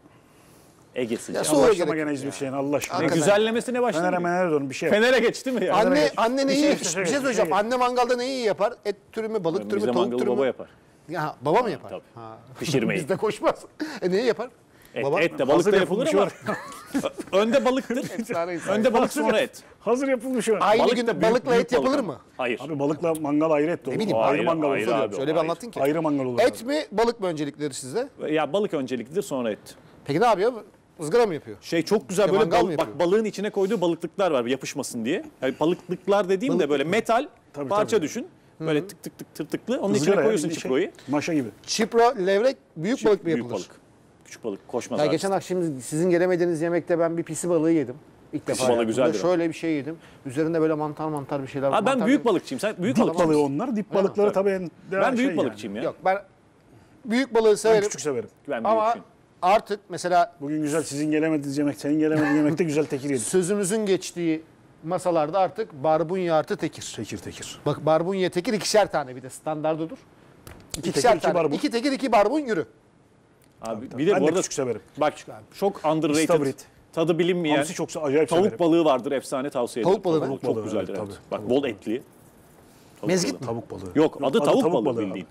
Ege sıcağı. Ya Allah soğuğa aşkına gerek gene yok İzmir ya. şeyini Allah aşkına. Ne Hakikaten. güzellemesine başladı. Fener'e Fener'e, Fener'e dön bir şey. yap. Fener'e geçti mi ya? Anne anne Bir neyi? şey- Bir bir şey, şey- bir şey- söyleyeceğim. bir şey- Anne mangalda neyi yapar? Et türü mü, balık türü mü, Bizde tavuk mangalı türü mü? baba yapar. Ya baba mı yapar? Tabii. Ha. Pişirmeyi. Bizde koşmaz. E neyi yapar? Et, Baba- et de Hazır balık da yapılır yapılmış ama önde balıktır. Efsane insan. önde balık sonra et. Hazır yapılmış o. Aynı Balık gün da büyük- balıkla büyük et yapılır balık mı? ama. Hayır. Abi balıkla mangal ayrı et de olur. bileyim, ayrı, ayrı- mangal ayrı olur. abi. Şöyle bir Hayır. anlattın ki. Ayrı mangal olur. Et mi, balık mı öncelikleri sizde? Ya balık önceliklidir sonra et. Peki ne yapıyor? Izgara mı yapıyor? Şey çok güzel İşte böyle mangal mı bal- bak yapıyor? balığın içine koyduğu balıklıklar var yapışmasın diye. Yani balıklıklar dediğim de böyle metal Tabii, parça tabii. düşün. Böyle tık tık tık tırtıklı. Onun Izgara içine ya, koyuyorsun bir şey, çiproyu. Maşa gibi. Çipra, levrek, büyük balık mı Büyük yapılır? balık. Küçük balık koşmaz Ya abi. geçen akşam şimdi sizin gelemediğiniz yemekte ben bir pisi balığı yedim. İlk Pisi defa balığı hayatımda. güzeldir ama. Şöyle bir şey yedim. Üzerinde böyle mantar mantar bir şeyler. Ha, ben mantar büyük bir- balıkçıyım. Sen büyük Dip balıkçı balığı mısın? onlar. Dip balıkları tabii en Ben büyük şey balıkçıyım ya. Yok ben büyük balığı Ben severim. küçük severim. Ben Ama büyükçüyüm. artık mesela Bugün güzel sizin gelemediğiniz yemek, senin gelemediğin yemekte güzel tekir yedik. sözümüzün geçtiği masalarda artık barbunya artı tekir. Tekir tekir. Bak barbunya tekir ikişer tane bir de standardıdır. İki İkişer tekir, iki tane. barbun. İki tekir iki barbun yürü. Abi bir de Ben bu de arada küçük severim. bak çok underrated. İstavrit. Tadı bilinmeyen. Hamsi çok acayip Tavuk severim. balığı vardır efsane tavsiye ederim. Tavuk balığı mı? Çok Tavuk balığı, güzeldir evet, evet. tabii. Bak Tavuk bol balığı. etli. Tavuk Mezgit balığı. mi? Tavuk balığı. Yok adı tavuk, balığı abi. bildiğin.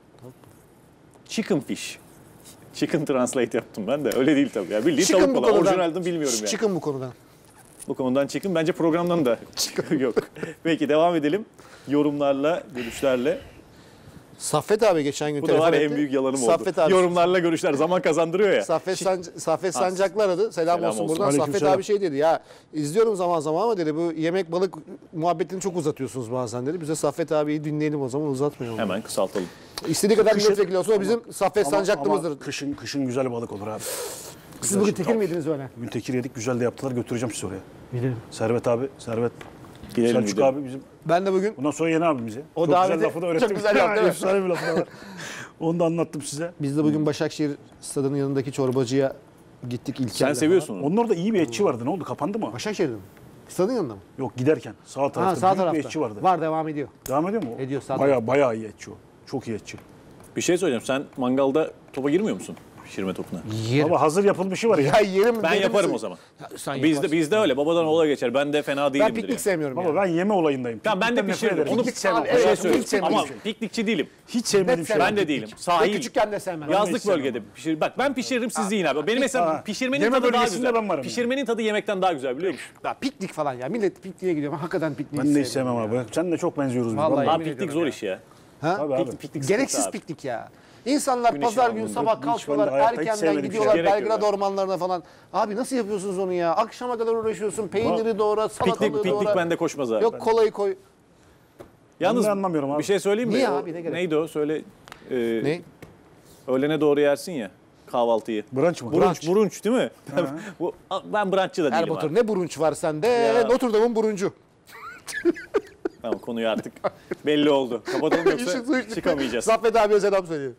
Chicken fish. Chicken translate yaptım ben de. Öyle değil tabii ya. Bildiğin Çıkın tavuk bu balığı. konudan. Orijinalden bilmiyorum yani. Çıkın bu konudan. Bu konudan çıkın. Bence programdan da yok. Peki devam edelim. Yorumlarla, görüşlerle. Saffet abi geçen gün Bu da telefon var ya etti. en büyük yalanım Saffet oldu. abi. Yorumlarla görüşler zaman kazandırıyor ya. Saffet, Sanc- Saffet Sancaklı aradı. Selam, Selam olsun, olsun. buradan. Saffet Aleykümselam. abi şey dedi ya izliyorum zaman zaman ama dedi bu yemek balık muhabbetini çok uzatıyorsunuz bazen dedi. Bize Saffet abiyi dinleyelim o zaman uzatmayalım. Hemen kısaltalım. İstediği kadar Kışın- milletvekili olsun o bizim Saffet Ama, Sancaklımızdır. ama kışın, kışın güzel balık olur abi. Siz bugün tekir miydiniz öyle? Bugün tekir yedik güzel de yaptılar götüreceğim sizi oraya. Gidelim. Servet abi, Servet. Gidelim, Selçuk gidelim. abi bizim. Ben de bugün Bundan sonra yeni abimiz ya. O çok daveti- güzel lafı da öğrettim. çok güzel yaptı, değil mi? Efsane bir lafı da var. Onu da anlattım size. biz de bugün Başakşehir stadının yanındaki çorbacıya gittik İlker'le. Sen seviyorsun onu. Onun orada iyi bir etçi vardı. Ne oldu? Kapandı mı? Başakşehir'de mi? Stadın yanında mı? Yok giderken sağ tarafta Ha, sağ büyük tarafta. bir etçi vardı. Var devam ediyor. Devam ediyor mu? Ediyor, sağ Bayağı bayağı iyi etçi o. Çok iyi etçi. Bir şey söyleyeceğim. Sen mangalda topa girmiyor musun? pişirme topuna. Yerim. Ama hazır yapılmışı var ya. Ya yerim Ben dedim yaparım size. o zaman. Ya sen Bizde yaparsın. bizde öyle. Babadan oğula geçer. Ben de fena Ben değilimdir. piknik yani. sevmiyorum Baba ya. ben yeme olayındayım. Tamam ben de Piknikten nefret pişiririm. ederim. Onu hiç sevmem. Abi, Bir şey evet, söyleyeyim. hiç sevmediğim Ama şey. piknikçi değilim. Hiç sevmediğim Net şey. sevmem. Ben de değilim. Ben Sahil. küçükken de sevmem. Yazlık hiç sevmem. bölgede pişir. Bak ben pişiririm siz yiyin abi. Benim mesela Ha. pişirmenin Yeme tadı daha bölgesinde güzel. ben varım. Pişirmenin tadı yemekten daha güzel biliyor musun? Ya piknik falan ya. Millet pikniğe gidiyor. Ben hakikaten pikniği Ben de hiç sevmiyorum sevmem ya. abi. Sen de çok benziyoruz biz. Vallahi. Vallahi. Abi Yemin piknik ediyorum zor ya. iş ya. Ha? Abi, abi. Piknik, piknik sıkıntı Gereksiz abi. piknik ya. İnsanlar Güneşi pazar günü alnında. sabah Hiç kalkıyorlar ben de hayatta hiç erkenden sevmedim gidiyorlar şey. Gerek yok Belgrad ya. ormanlarına falan. Abi nasıl yapıyorsunuz onu ya? Akşama kadar uğraşıyorsun. Peyniri doğra, salatalığı Piknik, piknik doğra. bende koşmaz abi. Yok kolayı koy. Yalnız Ben de anlamıyorum abi. bir şey söyleyeyim mi? Niye O- abi, ne gerek? Neydi o? Söyle. E, Ne? Öğlene doğru yersin ya kahvaltıyı. Brunch mı? Brunch, brunch değil mi? Bu, ben brunchçı da değilim Erbatur abi. ne burunç var sende? Ya. Notre Dame'ın buruncu. Tamam konuyu artık belli oldu. Kapatalım İşin su yoksa içti. çıkamayacağız. Saffet abiye selam söyleyeyim.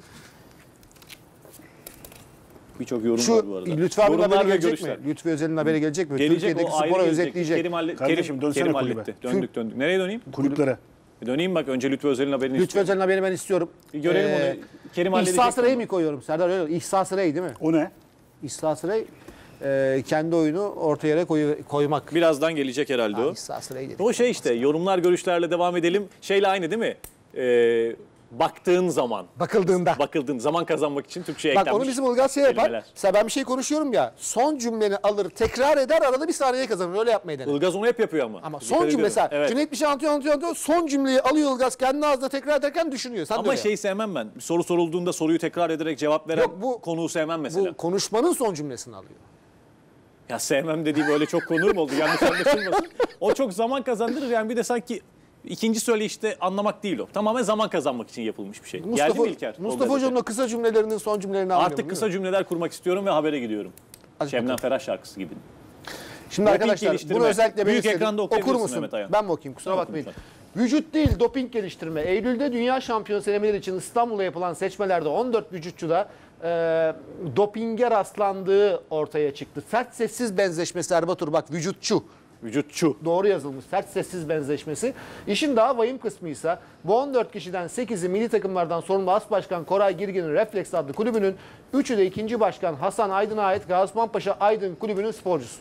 Birçok yorum Şu var bu arada. Lütfü abinin Yorumlar haberi ve gelecek görüşler. mi? Lütfü Özel'in haberi gelecek mi? Gelecek Türkiye'deki o ayrı spora gelecek. özetleyecek. Kerim, halle- Kardeşim, Kerim, dönsene Kerim kulübe. halletti. Döndük döndük. Nereye döneyim? Kulüplere. E döneyim bak önce Lütfü Özel'in haberini Lütfü istiyorum. Özel'in haberini ben istiyorum. Bir görelim Ee, onu. Kerim halledecek. İhsas Rey onu. mi koyuyorum? Serdar öyle. İhsas Rey değil mi? O ne? İhsas Rey e, kendi oyunu ortaya yere koy, koymak. Birazdan gelecek herhalde o. İhsas Rey dedik. O şey işte yorumlar görüşlerle devam edelim. Şeyle aynı değil mi? Ee, baktığın zaman. Bakıldığında. Bakıldığın zaman kazanmak için Türkçe'ye Bak eklenmiş. onu bizim Ilgaz şey yapar. kelimeler. Mesela ben bir şey konuşuyorum ya. Son cümleni alır, tekrar eder, arada bir saniye kazanır. Öyle yapmayı dener. Ilgaz onu hep yapıyor ama. Ama Dikkat son cümle ediyorum. mesela. Evet. Cüneyt bir şey anlatıyor, anlatıyor, anlatıyor. Son cümleyi alıyor Ilgaz kendi ağzına tekrar ederken düşünüyor. Sen de Ama öyle şeyi yap. sevmem ben. Bir soru sorulduğunda soruyu tekrar ederek cevap veren Yok, bu- konuğu sevmem mesela. Bu konuşmanın son cümlesini alıyor. Ya sevmem dediğim öyle çok konur mu oldu? Yanlış anlaşılmasın. O çok zaman kazandırır yani bir de sanki ikinci söyleyişte anlamak değil o. Tamamen zaman kazanmak için yapılmış bir şey. Geldi Mustafa, mi İlker? O Mustafa gazete? Hoca'nın o kısa cümlelerinin son cümlelerini anlıyorum. Artık kısa cümleler kurmak istiyorum ve habere gidiyorum. Hadi Şebnem bakalım. Ferah şarkısı gibi. Şimdi Doping arkadaşlar geliştirme. bunu özellikle ben Büyük istedim. ekranda Okur okuyabilirsin musun? Mehmet Ayan. Ben mi okuyayım? Kusura Tamam, bakmayın. lütfen. Vücut değil doping geliştirme. Eylül'de Dünya Şampiyonası elemeleri için İstanbul'da yapılan seçmelerde on dört vücutçuda e, dopinge rastlandığı ortaya çıktı. Sert sessiz benzeşmesi Erbatur bak vücutçu. Vücutçu. Doğru yazılmış. Sert sessiz benzeşmesi. İşin daha vahim kısmı ise bu on dört kişiden sekizi milli takımlardan sorumlu As Başkan Koray Girgin'in Refleks adlı kulübünün, üçü de ikinci başkan Hasan Aydın'a ait Gaziosmanpaşa Aydın kulübünün sporcusu.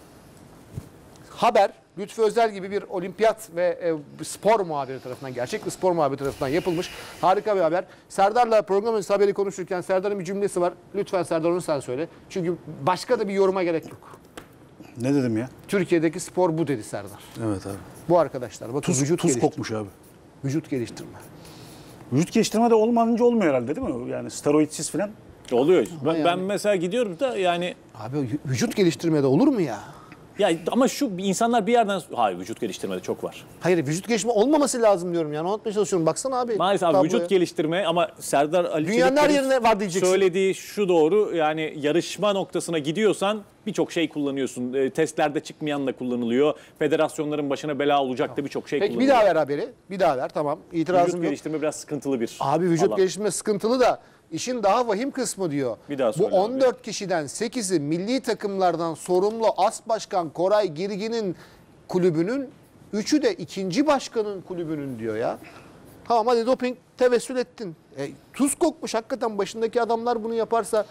Haber Lütfü Özel gibi bir olimpiyat ve e, spor muhabiri tarafından, gerçek bir spor muhabiri tarafından yapılmış. Harika bir haber. Serdar'la program öncesi haberi konuşurken Serdar'ın bir cümlesi var. Lütfen Serdar onu sen söyle. Çünkü başka da bir yoruma gerek yok. Ne dedim ya? Türkiye'deki spor bu dedi Serdar. Evet abi. Bu arkadaşlar bakın Tuz, vücut tuz geliştirme. kokmuş abi. Vücut geliştirme. Vücut geliştirme de olmayınca olmuyor herhalde değil mi? Yani steroidsiz falan. Oluyor. Ben, yani- ben mesela gidiyorum da yani Abi vücut geliştirmede olur mu ya? ya ama şu insanlar bir yerden hayır vücut geliştirmede çok var. Hayır vücut geliştirme olmaması lazım diyorum yani anlatmaya çalışıyorum. Baksana abi. Maalesef abi, tabloya. vücut geliştirme ama Serdar Ali Dünyanın her Çelikler'in yerine var diyeceksin. söylediği şu doğru yani yarışma noktasına gidiyorsan birçok şey kullanıyorsun. E, testlerde çıkmayan da kullanılıyor. Federasyonların başına bela olacak da birçok şey Peki bir kullanılıyor. daha ver haberi. Bir daha ver tamam. İtirazım Vücut yok. geliştirme biraz sıkıntılı bir Abi vücut alan. geliştirme sıkıntılı da işin daha vahim kısmı diyor. Bir daha Bu söyle abi. on dört kişiden sekizi milli takımlardan sorumlu As Başkan Koray Girgin'in kulübünün, üçü de ikinci başkanın kulübünün diyor ya. Tamam hadi doping tevessül ettin. E, tuz kokmuş hakikaten başındaki adamlar bunu yaparsa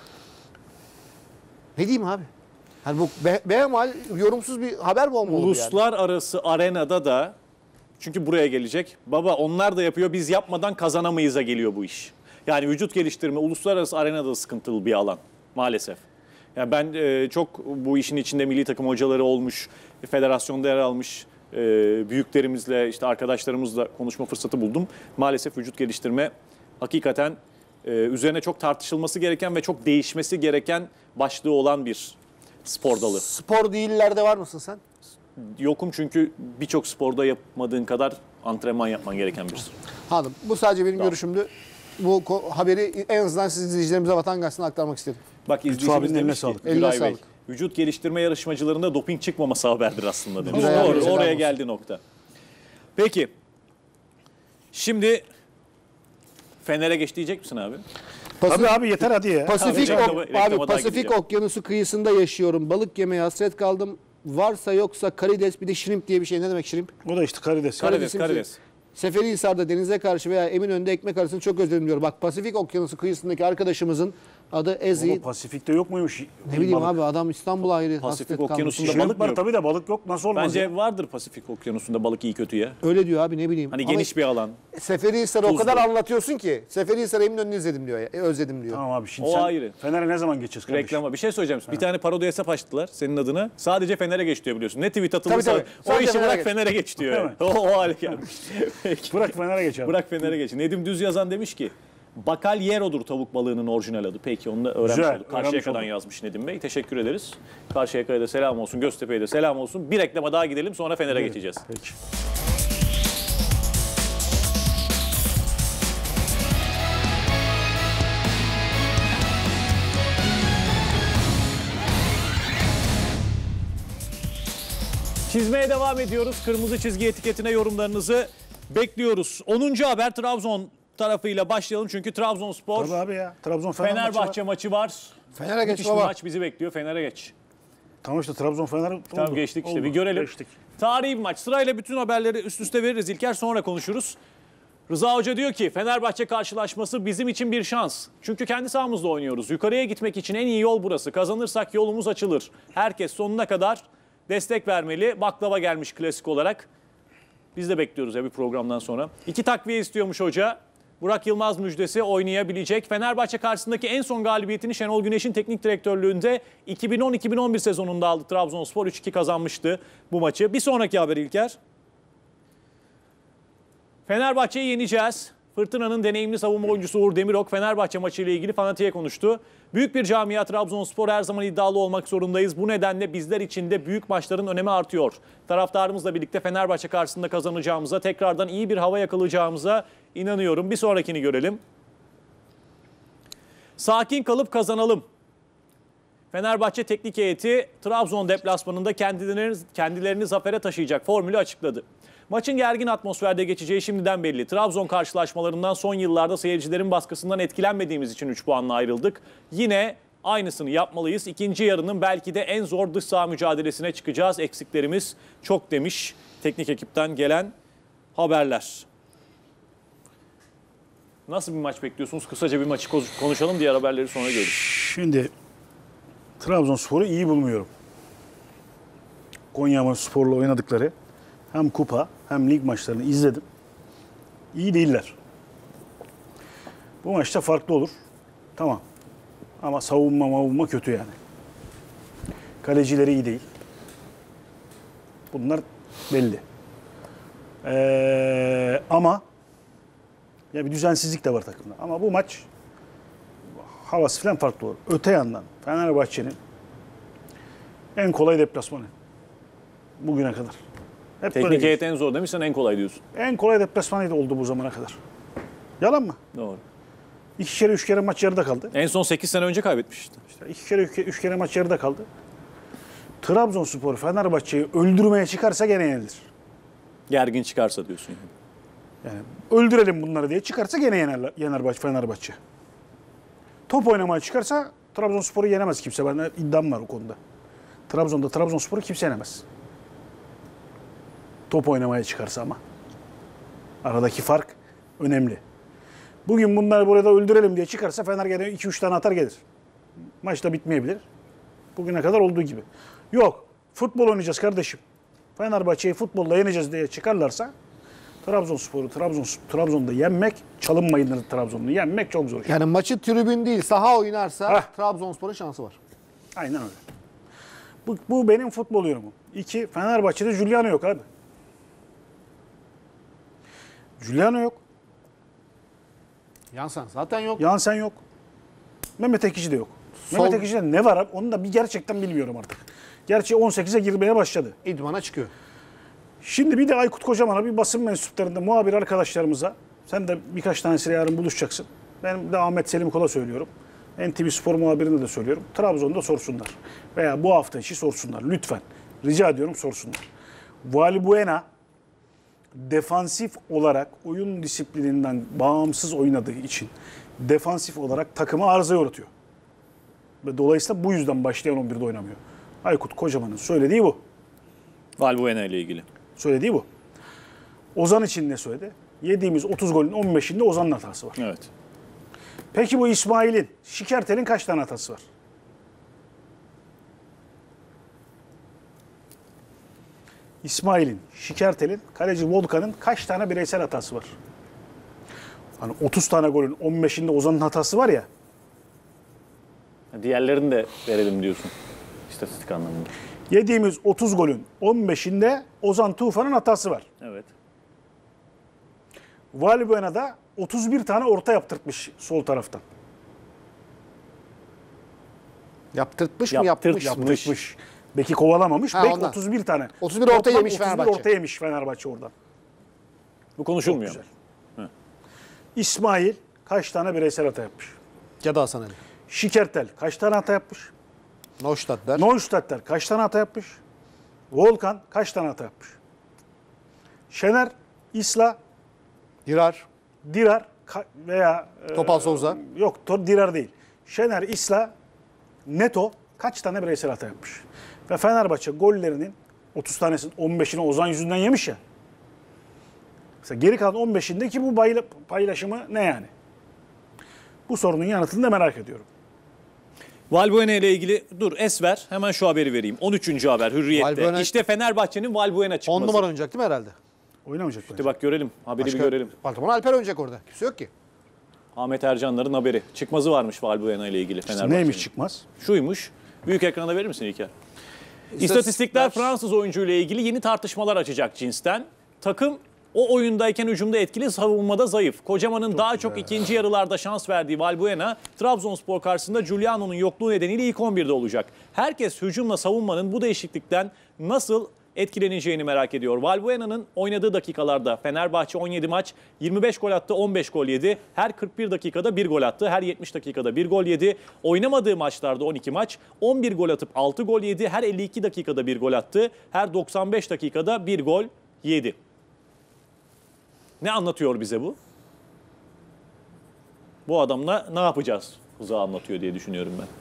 ne diyeyim abi? Hani bu be, behemal yorumsuz bir haber mi olmalı bu yani? Uluslararası arenada da çünkü buraya gelecek. Baba onlar da yapıyor biz yapmadan kazanamayız'a geliyor bu iş. Yani vücut geliştirme uluslararası arenada da sıkıntılı bir alan maalesef. Yani ben e, çok bu işin içinde milli takım hocaları olmuş, federasyonda yer almış e, büyüklerimizle işte arkadaşlarımızla konuşma fırsatı buldum. Maalesef vücut geliştirme hakikaten e, üzerine çok tartışılması gereken ve çok değişmesi gereken başlığı olan bir spor dalı. Spor değillerde var mısın sen? Yokum çünkü birçok sporda yapmadığın kadar antrenman yapman gereken bir. Hanım bu sadece benim görüşümdü. Bu ko- haberi en azından siz izleyicilerimize Vatan Gazetesi'ne aktarmak istedim. Bak abinin izleyicimiz eline demiş ki sağlık. Güray Eline Bey, sağlık. vücut geliştirme yarışmacılarında doping çıkmaması haberdir aslında demiş. Güray Doğru, abi, selam oraya olsun. geldi nokta. Peki, şimdi Fener'e geç diyecek misin abi? Tabii abi yeter hadi ya. Pasifik, Reklama- ok- reklama abi daha Pasifik gideceğim. Okyanusu kıyısında yaşıyorum. Balık yemeye hasret kaldım. Varsa yoksa karides bir de şirimp diye bir şey. Ne demek şirimp? O da işte karides. Karides, Karidesim karides. Seferihisar'da denize karşı veya Eminönü'nde ekmek arasını çok özledim diyor. Bak Pasifik Okyanusu kıyısındaki arkadaşımızın Adı Ezi. Ama Pasifik'te yok muymuş? Ne bileyim balık? abi adam İstanbul ayrı. Pasifik hasret kalmış. Okyanusu'nda Şirin balık var yok. tabii de balık yok. Nasıl olmaz Bence ya? vardır Pasifik Okyanusu'nda balık iyi kötü ya. Öyle diyor abi ne bileyim. Hani Ama geniş bir alan. Seferihisar'ı o Tuzlu. kadar anlatıyorsun ki. Seferihisar'ı Eminönü'nü izledim diyor ya. E, özledim diyor. Tamam abi şimdi O sen ayrı. Fener'e ne zaman geçeceğiz kardeşim? Reklama. Bir şey söyleyeceğim. Bir tane parodi hesap açtılar senin adına. Sadece Fener'e geç diyor biliyorsun. Ne tweet atılırsa Tabii, tabii. o Sadece işi Fener'e bırak geç. Fener'e geç diyor. Değil mi? o, o hale gelmiş. Peki. Bırak Fener'e geç abi. Bırak Fener'e geç. Nedim Düz yazan demiş ki Bakalyero'dur tavuk balığının orijinal adı. Peki onu da öğrenmiş Güzel, olduk. öğrenmiş Karşıyaka'dan olduk. yazmış Nedim Bey. Teşekkür ederiz. Karşıyaka'ya da selam olsun. Göztepe'ye de selam olsun. Bir reklama daha gidelim sonra Fener'e geçeceğiz. Peki. Çizmeye devam ediyoruz. Kırmızı çizgi etiketine yorumlarınızı bekliyoruz. onuncu haber Trabzon tarafıyla başlayalım. Çünkü Trabzonspor Tabii abi ya. Trabzon Fener Fenerbahçe maçı var. Fener'e geç Müthiş bir baba. maç bizi bekliyor. Fener'e geç. Tamam işte Trabzon Fener Tamam oldu. geçtik işte. Oldu. Bir görelim. Geçtik. Tarihi bir maç. Sırayla bütün haberleri üst üste veririz İlker. Sonra konuşuruz. Rıza Hoca diyor ki Fenerbahçe karşılaşması bizim için bir şans. Çünkü kendi sahamızda oynuyoruz. Yukarıya gitmek için en iyi yol burası. Kazanırsak yolumuz açılır. Herkes sonuna kadar destek vermeli. Baklava gelmiş klasik olarak. Biz de bekliyoruz ya bir programdan sonra. İki takviye istiyormuş hoca. Burak Yılmaz müjdesi oynayabilecek. Fenerbahçe karşısındaki en son galibiyetini Şenol Güneş'in teknik direktörlüğünde iki bin on iki bin on bir sezonunda aldı. Trabzonspor üç iki kazanmıştı bu maçı. Bir sonraki haber İlker. Fenerbahçe'yi yeneceğiz. Fırtına'nın deneyimli savunma oyuncusu Uğur Demirok Fenerbahçe maçıyla ilgili Fanatik'e konuştu. Büyük bir camia Trabzonspor, her zaman iddialı olmak zorundayız. Bu nedenle bizler için de büyük maçların önemi artıyor. Taraftarımızla birlikte Fenerbahçe karşısında kazanacağımıza, tekrardan iyi bir hava yakalayacağımıza inanıyorum. Bir sonrakini görelim. Sakin kalıp kazanalım. Fenerbahçe teknik heyeti Trabzon deplasmanında kendilerini, kendilerini zafere taşıyacak formülü açıkladı. Maçın gergin atmosferde geçeceği şimdiden belli. Trabzon karşılaşmalarından son yıllarda seyircilerin baskısından etkilenmediğimiz için üç puanla ayrıldık. Yine aynısını yapmalıyız. İkinci yarının belki de en zor dış saha mücadelesine çıkacağız. Eksiklerimiz çok demiş teknik ekipten gelen haberler. Nasıl bir maç bekliyorsunuz? Kısaca bir maçı konuşalım, diğer haberleri sonra görürüz. Şimdi Trabzonspor'u iyi bulmuyorum. Konyaspor'la oynadıkları hem kupa hem lig maçlarını izledim. İyi değiller. Bu maçta farklı olur. Tamam. Ama savunma mavunma kötü yani. Kalecileri iyi değil. Bunlar belli. Ee, ama ya bir düzensizlik de var takımda. Ama bu maç havası falan farklı olur. Öte yandan Fenerbahçe'nin en kolay deplasmanı bugüne kadar. Hep böyle Teknik değil. heyet en zor demişsen en kolay diyorsun. En kolay deplasmanıydı oldu bu zamana kadar. Yalan mı? Doğru. İki kere üç kere maç yarıda kaldı. En son sekiz sene önce kaybetmişti. İşte iki kere üç kere, üç kere maç yarıda kaldı. Trabzonspor Fenerbahçe'yi öldürmeye çıkarsa gene yenilir. Gergin çıkarsa diyorsun yani. Yani öldürelim bunları diye çıkarsa gene yener, yener Fenerbahçe. Top oynamaya çıkarsa Trabzonspor'u yenemez kimse. Ben iddiam var o konuda. Trabzon'da Trabzonspor'u kimse yenemez. Top oynamaya çıkarsa ama. Aradaki fark önemli. Bugün bunları burada öldürelim diye çıkarsa Fener gene iki üç tane atar gelir. Maç da bitmeyebilir. Bugüne kadar olduğu gibi. Yok. Futbol oynayacağız kardeşim. Fenerbahçe'yi futbolla yeneceğiz diye çıkarlarsa Trabzonspor'u Trabzon Trabzon'da yenmek, çalınmayın Trabzon'u yenmek çok zor. Yani maçı tribün değil saha oynarsa Hah. Trabzonspor'un şansı var. Aynen öyle. Bu, bu benim futbol yorumum. İki, Fenerbahçe'de Giuliano yok abi. Giuliano yok. Yansan zaten yok. Yansen yok. Mehmet Ekici de yok. Sol- Mehmet Ekici'de ne var abi? Onu da bir gerçekten bilmiyorum artık. Gerçi on sekize girmeye başladı. İdmana çıkıyor. Şimdi bir de Aykut Kocaman'a, bir basın mensuplarında muhabir arkadaşlarımıza, sen de birkaç tanesiyle yarın buluşacaksın. Ben de Ahmet Selim Kol'a söylüyorum. N T V Spor muhabirine de söylüyorum. Trabzon'da sorsunlar. Veya bu hafta içi sorsunlar. Lütfen. Rica ediyorum sorsunlar. Valbuena defansif olarak oyun disiplininden bağımsız oynadığı için defansif olarak takıma arıza yaratıyor. Ve dolayısıyla bu yüzden başlayan on birde oynamıyor. Aykut Kocaman'ın söylediği bu. Valbuena ile ilgili. Söylediği bu. Ozan için ne söyledi? Yediğimiz otuz golün on beşinde Ozan'ın hatası var. Evet. Peki bu İsmail'in, Şikertel'in kaç tane hatası var? İsmail'in, Şikertel'in, kaleci Volkan'ın kaç tane bireysel hatası var? Hani otuz tane golün on beşinde Ozan'ın hatası var ya. Diğerlerini de verelim diyorsun. İstatistik anlamında. Yediğimiz otuz golün on beşinde Ozan Tufan'ın hatası var. Evet. Valbuena'da otuz bir tane orta yaptırtmış sol taraftan. Yaptırtmış mı Yaptırtmış. yapmış? Yaptırtmış. Beki kovalamamış. Ha, Bek ondan. otuz bir tane. otuz bir orta Toplam yemiş otuz bir Fenerbahçe. orta yemiş Fenerbahçe oradan. Bu konuşulmuyor. Çok güzel. İsmail kaç tane bireysel hata yapmış? Ya da Hasan Ali. Şikertel kaç tane hata yapmış? Neustadtler. Neustadtler kaç tane hata yapmış? Volkan kaç tane hata yapmış? Şener, İsla, Dirar. Dirar ka- veya e, Topal Souza. Yok, to- Dirar değil. Şener, İsla, Neto kaç tane bireysel hata yapmış? Ve Fenerbahçe gollerinin otuz tanesinin on beşini Ozan yüzünden yemiş ya. Mesela geri kalan on beşindeki bu bayla- paylaşımı ne yani? Bu sorunun yanıtını da merak ediyorum. Valbuena ile ilgili dur es ver. Hemen şu haberi vereyim. on üçüncü haber Hürriyet'te. Valbuena- İşte Fenerbahçe'nin Valbuena çıkması. on numara oynayacak değil mi herhalde? Oynamayacak İşte bence. bak görelim. Haberi bir görelim. Baltamon Alper oynayacak orada. Kimse yok ki. Ahmet Ercanlar'ın haberi. Çıkmazı varmış Valbuena ile ilgili Fenerbahçe'nin. Neymiş çıkmaz? Şuymuş. Büyük ekrana verir misin İlker? İstatistikler Fransız oyuncu ile ilgili yeni tartışmalar açacak cinsten. Takım o oyundayken hücumda etkili, savunmada zayıf. Kocaman'ın daha çok ikinci yarılarda şans verdiği Valbuena, Trabzonspor karşısında Giuliano'nun yokluğu nedeniyle ilk on birde olacak. Herkes hücumla savunmanın bu değişiklikten nasıl etkileneceğini merak ediyor. Valbuena'nın oynadığı dakikalarda Fenerbahçe on yedi maç, yirmi beş gol attı, on beş gol yedi. Her kırk bir dakikada bir gol attı, her yetmiş dakikada bir gol yedi. Oynamadığı maçlarda on iki maç, on bir gol atıp altı gol yedi. Her elli iki dakikada bir gol attı, her doksan beş dakikada bir gol yedi. Ne anlatıyor bize bu? Bu adamla ne yapacağız? Hıza anlatıyor diye düşünüyorum ben.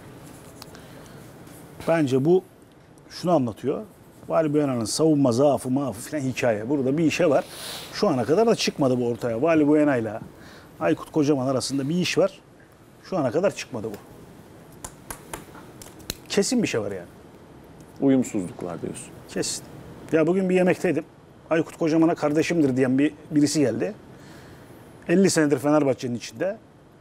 Bence bu şunu anlatıyor. Valbuena'nın savunma zaafı maafı filan hikaye. Burada bir işe var. Şu ana kadar da çıkmadı bu ortaya. Valbuena ile Aykut Kocaman arasında bir iş var. Şu ana kadar çıkmadı bu. Kesin bir şey var yani. Uyumsuzluk var diyorsun. Kesin. Ya bugün bir yemekteydim. Aykut Kocaman'a kardeşimdir diyen bir birisi geldi. elli senedir Fenerbahçe'nin içinde.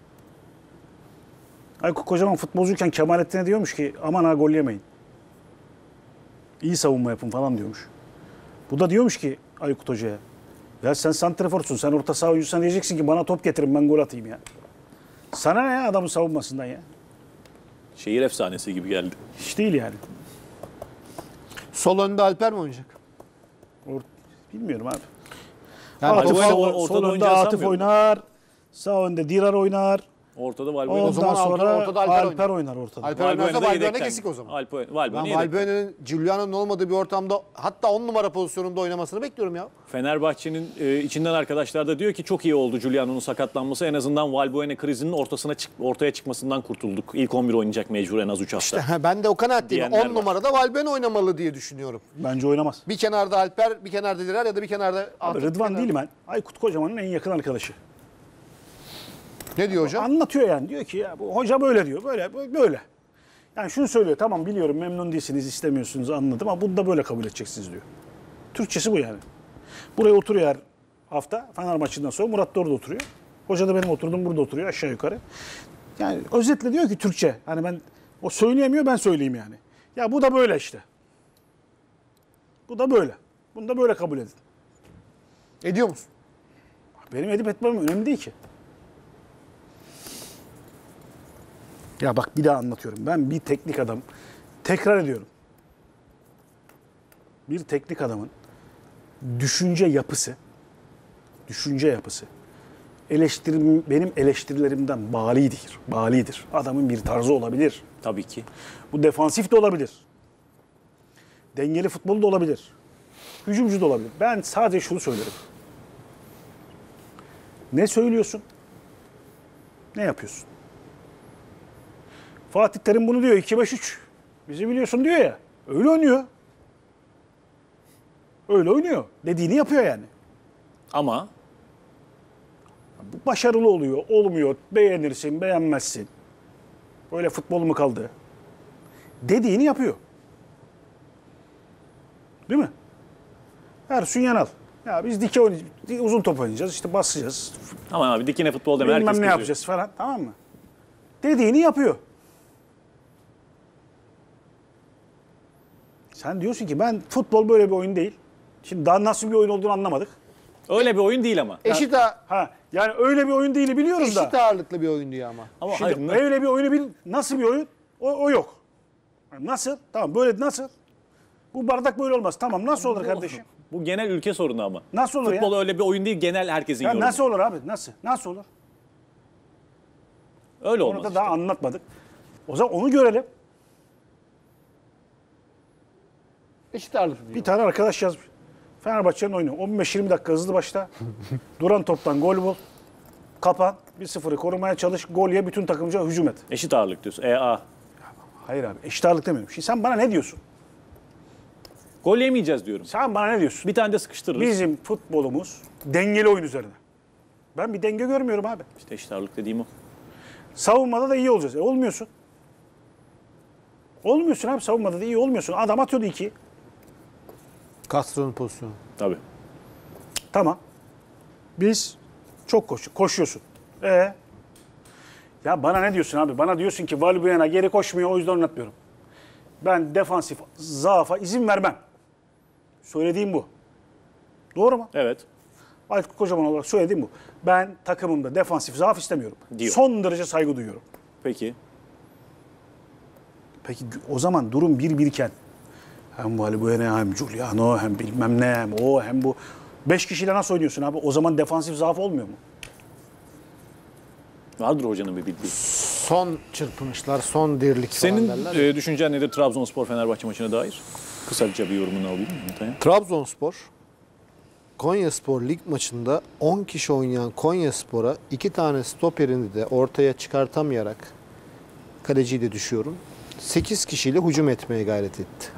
Aykut Kocaman futbolcuyken Kemalettin'e diyormuş ki aman ha gol yemeyin. İyi savunma yapın falan diyormuş. Bu da diyormuş ki Aykut Hoca'ya, ya sen santraforsun, sen orta saha oyuncusun, diyeceksin ki bana top getirin ben gol atayım ya. Sana ne ya adamın savunmasından ya? Şehir efsanesi gibi geldi. Hiç değil yani. Sol önde Alper mi oynayacak? Or- Bilmiyorum abi. Yani Atıf Valbuena sol, ortada sol önde oynayacağı Atıf sanmıyorum. oynar. Sağ önde Dirar oynar. Ortada Valbuena. Ondan zaman sonra ortada- ortada Alper Alper, oynar ortada. Alper Valbuena oynarsa da Valbuena yedekten. kesik o zaman. Alper, Valbuena Ben yedekten. Valbuena'nın Giuliano'nun olmadığı bir ortamda hatta on numara pozisyonunda oynamasını bekliyorum ya. Fenerbahçe'nin e, içinden arkadaşlar da diyor ki çok iyi oldu Giuliano'nun sakatlanması. En azından Valbuena krizinin ortasına çık, ortaya çıkmasından kurtulduk. İlk on bir oynayacak mecbur en az üç hafta. İşte ha, ben de o kanaatteyim. Diyenler on var. numarada Valbuena oynamalı diye düşünüyorum. Bence oynamaz. Bir kenarda Alper, bir kenarda Dirar ya da bir kenarda Abi Atıf, Rıdvan bir kenarda- değilim ben. Aykut Kocaman'ın en yakın arkadaşı. Ne diyor hocam? Anlatıyor yani. Diyor ki ya bu hoca böyle diyor. Böyle böyle. Yani şunu söylüyor. Tamam biliyorum memnun değilsiniz, istemiyorsunuz anladım ama bunu da böyle kabul edeceksiniz diyor. Türkçesi bu yani. Buraya oturuyor her hafta. Fener maçından sonra Murat da orada oturuyor. Hoca da benim oturduğum burada oturuyor aşağı yukarı. Yani özetle diyor ki Türkçe. Hani ben o söyleyemiyor ben söyleyeyim yani. Ya bu da böyle işte. Bu da böyle. Bunu da böyle kabul edin. Ediyor musun? Benim edip etmem önemli değil ki. Ya bak bir daha anlatıyorum. Ben bir teknik adam, tekrar ediyorum. Bir teknik adamın düşünce yapısı, düşünce yapısı eleştirim, benim eleştirilerimden balidir. Balidir. Adamın bir tarzı olabilir. Tabii ki. Bu defansif de olabilir. Dengeli futbol da olabilir. Hücumcu da olabilir. Ben sadece şunu söylerim. Ne söylüyorsun? Ne yapıyorsun? Fatih Terim bunu diyor iki beş üç. Bizi biliyorsun diyor ya. Öyle oynuyor. Öyle oynuyor. Dediğini yapıyor yani. Ama Başarılı oluyor, olmuyor, beğenirsin, beğenmezsin. Böyle futbol mu kaldı? Dediğini yapıyor. Değil mi? Ersun Yanal. Ya biz dike oynayacağız, uzun top oynayacağız, işte basacağız. Ama abi dikine futbol deme, herkes Bilmem ne kızıyor. yapacağız falan, tamam mı? Dediğini yapıyor. Sen diyorsun ki ben futbol böyle bir oyun değil. Şimdi daha nasıl bir oyun olduğunu anlamadık. Öyle bir oyun değil ama. Eşit, a- Ha, yani öyle bir oyun değil biliyoruz da. eşit ağırlıklı bir oyun diyor ama. Ama Şimdi hayır, öyle bir oyunu bil, nasıl bir oyun? O, o yok. Yani nasıl? Tamam böyle nasıl? Bu bardak böyle olmaz. Tamam nasıl olur kardeşim? bu genel ülke sorunu ama. Nasıl olur Futbol ya? öyle bir oyun değil, genel herkesin Ya yorumu. nasıl olur abi? Nasıl? Nasıl olur? Öyle Onu olmaz da işte. daha anlatmadık. O zaman onu görelim. Eşit ağırlıklı diyor. Bir tane arkadaş yazmış. Fenerbahçe'nin oyunu. on beş yirmi dakika hızlı başla. Duran toptan gol bul. Kapan. bir sıfırı korumaya çalış. Gol ye, bütün takımca hücum et. Eşit ağırlık diyorsun. E A. Hayır abi. Eşit ağırlık demiyorum. Şimdi sen bana ne diyorsun? Gol yemeyeceğiz diyorum. Sen bana ne diyorsun? Bir tane de sıkıştırırız. Bizim futbolumuz dengeli oyun üzerine. Ben bir denge görmüyorum abi. İşte eşit ağırlık dediğim o. Savunmada da iyi olacağız. E, olmuyorsun. Olmuyorsun abi, savunmada da iyi olmuyorsun. Adam atıyordu iki. Castro'nun pozisyonu. Tabii. Tamam. Biz çok koş, koşuyorsun. E ya bana ne diyorsun abi? Bana diyorsun ki Valbuena geri koşmuyor, o yüzden oynatmıyorum. Ben defansif zaafa izin vermem. Söylediğim bu. Doğru mu? Evet. Aykut Kocaman olarak söylediğim bu. Ben takımımda defansif zaaf istemiyorum. Diyor. Son derece saygı duyuyorum. Peki. Peki o zaman durum bir birken hem Valbuena hem Giuliano hem bilmem ne hem o hem bu. Beş kişiyle nasıl oynuyorsun abi? O zaman defansif zaaf olmuyor mu? Vardır hocanın bir bildiği. Son çırpınışlar, son dirlik falan Senin derler. e, düşüncen nedir Trabzonspor Fenerbahçe maçına dair? Kısaca bir yorumunu alayım. Mı? Trabzonspor, Konyaspor lig maçında on kişi oynayan Konyaspor'a iki tane stoperini de ortaya çıkartamayarak, kaleciyi de düşüyorum, sekiz kişiyle hücum etmeye gayret etti.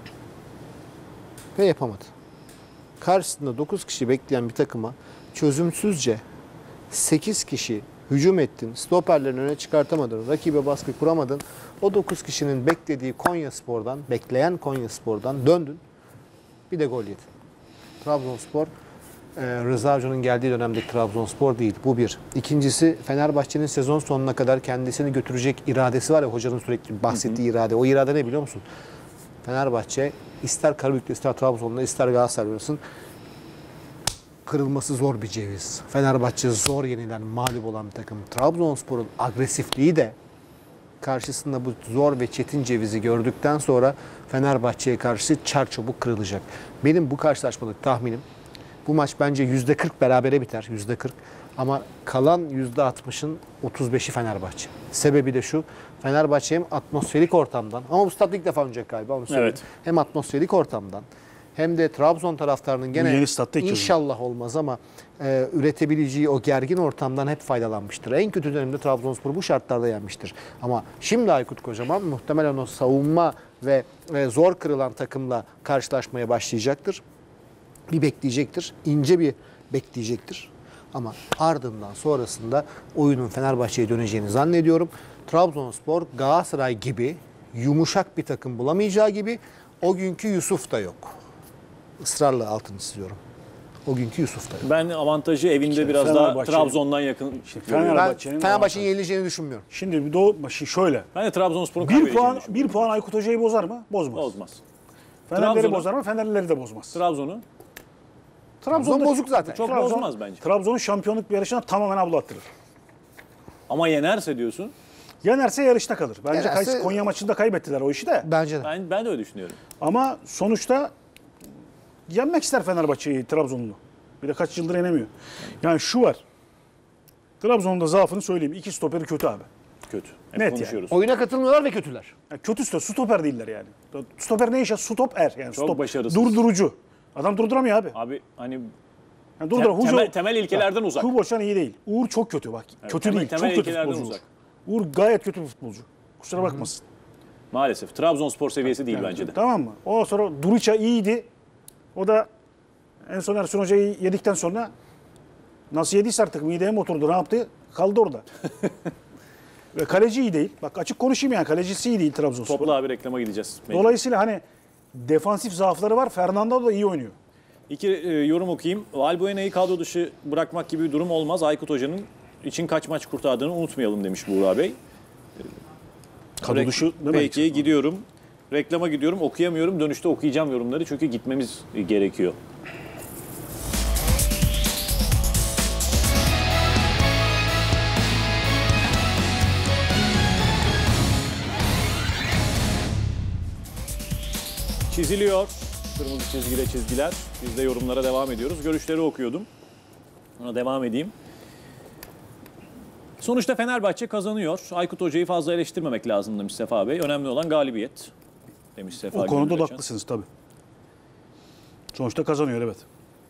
Ve yapamadı. Karşısında dokuz kişi bekleyen bir takıma çözümsüzce sekiz kişi hücum ettin, stoperlerini öne çıkartamadın, rakibe baskı kuramadın. O dokuz kişinin beklediği Konyaspor'dan, bekleyen Konyaspor'dan döndün. Bir de gol yedin. Trabzonspor, e, Rıza Hoca'nın geldiği dönemdeki Trabzonspor değil. Bu bir. İkincisi, Fenerbahçe'nin sezon sonuna kadar kendisini götürecek iradesi var ya, hocanın sürekli bahsettiği hı hı. irade. O irade ne biliyor musun? Fenerbahçe ister Karabük'te, ister Trabzon'da, ister Galatasaray'da olsun, kırılması zor bir ceviz. Fenerbahçe zor yenilen, mağlup olan bir takım. Trabzonspor'un agresifliği de karşısında bu zor ve çetin cevizi gördükten sonra Fenerbahçe'ye karşı çarçabuk kırılacak. Benim bu karşılaşmalık tahminim, bu maç bence yüzde kırk berabere biter. yüzde kırk. Ama kalan yüzde altmışın otuz beşi Fenerbahçe. Sebebi de şu: Fenerbahçe hem atmosferik ortamdan, ama bu stat ilk defa oynayacak galiba, onu söyleyeyim. Evet. Hem atmosferik ortamdan hem de Trabzon taraftarının gene yeni statta ilk kez inşallah olmaz ama e, üretebileceği o gergin ortamdan hep faydalanmıştır. En kötü dönemde Trabzonspor bu şartlarda yenmiştir. Ama şimdi Aykut Kocaman muhtemelen o savunma ve e, zor kırılan takımla karşılaşmaya başlayacaktır. Bir bekleyecektir. İnce bir bekleyecektir. Ama ardından sonrasında oyunun Fenerbahçe'ye döneceğini zannediyorum. Trabzonspor Galatasaray gibi yumuşak bir takım bulamayacağı gibi o günkü Yusuf da yok. Israrla altını çiziyorum. O günkü Yusuf da yok. Ben avantajı evinde biraz daha Fenerbahçe- Trabzon'dan yakın. Fenerbahçe- Ben Fenerbahçe'nin Fenerbahçe'nin yenileceğini düşünmüyorum. Şimdi bir doğu başı şöyle. Ben de Trabzonspor'un Bir kaybedeceğini puan düşünüyorum. bir puan Aykut Hoca'yı bozar mı? Bozmaz. Bozmaz. Fenerleri Trabzon'u- bozar mı? Fenerlileri de bozmaz. Trabzon'u Trabzon bozuk zaten. çok Trabzon- bozmaz bence. Trabzon'un şampiyonluk bir yarışına tamamen abla attırır. Ama yenerse diyorsun. Yenerse yarışta kalır. Bence Yenerse- Kays- Konya maçında kaybettiler o işi de. Bence de. Ben ben de öyle düşünüyorum. Ama sonuçta yenmek ister Fenerbahçe'yi Trabzonlu. Bir de kaç yıldır yenemiyor. Yani şu var. Trabzon'un da zaafını söyleyeyim. İki stoperi kötü abi. Kötü. Hep Net konuşuyoruz. Oyuna katılmıyorlar ve kötüler. Yani kötü stoper, stoper değiller yani. Stoper ne işe? Stoper yani. Çok Stop. başarısız. Durdurucu. Adam durduramıyor abi. Abi hani Yani durdur, Te- temel- temel ilkelerden uzak. Kuboşan iyi değil. Uğur çok kötü bak. kötü temel- değil. temel çok kötü ilkelerden futbolcu. uzak. Uğur gayet kötü bir futbolcu. Kusura bakmasın. maalesef Trabzonspor seviyesi değil Yani, bence de. Tamam mı? Ondan sonra Duriça iyiydi. O da en son Ersun Hoca'yı yedikten sonra Nasıl yediyse artık mideye mi oturdu, ne yaptı? Kaldı orada. Ve kaleci iyi değil. Bak açık konuşayım yani, kalecisi iyi değil Trabzonspor. Topla abi reklama gideceğiz. Dolayısıyla hani defansif zaafları var. Fernando da iyi oynuyor. İki e, yorum okuyayım. Valbuena'yı kadro dışı bırakmak gibi bir durum olmaz. Aykut Hoca'nın için kaç maç kurtardığını unutmayalım demiş Buğra Bey. Kadro dışı demek. Peki gidiyorum. Reklama gidiyorum. Okuyamıyorum. Dönüşte okuyacağım yorumları çünkü gitmemiz gerekiyor. Çiziliyor. Kırmızı çizgide çizgiler. Biz de yorumlara devam ediyoruz. Görüşleri okuyordum. Ona devam edeyim. Sonuçta Fenerbahçe kazanıyor. Aykut Hoca'yı fazla eleştirmemek lazım demiş Sefa Bey. Önemli olan galibiyet demiş Sefa. O konuda da Gönülreçen. haklısınız tabii. Sonuçta kazanıyor, evet.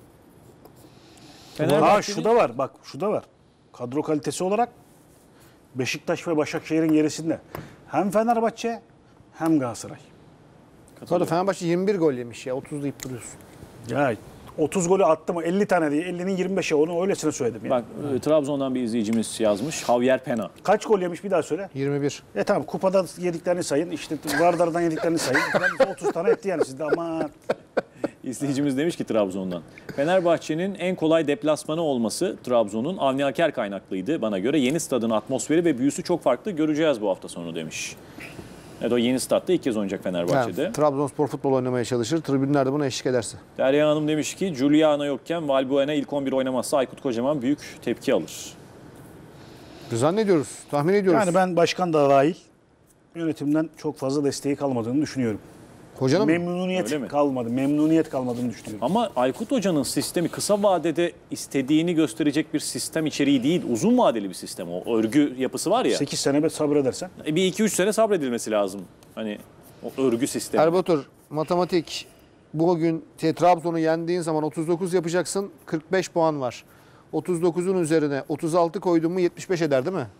Ha Fenerbahçe'nin- şu da var, bak şu da var. Kadro kalitesi olarak Beşiktaş ve Başakşehir'in gerisinde hem Fenerbahçe hem Galatasaray. Bu arada Fenerbahçe yirmi bir gol yemiş ya. otuz deyip duruyorsun. Ya otuz golü attı mı? elli tane değil. ellinin yirmi beşi, onu öylesine söyledim yani. Bak e, Trabzon'dan bir izleyicimiz yazmış. Javier Pena. Kaç gol yemiş bir daha söyle. yirmi bir. E tamam, kupadan yediklerini sayın. İşte Vardar'dan yediklerini sayın. otuz tane etti yani sizde, ama İzleyicimiz demiş ki Trabzon'dan. Fenerbahçe'nin en kolay deplasmanı olması Trabzon'un Avni Aker kaynaklıydı bana göre. Yeni stadın atmosferi ve büyüsü çok farklı. Göreceğiz bu hafta sonu demiş. Evet, o yeni statta ilk kez oynayacak Fenerbahçe'de. Yani, Trabzonspor futbol oynamaya çalışır. Tribünler de buna eşlik ederse. Derya Hanım demiş ki Giuliano yokken Valbuena ilk on bir oynamazsa Aykut Kocaman büyük tepki alır. Zannediyoruz. Tahmin ediyoruz. yani ben başkan da dahil yönetimden çok fazla desteği kalmadığını düşünüyorum. Hocanın mı? Öyle mi? Memnuniyet kalmadı. Memnuniyet kalmadığını düşünüyorum. Ama Aykut Hoca'nın sistemi kısa vadede istediğini gösterecek bir sistem içeriği değil. Uzun vadeli bir sistem o. Örgü yapısı var ya. sekiz sene sabredersen. E, Bir iki üç sene sabredilmesi lazım. Hani o örgü sistemi. Erbatur, matematik. Bugün te- Trabzon'u yendiğin zaman otuz dokuz yapacaksın. kırk beş puan var. otuz dokuzun üzerine otuz altı koydun mu yetmiş beş eder değil mi?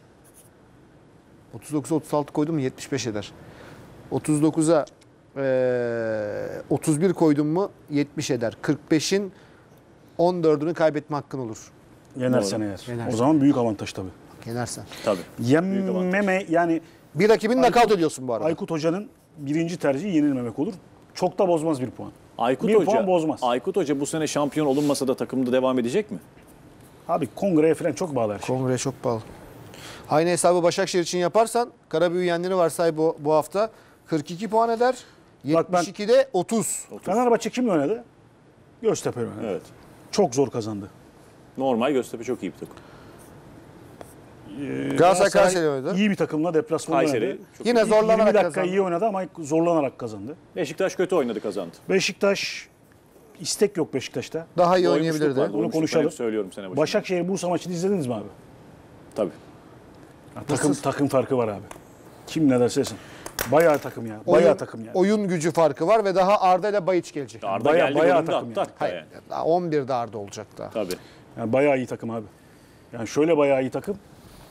otuz dokuza otuz altı koydun mu yetmiş beş eder. otuz dokuza eee, otuz bir koydun mu yetmiş eder. kırk beşin on dördünü kaybetme hakkın olur. Yenersen eğer. Yenersen. O zaman büyük avantaj tabii. Yenersen. Tabii. Yenmeme yani Bir rakibini Aykut- nakavt ediyorsun bu arada. Aykut Hoca'nın birinci tercihi yenilmemek olur. Çok da bozmaz bir puan. Aykut Bir Hoca, puan bozmaz. Aykut Hoca bu sene şampiyon olunmasa da takımda devam edecek mi? Abi kongreye falan çok bağlı her şey. Kongreye çok bağlı. Aynı hesabı Başakşehir için yaparsan Karabüyü yendiğini varsay bu, bu hafta kırk iki puan eder. Bak ben- yetmiş ikide otuz. Fenerbahçe kimle oynadı? Göztepe oynadı. Evet. Çok zor kazandı. Normal, Göztepe çok iyi bir takım. Galatasaray Kayseri oynadı. İyi bir takımla deplasmanda Kayseri oynadı. çok Yine İlk zorlanarak yirmi dakika kazandı. iyi oynadı ama zorlanarak kazandı. Beşiktaş kötü oynadı, kazandı. Beşiktaş, istek yok Beşiktaş'ta. Daha iyi Doymuşluk oynayabilirdi. var, Onu doymuşluk. konuşalım. Ben hep söylüyorum sene başında. Başakşehir Bursa maçını izlediniz mi abi? Tabii. Ya, takım takım farkı var abi. Kim ne derse desin. Bayağı takım ya. Oyun, Bayağı takım ya. oyun gücü farkı var ve daha Arda ile Bayiç gelecek. Arda Bayağı- geldi, bayağı golünü takım attı yani. hatta Hayır, yani. daha on birde Arda olacak daha. Tabii. Yani bayağı iyi takım abi. Yani şöyle bayağı iyi takım.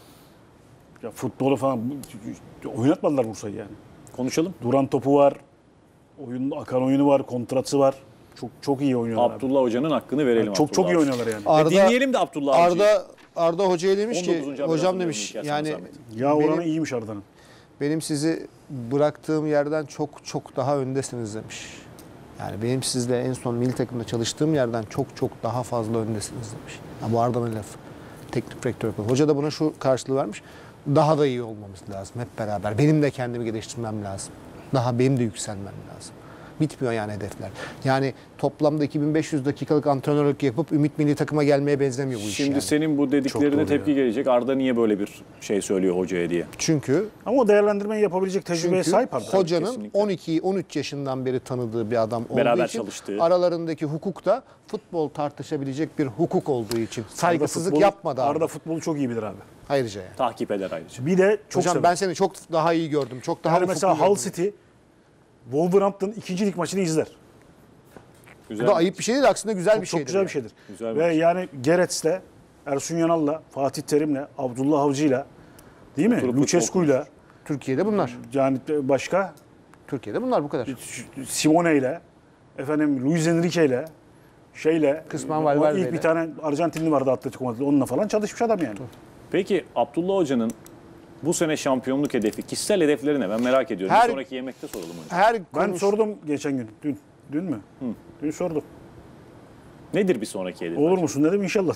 Ya futbolu falan oynatmadılar Bursa'yı yani. Konuşalım. Duran topu var. Oyun akan oyunu var, kontratı var. Çok çok iyi oynuyorlar abi. Abdullah Hoca'nın hakkını verelim. Yani çok çok iyi Abdullah oynuyorlar yani. Ve Arda, dinleyelim de Abdullah Avcı'yı. Arda, Arda Hoca'ya demiş ki, on dokuzuncu haberi hocam hatırlıyorum demiş İlker, sana yani zahmet. Ya oranı benim, iyiymiş Arda'nın. benim sizi bıraktığım yerden çok çok daha öndesiniz demiş. Yani benim sizle en son milli takımda çalıştığım yerden çok çok daha fazla öndesiniz demiş. Ha, bu Arda'nın lafı. Teknik direktör. Hoca da buna şu karşılığı vermiş. Daha da iyi olmamız lazım hep beraber. Benim de kendimi geliştirmem lazım. Daha benim de yükselmem lazım. Bitmiyor yani hedefler. Yani toplamda iki bin beş yüz dakikalık antrenörlük yapıp Ümit milli takıma gelmeye benzemiyor bu iş Şimdi yani. senin bu dediklerine doğru tepki gelecek. Arda niye böyle bir şey söylüyor hocaya diye. Çünkü Ama o değerlendirmeyi yapabilecek tecrübeye Çünkü sahip Arda. hocanın Kesinlikle. on iki on üç yaşından beri tanıdığı bir adam olduğu Beraber için çalıştığı. aralarındaki hukuk da futbol tartışabilecek bir hukuk olduğu için saygısızlık futbolu- yapmadı abi. Arda futbolu çok iyi bilir abi. Ayrıca yani. Takip eder ayrıca. Bir de çok Hocam sever. ben seni çok daha iyi gördüm. Çok daha Yani ufuklu mesela Hull gördüm. City, Wolverhampton ikinci lig maçını izler. Güzel. Bu da ayıp bir şey değil aslında güzel Çok, bir çok şeydir. güzel yani. bir şeydir. Güzel bir Ve şey. yani Gerets'le, Ersun Yanal'la, Fatih Terim'le, Abdullah Avcı'yla, değil mi? Oturup Lucescu'yla, Türkiye'de bunlar. yani başka Türkiye'de bunlar bu kadar. Simone'yle, efendim Luis Enrique'yle, şeyle Kısmen o Valverde'yle. ilk bir tane Arjantinli vardı Atletico Madrid'de. Onunla falan çalışmış adam yani. Peki Abdullah Hoca'nın bu sene şampiyonluk hedefi, kişisel hedefleri ne? Ben merak ediyorum. Her- Bir sonraki yemekte soralım onu. Her Ben konuş- sordum geçen gün. Dün. Dün mü? Dün sordum. Nedir bir sonraki hedef? Olur musun dedim inşallah.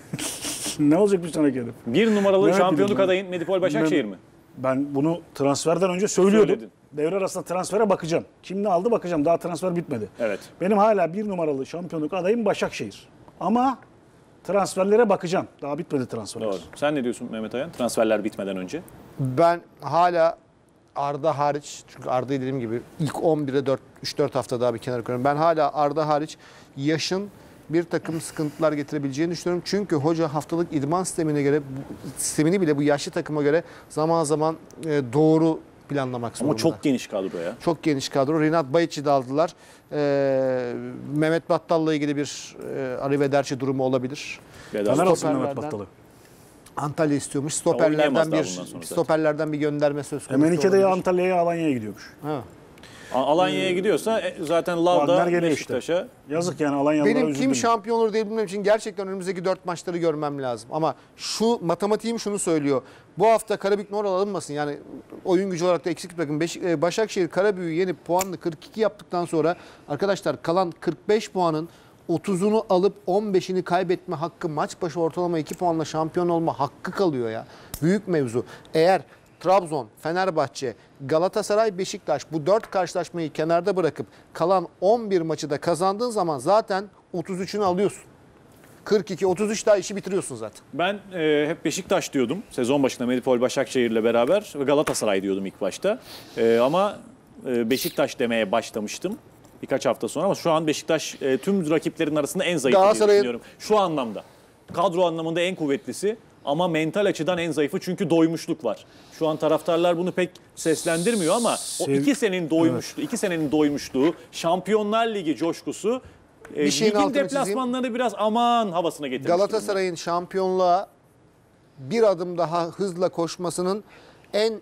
Ne olacak bir sonraki hedef? Bir numaralı Merak şampiyonluk ediyorum. adayın Medipol Başakşehir mi? Ben bunu transferden önce söylüyordum. Söyledin. Devre arasında transfere bakacağım. Kim ne aldı bakacağım. Daha transfer bitmedi. Evet. Benim hala bir numaralı şampiyonluk adayım Başakşehir. Ama transferlere bakacağım. Daha bitmedi transferler. Doğru. Sen ne diyorsun Mehmet Ayan? Transferler bitmeden önce. Ben hala Arda hariç, çünkü Arda'yı dediğim gibi ilk on bire dört, üç dört hafta daha bir kenara koyuyorum. Ben hala Arda hariç yaşın bir takım sıkıntılar getirebileceğini düşünüyorum. Çünkü hoca haftalık idman sistemine göre, bu- sistemini bile bu yaşlı takıma göre zaman zaman e, doğru planlamak zorunda. Ama çok geniş kadro ya. Çok geniş kadro. Rinat Bayiç'i de aldılar. Ee, Mehmet Battal'la ilgili bir e, arrivederci durumu olabilir. Bedava. Taner alsın Mehmet Stoperlerden- Battalı. Antalya istiyormuş. oynayamaz Stoperlerden daha bir bundan sonra zaten. stoperlerden bir gönderme söz konusu. Emenike'de ya olabilir. Antalya'ya Alanya'ya gidiyormuş. Ha. A- Alanya'ya gidiyorsa e, zaten Wagner Lav'da geliyor işte. Beşiktaş'a. Yazık yani Alanyalılara Benim üzüldüm. kim şampiyon olur diye bilmem için gerçekten önümüzdeki dört maçları görmem lazım. Ama şu matematiğim şunu söylüyor. Bu hafta Karabük Nor alınmasın. Yani oyun gücü olarak da eksik bırakın. Beş, e, Başakşehir Karabük'ü yenip puanını kırk iki yaptıktan sonra arkadaşlar kalan kırk beş puanın otuzunu alıp on beşini kaybetme hakkı, maç başı ortalama iki puanla şampiyon olma hakkı kalıyor ya. Büyük mevzu. Eğer Trabzon, Fenerbahçe, Galatasaray, Beşiktaş bu dört karşılaşmayı kenarda bırakıp kalan on bir maçı da kazandığın zaman zaten otuz üçünü alıyorsun. kırk iki otuz üç daha işi bitiriyorsun zaten. Ben e, hep Beşiktaş diyordum. Sezon başında Medipol Başakşehir'le beraber ve Galatasaray diyordum ilk başta. E, ama e, Beşiktaş demeye başlamıştım birkaç hafta sonra ama şu an Beşiktaş e, tüm rakiplerin arasında en zayıf diye Galatasaray'ın- düşünüyorum. Şu anlamda. Kadro anlamında en kuvvetlisi ama mental açıdan en zayıfı çünkü doymuşluk var. Şu an taraftarlar bunu pek seslendirmiyor ama o Sev- iki senenin doymuşluğu, iki senenin doymuşluğu, Şampiyonlar Ligi coşkusu, e, Bir şeyin ligin altını çizeyim. deplasmanları biraz aman havasına getirmiş durumda. Galatasaray'ın şampiyonluğa bir adım daha hızla koşmasının en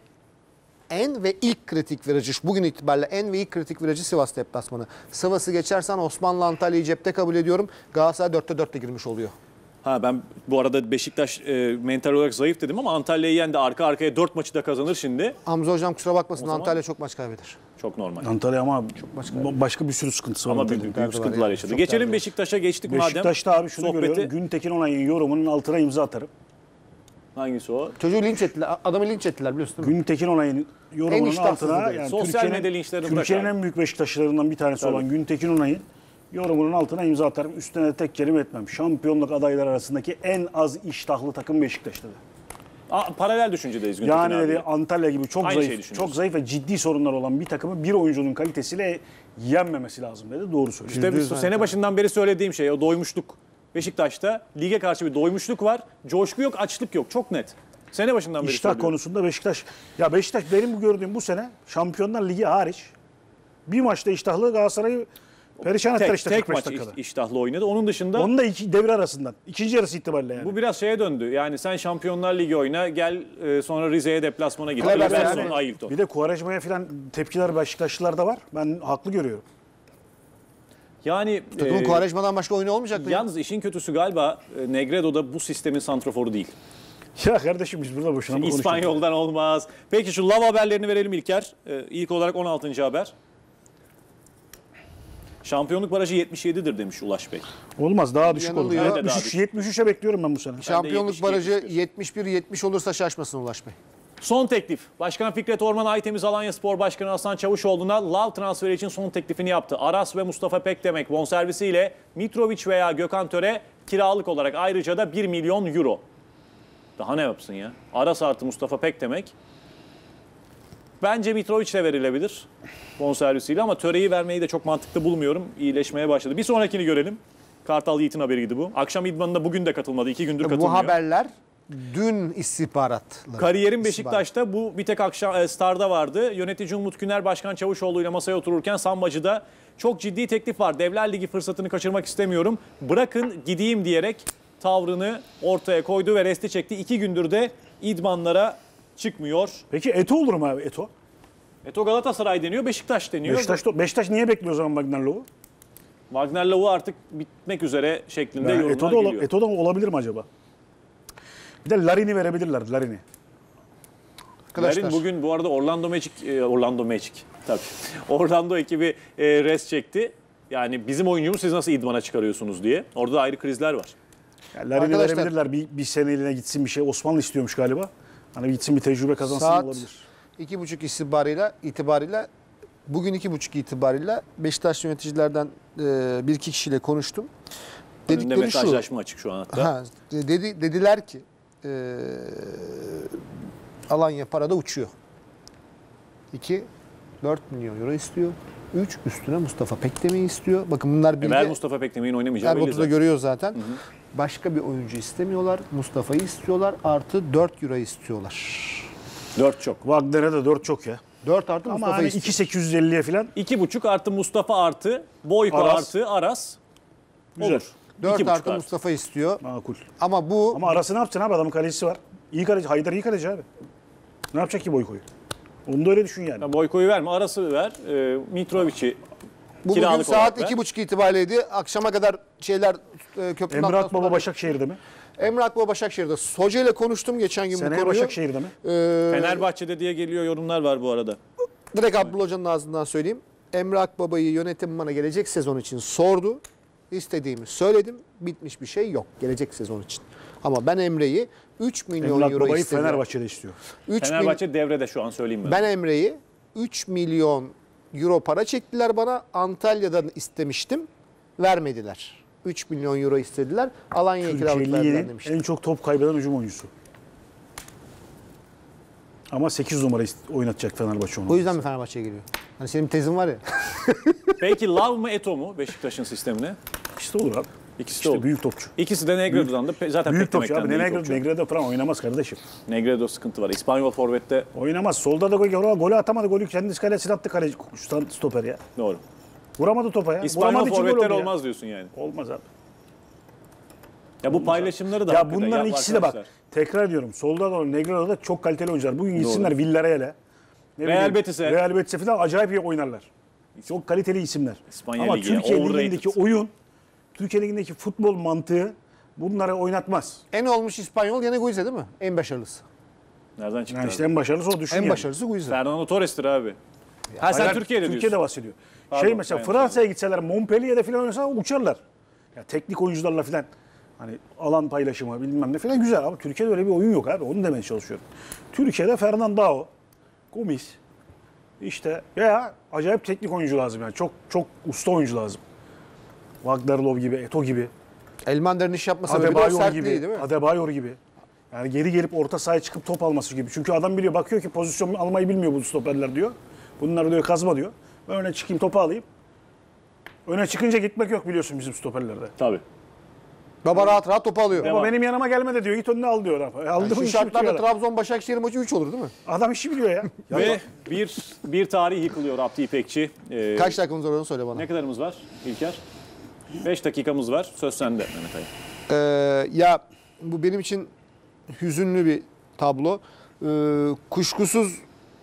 en ve ilk kritik virajı, bugün itibariyle en ve ilk kritik virajı Sivas deplasmanı. Sivas'ı geçersen Osmanlı Antalya'yı cepte kabul ediyorum. Galatasaray dörtte dörtte girmiş oluyor. Ha ben bu arada Beşiktaş e, mental olarak zayıf dedim ama Antalya'yı yendi. Arka arkaya dört maçı da kazanır şimdi. Hamza hocam kusura bakmasın, O zaman- Antalya çok maç kaybeder. Çok normal. Antalya ama başka bir sürü sıkıntısı var. Ama Antalya'nın. büyük, büyük derdi var sıkıntılar yani. yaşadı. Çok Geçelim derdi var. Beşiktaş'a geçtik madem. Beşiktaş'ta abi şunu sohbeti. görüyorum. Güntekin Onay'ın yorumunun altına imza atarım. Hangisi o? Çocuğu linç ettiler, adamı linç ettiler biliyorsun değil mi? Güntekin Onay'ın En yorumunun iştahsızı altına dedi. yani Sosyal Türkiye'nin, medya linçlerini bırak Türkiye'nin abi. en büyük Beşiktaşlarından bir tanesi Tabii. olan Güntekin Onay'ın yorumunun altına imza atarım. Üstüne de tek kelime etmem. Şampiyonluk adayları arasındaki en az iştahlı takım Beşiktaş dedi. Aa, paralel düşüncedeyiz Güntekin Yani abi. dedi Antalya gibi çok Aynı şeyi zayıf, düşünüyoruz. çok zayıf ve ciddi sorunlar olan bir takımı bir oyuncunun kalitesiyle yenmemesi lazım dedi. Doğru söylüyor. İşte Yüzde yüz sene başından beri söylediğim şey o doymuşluk. Beşiktaş'ta lige karşı bir doymuşluk var. Coşku yok, açlık yok. Çok net. Sene başından beri İştah söylüyorum. konusunda Beşiktaş, ya Beşiktaş benim bu gördüğüm bu sene Şampiyonlar Ligi hariç bir maçta iştahlı Galatasaray'ı perişan ettiler Tek, işte tek kırk beş maç dakikada. iş- iştahlı oynadı. Onun dışında Onun da iki devre arasından. İkinci yarısı itibariyle yani. bu biraz şeye döndü. Yani sen Şampiyonlar Ligi oyna, gel e, sonra Rize'ye deplasmana git. Kleber Kleber yani- sonra Ailton. Bir de Quaresma'ya falan tepkiler Beşiktaşlılarda var. Ben haklı görüyorum. Yani Takımın e, Quaresma'dan başka oyunu olmayacak mı? ya? yalnız işin kötüsü galiba e, Negredo'da bu sistemin santraforu değil. Ya kardeşim biz burada boşuna mı konuşuyoruz? İspanyol'dan olmaz. Peki şu lav haberlerini verelim İlker. Ee, ilk olarak on altıncı haber. Şampiyonluk barajı yetmiş yedidir demiş Ulaş Bey. Olmaz daha düşük olur. Yanılıyor. Ben de daha yetmiş üç, yetmiş üçe bekliyorum ben bu sene. Şampiyonluk yetmiş, barajı yetmiş bir. yetmiş bir yetmiş olursa şaşmasın Ulaş Bey. Son teklif. Başkan Fikret Orman Aytemiz Alanya Spor Başkanı Hasan Çavuşoğlu'na lav transferi için son teklifini yaptı. Aras ve Mustafa Pekdemek bonservisiyle Mitrovic veya Gökhan Töre kiralık olarak ayrıca da bir milyon euro. Daha ne yapsın ya? Aras artı Mustafa Pekdemek. Bence Mitrovic de verilebilir bonservisiyle ama Töre'yi vermeyi de çok mantıklı bulmuyorum. İyileşmeye başladı. Bir sonrakini görelim. Kartal Yiğit'in haberiydi bu. Akşam idmanına bugün de katılmadı. İki gündür katılmıyor. Bu haberler dün istihbaratları. Kariyerim İstihbarat. Beşiktaş'ta bu bir tek akşam e, Star'da vardı. Yönetici Umut Güner Başkan Çavuşoğlu ile masaya otururken Sambacı'da çok ciddi teklif var. Devler Ligi fırsatını kaçırmak istemiyorum. Bırakın gideyim diyerek tavrını ortaya koydu ve resti çekti. İki gündür de idmanlara çıkmıyor. Peki Eto olur mu abi Eto? Eto Galatasaray deniyor, Beşiktaş deniyor. Beşiktaş, Beşiktaş niye bekliyor o zaman Wagner Love'u? Wagner Love'u artık bitmek üzere şeklinde Yani yorumlar Eto'da, ola- geliyor. Eto'da olabilir mi acaba? Bir de Larin'i verebilirler. Larin'i. Arkadaşlar. Larin bugün bu arada Orlando Magic, e, Orlando Magic tabii. Orlando ekibi e, res çekti. Yani bizim oyuncumuz siz nasıl idmana çıkarıyorsunuz diye. Orada da ayrı krizler var. Yani Larin'i Arkadaşlar- verebilirler. Bir, bir seneliğine gitsin bir şey. Osmanlı istiyormuş galiba. Hani bir gitsin bir tecrübe kazansın Saat olabilir. iki buçuk itibarıyla, itibarıyla bugün iki buçuk itibarıyla Beşiktaş yöneticilerden e, bir iki kişiyle konuştum. Önünde Dedikleri şu. mesajlaşma açık şu an hatta. Ha, dedi, dediler ki e, Alanya parada uçuyor. iki, dört milyon euro istiyor. üç üstüne Mustafa Pekdemir'i istiyor. Bakın bunlar bilgi. Eğer Mustafa Pekdemir'in oynamayacağı belli Erbatur'da zaten. görüyor zaten. Başka bir oyuncu istemiyorlar. Mustafa'yı istiyorlar. Artı dört euro istiyorlar. dört çok. Wagner'e de dört çok ya. dört artı Ama Mustafa'yı hani istiyor. iki bin sekiz yüz elliye falan iki buçuk artı Mustafa artı Boyko Aras. artı Aras. Güzel. Olur. dört İki buçuk artı Mustafa istiyor. makul. Ama bu Ama arası ne yapacaksın abi? Adamın kalecisi var. İyi kaleci. Haydar iyi kaleci abi. Ne yapacak ki Boyko'yu? Onu da öyle düşün yani. Ya Boyko'yu verme, Aras'ı ver. E, Mitrovic'i bu bugün kiralık saat olarak ver. iki buçuk itibariyleydi. Akşama kadar şeyler e, köprünün Emre altından Akbaba sular- Başakşehir'de mi? Emre Akbaba Başakşehir'de. Hoca ile konuştum geçen gün bu Seneye konuyu. Başakşehir'de mi? Ee, Fenerbahçe'de diye geliyor yorumlar var bu arada. Direkt Abdullah Hoca'nın ağzından söyleyeyim. Emre Akbaba'yı yönetim bana gelecek sezon için sordu. İstediğimi söyledim. Bitmiş bir şey yok gelecek sezon için. Ama ben Emre'yi üç milyon Emre euro Akbaba'yı istedim. Fenerbahçe'de istiyor. üç mil- Fenerbahçe devrede şu an söyleyeyim ben. Ben Emre'yi üç milyon euro para çektiler bana. Antalya'dan istemiştim. Vermediler. üç milyon euro istediler. Alanya'ya kiralık verdiler Türkiye'nin demiştim. en çok top kaybeden hücum oyuncusu. Ama sekiz numara ist- oynatacak Fenerbahçe onu. O yüzden mi Fenerbahçe'ye geliyor? Hani senin tezin var ya. Peki Love mı Eto mu Beşiktaş'ın sistemine? İkisi de olur abi. İkisi de İşte olur. büyük topçu. İkisi de Negredo'dan da pe- zaten Büyük topçu Pekdemek'ten abi. de iyi Negredo, topçu. Negredo falan oynamaz kardeşim. Negredo sıkıntı var. İspanyol forvette Oynamaz. Solda da gol, golü atamadı. Golü kendisi kalesine attı kaleci stoper ya. doğru. Vuramadı topa ya. İspanyol Vuramadı için gol forvetler oldu ya. olmaz diyorsun yani. Olmaz abi. Ya bu paylaşımları da Ya hakikaten bunların yap ikisi de bak. arkadaşlar. Tekrar ediyorum. Solda da Negredo'da da çok kaliteli oyuncular. Bugün gitsinler Villarreal'e. ne Real bileyim, Betis'e. Real Betis'e falan acayip iyi oynarlar. Çok kaliteli isimler. İspanya Ama Ligi, Türkiye overrated. Ligi'ndeki oyun, Türkiye Ligi'ndeki futbol mantığı bunları oynatmaz. En olmuş İspanyol yine Guiza değil mi? En başarılısı. Nereden çıktı? Yani abi? işte en başarılısı o düşün En yani. başarılısı Guiza. Fernando Torres'tir abi. Ha sen Hayır, Türkiye'de diyorsun. Türkiye'de bahsediyor. Pardon, şey mesela ben Fransa'ya gitseler Montpellier'de falan oynasa uçarlar. Ya teknik oyuncularla falan hani alan paylaşımı bilmem ne falan güzel ama Türkiye'de öyle bir oyun yok abi. Onu demeye çalışıyorum. Türkiye'de Fernandao, Gomis işte veya acayip teknik oyuncu lazım yani. Çok çok usta oyuncu lazım. Wagner Love gibi, Eto'o gibi, Elmander'in iş yapma sebebi de o Adebayor sertliği gibi, değil mi? Adebayor gibi. Yani geri gelip orta sahaya çıkıp top alması gibi. Çünkü adam biliyor, bakıyor ki pozisyon almayı bilmiyor bu stoperler diyor. Bunlar diyor kazma diyor. Ben öne çıkayım topu alayım. Öne çıkınca gitmek yok biliyorsun bizim stoperlerde. Tabii. Baba rahat rahat topu alıyor. Devam. Ama benim yanıma gelme de diyor. Git önüne al diyor. Aldı Yani mı şu işi şartlarda bitiyor adam. Trabzon Başakşehir maçı üç olur değil mi? Adam işi biliyor ya. Ve bir bir tarih yıkılıyor Abdi İpekçi. Ee, Kaç dakikamız var onu söyle bana. Ne kadarımız var İlker? beş dakikamız var. Söz sende Mehmet Ali. Ee, ya bu benim için hüzünlü bir tablo. Ee, kuşkusuz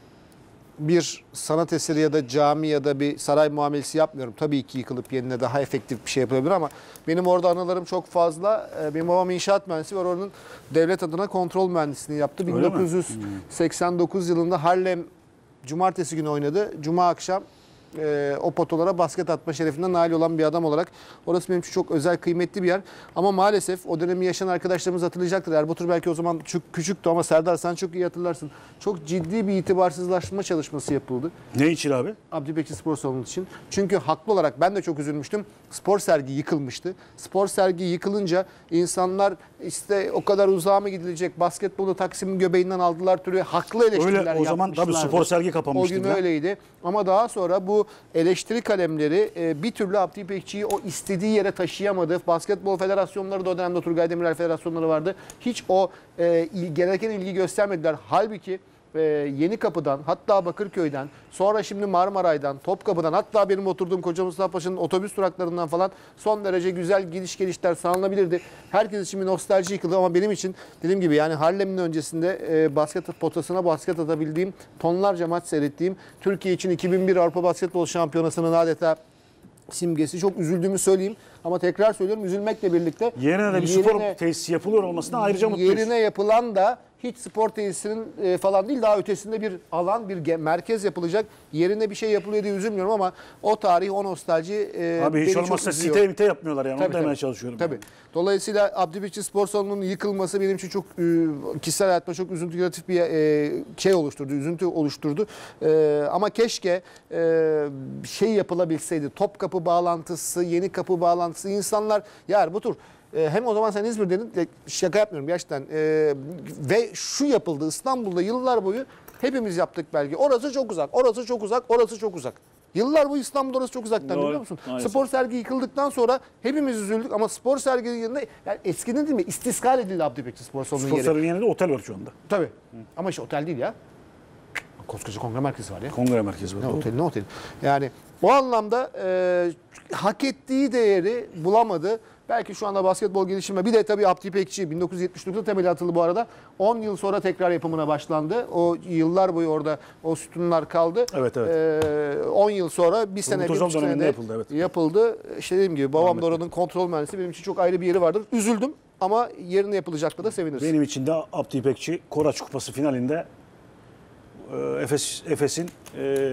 bir sanat eseri ya da cami ya da bir saray muamelesi yapmıyorum. Tabii ki yıkılıp yerine daha efektif bir şey yapılabilir ama benim orada anılarım çok fazla. Ee, benim babam inşaat mühendisi ve oranın devlet adına kontrol mühendisliğini yaptı. mi? bin dokuz yüz seksen dokuz yılında Harlem cumartesi günü oynadı. Cuma akşam e, o potolara basket atma şerefinden nail olan bir adam olarak orası benim için çok özel, kıymetli bir yer. Ama maalesef o dönemi yaşayan arkadaşlarımız hatırlayacaktır. Erbatur belki o zaman çok küçüktü ama Serdar sen çok iyi hatırlarsın. Çok ciddi bir itibarsızlaşma çalışması yapıldı. Ne için abi? Abdi Bekçi Spor Salonu için. Çünkü haklı olarak ben de çok üzülmüştüm. Spor sergi yıkılmıştı. Spor sergi yıkılınca insanlar işte o kadar uzağa mı gidilecek, basketbolu Taksim'in göbeğinden aldılar türü haklı eleştiriler Öyle, o zaman tabii yapmışlardı. spor sergi O kapanmıştı. gün falan. öyleydi. Ama daha sonra bu eleştiri kalemleri e, bir türlü Abdi İpekçi'yi o istediği yere taşıyamadı. Basketbol federasyonları da o dönemde Turgay Demirel federasyonları vardı. Hiç o e, il, gereken ilgi göstermediler. Halbuki e, Yenikapı'dan, hatta Bakırköy'den, sonra şimdi Marmaray'dan, Topkapı'dan, hatta benim oturduğum Koca Mustafa Paşa'nın otobüs duraklarından falan son derece güzel gidiş gelişler sağlanabilirdi. Herkes için bir nostalji yıkıldı ama benim için dediğim gibi yani Harlem'in öncesinde e, basket potasına basket atabildiğim, tonlarca maç seyrettiğim, Türkiye için iki bin bir Avrupa Basketbol Şampiyonası'nın adeta simgesi. Çok üzüldüğümü söyleyeyim ama tekrar söylüyorum, üzülmekle birlikte Yerine de bir spor tesisi yapılıyor olmasına ayrıca mutluyuz. yerine yapılan da hiç spor tesisinin e, falan değil, daha ötesinde bir alan, bir ge- merkez yapılacak. Yerine bir şey yapılıyor diye üzülmüyorum ama o tarih, o nostalji e, Abi hiç beni olmazsa çok üzüyor. site mite yapmıyorlar yani. Tabii, Onu demeye tabii. çalışıyorum. Tabii. Dolayısıyla Abdülbekçi Spor Salonu'nun yıkılması benim için çok e, kişisel hayatıma çok üzüntü yaratıcı bir e, şey oluşturdu, üzüntü oluşturdu. E, ama keşke e, şey yapılabilseydi, Topkapı bağlantısı, Yeni Kapı bağlantısı, insanlar ya Erbutur, e, hem o zaman sen İzmir'deydin, e, şaka yapmıyorum gerçekten, e, ve şu yapıldı İstanbul'da yıllar boyu hepimiz yaptık belki. Orası çok uzak, orası çok uzak, orası çok uzak. Yıllar boyu İstanbul'da orası çok uzaktan, Doğru, biliyor musun? maalesef. Spor sergi yıkıldıktan sonra hepimiz üzüldük ama spor serginin yanında, yani eskiden değil mi, İstiskal edildi Abdülbekçi Spor Salonu'nun Spor yeri. salonu yanında otel var şu anda. Tabii. Ama işte otel değil ya. Koskoca kongre merkezi var ya. Kongre merkezi var. Ne oteli, ne oteli. Yani o anlamda e, hak ettiği değeri bulamadı. Belki şu anda basketbol gelişimi, bir de tabii Abdi İpekçi bin dokuz yüz yetmiş dokuzda temeli atıldı bu arada. on yıl sonra tekrar yapımına başlandı. O yıllar boyu orada o sütunlar kaldı. Evet, evet. E, on yıl sonra bir sene, bir Özal buçuk döneminde senede yapıldı, evet. yapıldı. İşte dediğim gibi babam da oranın kontrol mühendisi. Benim için çok ayrı bir yeri vardır. Üzüldüm ama yerine yapılacakla da seviniriz. Benim için de Abdi İpekçi Koraç Kupası finalinde e, Efes Efes'in e,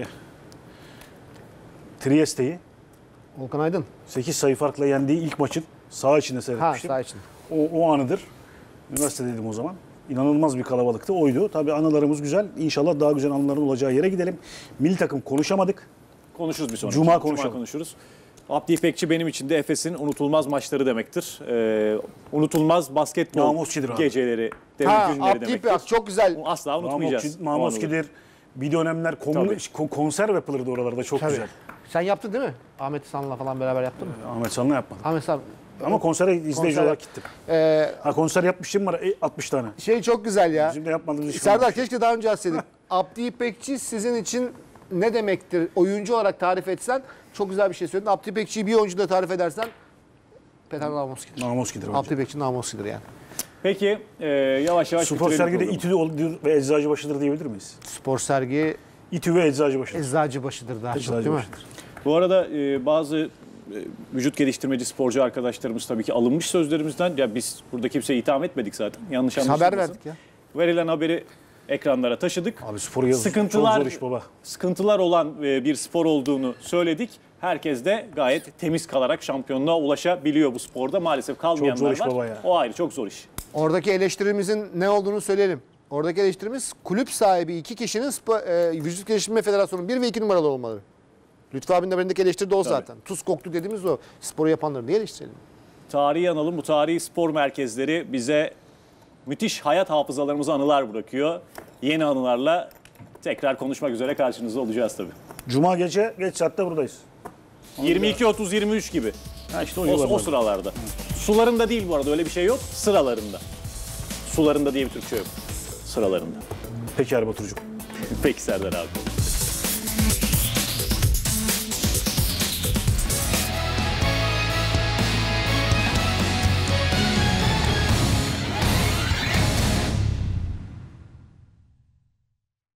Trieste'yi Volkan Aydın. sekiz sayı farkla yendiği ilk maçın saha içinde Ha, seyretmiştim. sağ için. O, o anıdır. Üniversitedeydim o zaman. İnanılmaz bir kalabalıktı. Oydu. Tabii anılarımız güzel. İnşallah daha güzel anıların olacağı yere gidelim. Milli takım konuşamadık. Konuşuruz bir sonraki. Cuma konuşalım. konuşuruz. Abdi İpekçi benim için de Efes'in unutulmaz maçları demektir. Ee, unutulmaz basketbol Namusçidir abi. geceleri, Ha, günleri Abdi demektir. İpek çok güzel. Onu asla unutmayacağız. Mahmut, o Mahmut anıları. Kidir. Bir dönemler kon- Tabii. ko- konser yapılırdı oralarda. Çok Tabii. güzel. Sen yaptın değil mi? Ahmet San'la falan beraber yaptın mı? Ahmet San'la yapmadım. Ahmet San. Ama konsere izleyici Konser- olarak gittim. Ee, Ha konser yapmışım var e, altmış tane. şey çok güzel ya. Bizim de yapmadığımız iş Serdar kalmamış. keşke daha önce açsaydık. Abdi İpekçi sizin için ne demektir? Oyuncu olarak tarif etsen çok güzel bir şey söyledin. Abdi İpekçi'yi bir oyuncu da tarif edersen Peter Namoski'dir. Namuskidir Abdi bence. İpekçi Namoski'dir yani. Peki e, yavaş yavaş Spor bitirelim sergide programı. İTÜ ve Eczacıbaşı'dır diyebilir miyiz? Spor sergi İTÜ ve Eczacıbaşı'dır. Eczacıbaşı'dır daha çok değil mi? Eczacıbaşı'dır. Bu arada e, bazı e, vücut geliştirmeci sporcu arkadaşlarımız tabii ki alınmış sözlerimizden. Ya biz burada kimseye itham etmedik zaten. Yanlış Biz anlaşılmasın. haber verdik ya. Verilen haberi ekranlara taşıdık. Abi sporu yazı Sıkıntılar, çok zor iş baba. sıkıntılar olan e, bir spor olduğunu söyledik. Herkes de gayet temiz kalarak şampiyonluğa ulaşabiliyor bu sporda. Maalesef kalmayanlar Çok zor iş var. baba ya. O ayrı, çok zor iş. Oradaki eleştirimizin ne olduğunu söyleyelim. Oradaki eleştirimiz kulüp sahibi iki kişinin spo, e, Vücut Geliştirme Federasyonu bir ve iki numaralı olmaları. Lütfü abinin de benimdeki eleştiri de o zaten. Tuz koktu dediğimiz o. Sporu yapanları niye eleştirelim? Tarihi analım. Bu tarihi spor merkezleri bize müthiş hayat hafızalarımıza anılar bırakıyor. Yeni anılarla tekrar konuşmak üzere karşınızda olacağız tabii. Cuma gece geç saatte buradayız. yirmi iki otuz yirmi üç gibi. Ha işte o, O, civarlarda. o sıralarda. Sularında değil bu arada, öyle bir şey yok. Sıralarında. Sularında diye bir Türkçe yok. Sıralarında. Peki Erbaturcuğum. Peki Serdar abi.